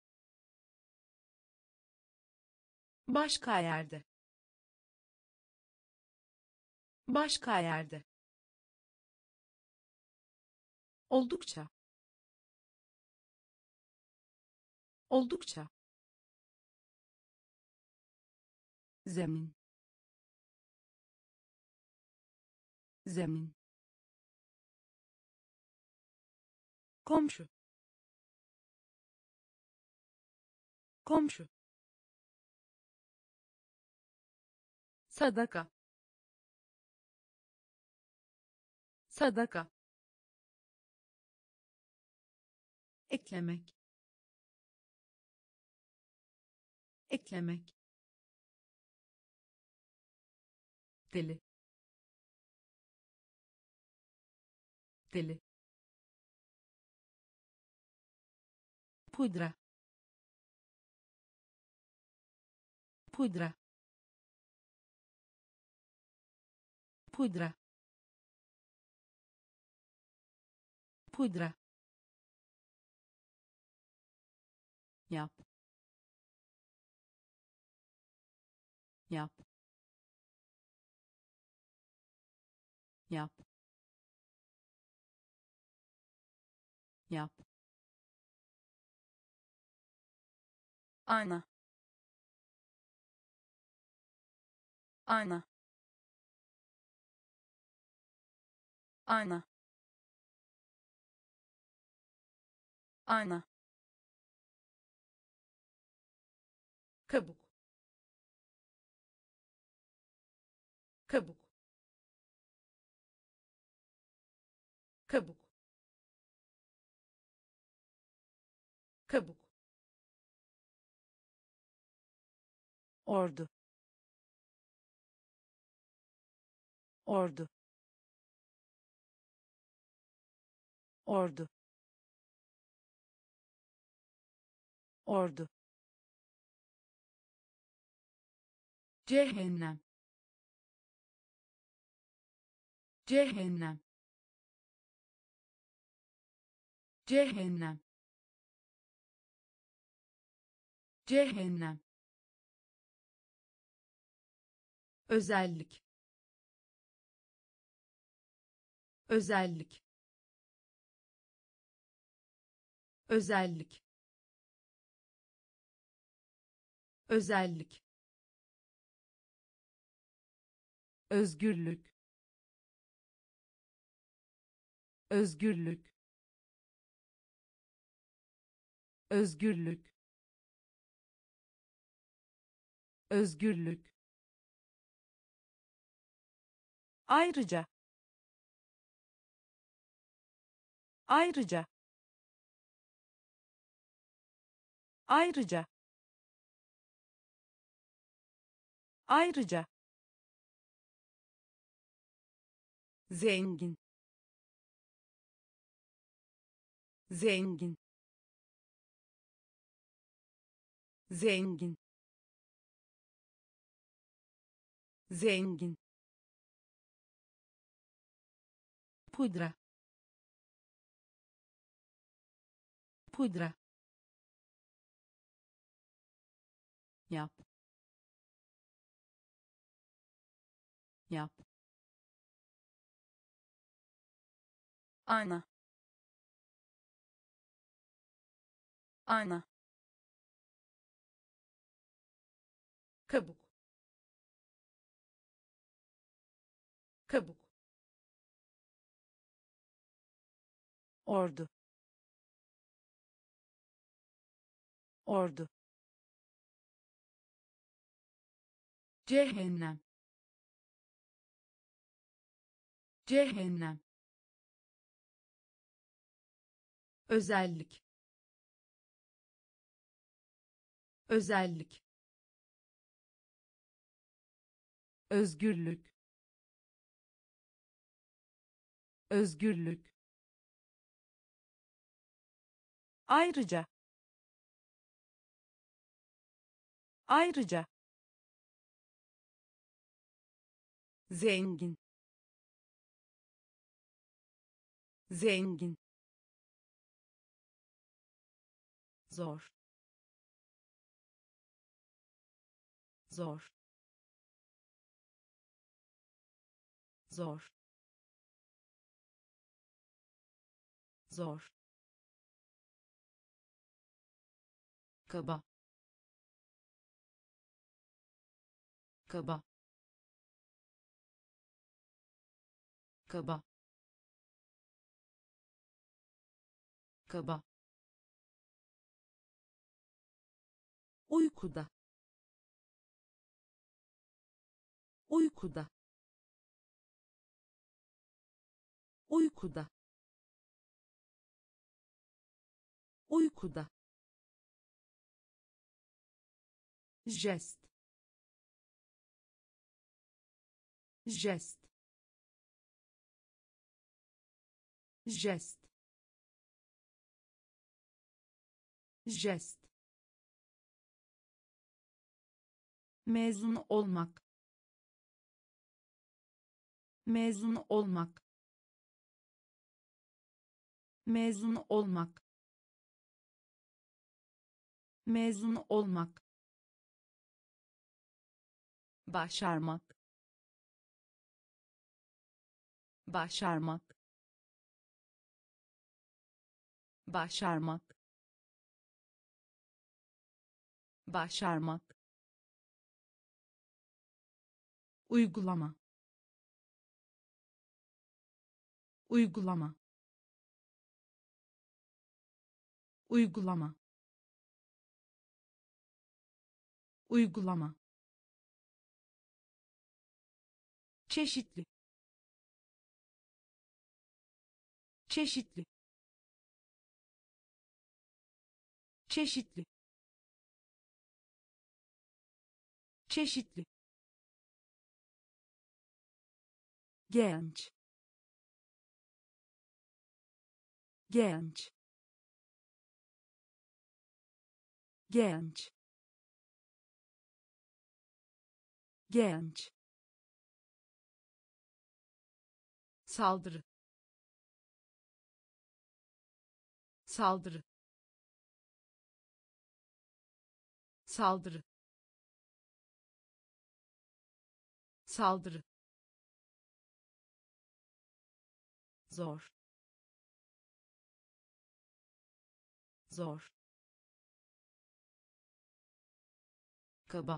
başka yerde, başka yerde, oldukça, oldukça, zemin, zemin, komşu, komşu, sadaka, sadaka, eklemek, eklemek, deli, deli, pudra, pudra, pudra, pudra, yap, yap, yap, yap, ayna, ayna, ayna, ayna, kabuk, kabuk, kabuk, kabuk, ordu, ordu, ordu, ordu, cehennem, cehennem, cehennem, cehennem, özellik, özellik, özellik, özellik, özgürlük, özgürlük, özgürlük, özgürlük, ayrıca, ayrıca, ayrıca, ayrıca, zengin, zengin, zengin, zengin, pudra, pudra, yap, yap, ayna, ana, kabuk, kabuk, ordu, ordu, cehennem, cehennem, özellik, özellik, özgürlük, özgürlük, ayrıca, ayrıca, zengin, zengin, zor, zor, zor, zor, kaba, kaba, kaba, kaba, uykuda, uykuda, uykuda, uykuda, jest, jest, jest, jest, mezun olmak, mezun olmak, mezun olmak, mezun olmak, başarmak, başarmak, başarmak, başarmak, uygulama, uygulama, uygulama, uygulama, çeşitli, çeşitli, çeşitli, çeşitli, genç, genç, genç, genç, saldırı, saldırı, saldırı, saldırı, zor, zor, kaba,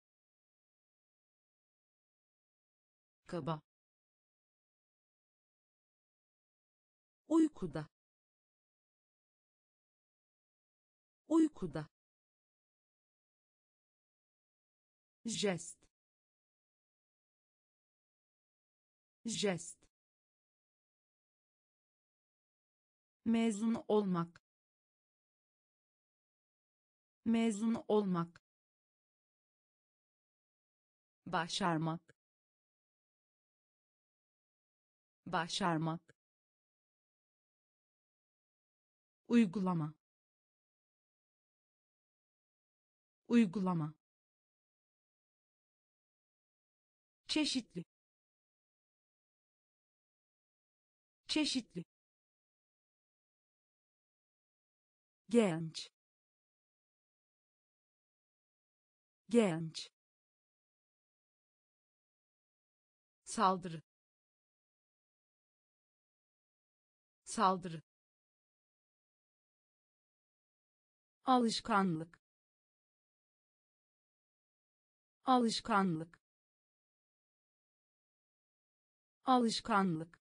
kaba, uykuda, uykuda, jest, jest, mezun olmak, mezun olmak, başarmak, başarmak, uygulama, uygulama, çeşitli, çeşitli, genç, genç, saldırı, saldırı, alışkanlık, alışkanlık, alışkanlık,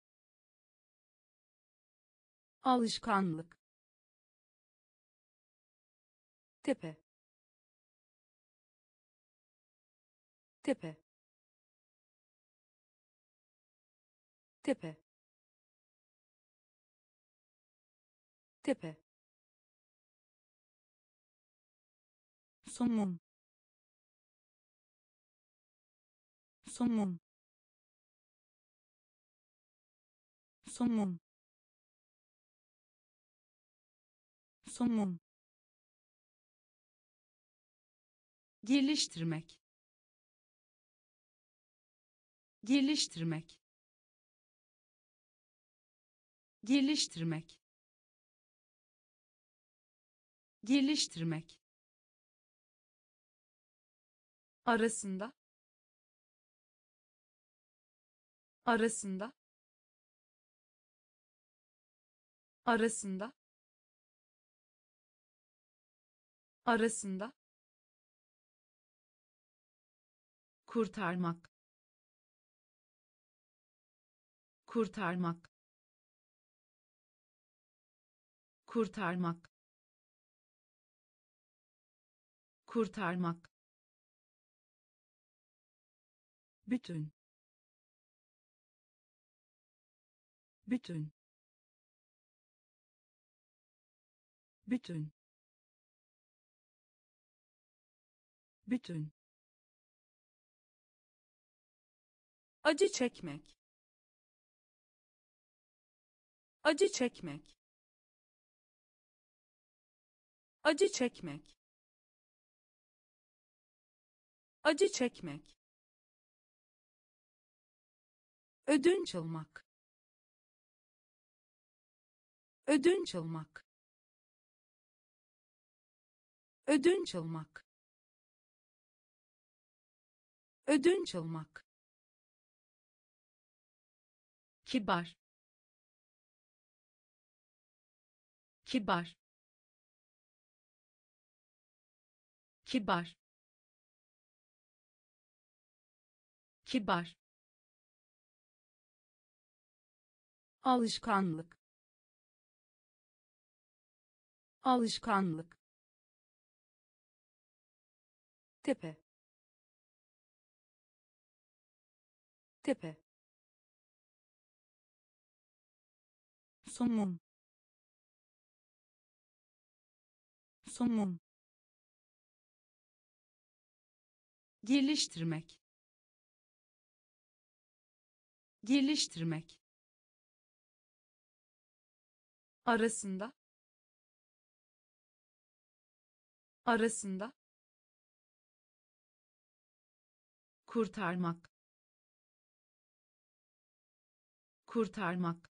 alışkanlık, tepe, tepe, tepe, tepe, somun, somun, somun, somun, geliştirmek, geliştirmek, geliştirmek, geliştirmek, arasında, arasında, arasında, arasında, kurtarmak, kurtarmak, kurtarmak, kurtarmak, bütün, bütün, bütün, bütün, acı çekmek, acı çekmek, acı çekmek, acı çekmek, ödünç almak, ödünç almak, ödünç almak, ödünç almak, kibar, kibar, kibar, kibar, alışkanlık, alışkanlık, tepe, tepe, somun, somun, geliştirmek, geliştirmek, arasında, arasında, kurtarmak, kurtarmak,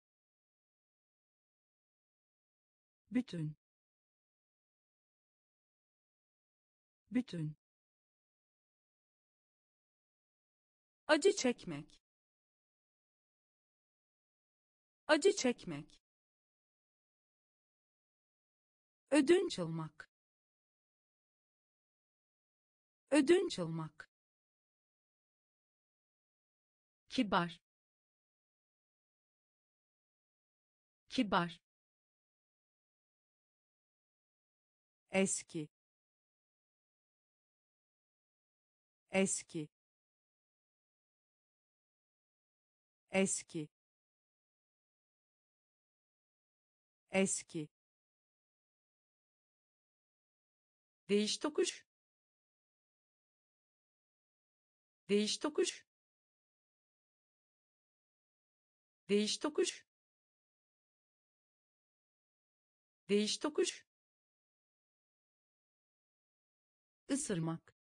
bütün, bütün, acı çekmek, acı çekmek, ödünç almak, ödünç almak, kibar, kibar, eski, eski, eski, eski, değiş tokuş, değiş tokuş, değiş tokuş, değiş tokuş, ısırmak,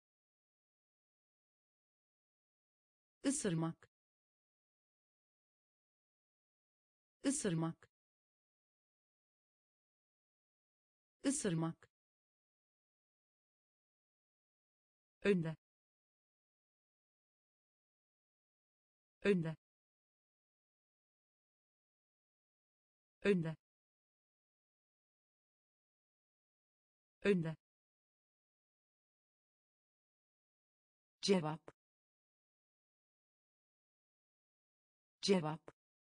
ısırmak, ısırmak, ısırmak, önde, önde, önde, önde, cevap, cevap,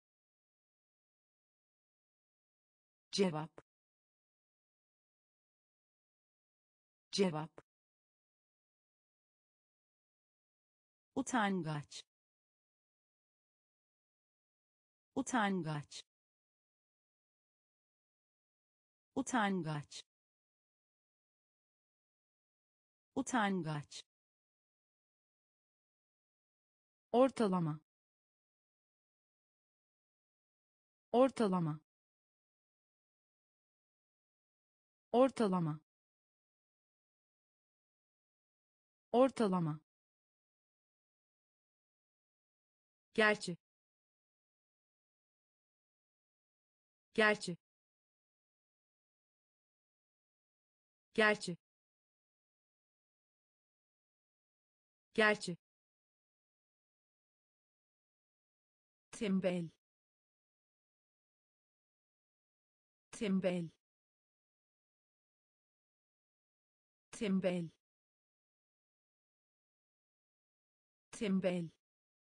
cevap, cevap, utangaç, utangaç, utangaç, utangaç, ortalama, ortalama, ortalama, ortalama, gerçi, gerçi, gerçi, gerçi, tembel, tembel, tembel, tembel,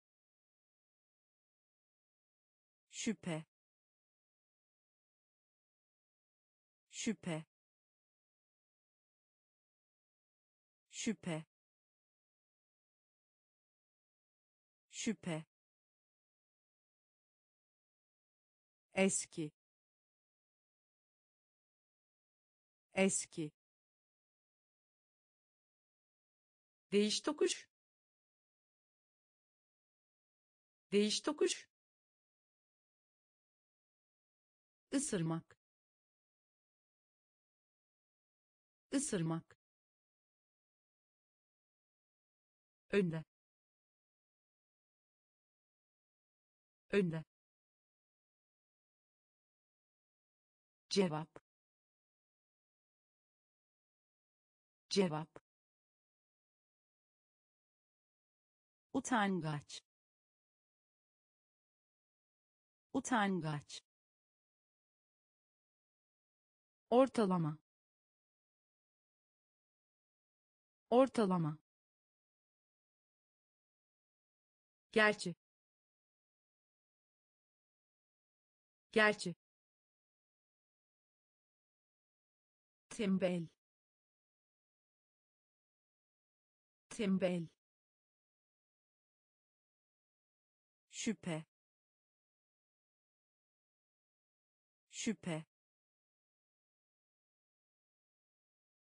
şüphe, şüphe, şüphe, şüphe, eski, eski, değiş tokuş, değiş tokuş, ısırmak, ısırmak, önde, önde, cevap, cevap, utangaç, utangaç, ortalama, ortalama, gerçi, gerçi, tembel, tembel, şüphe, şüphe,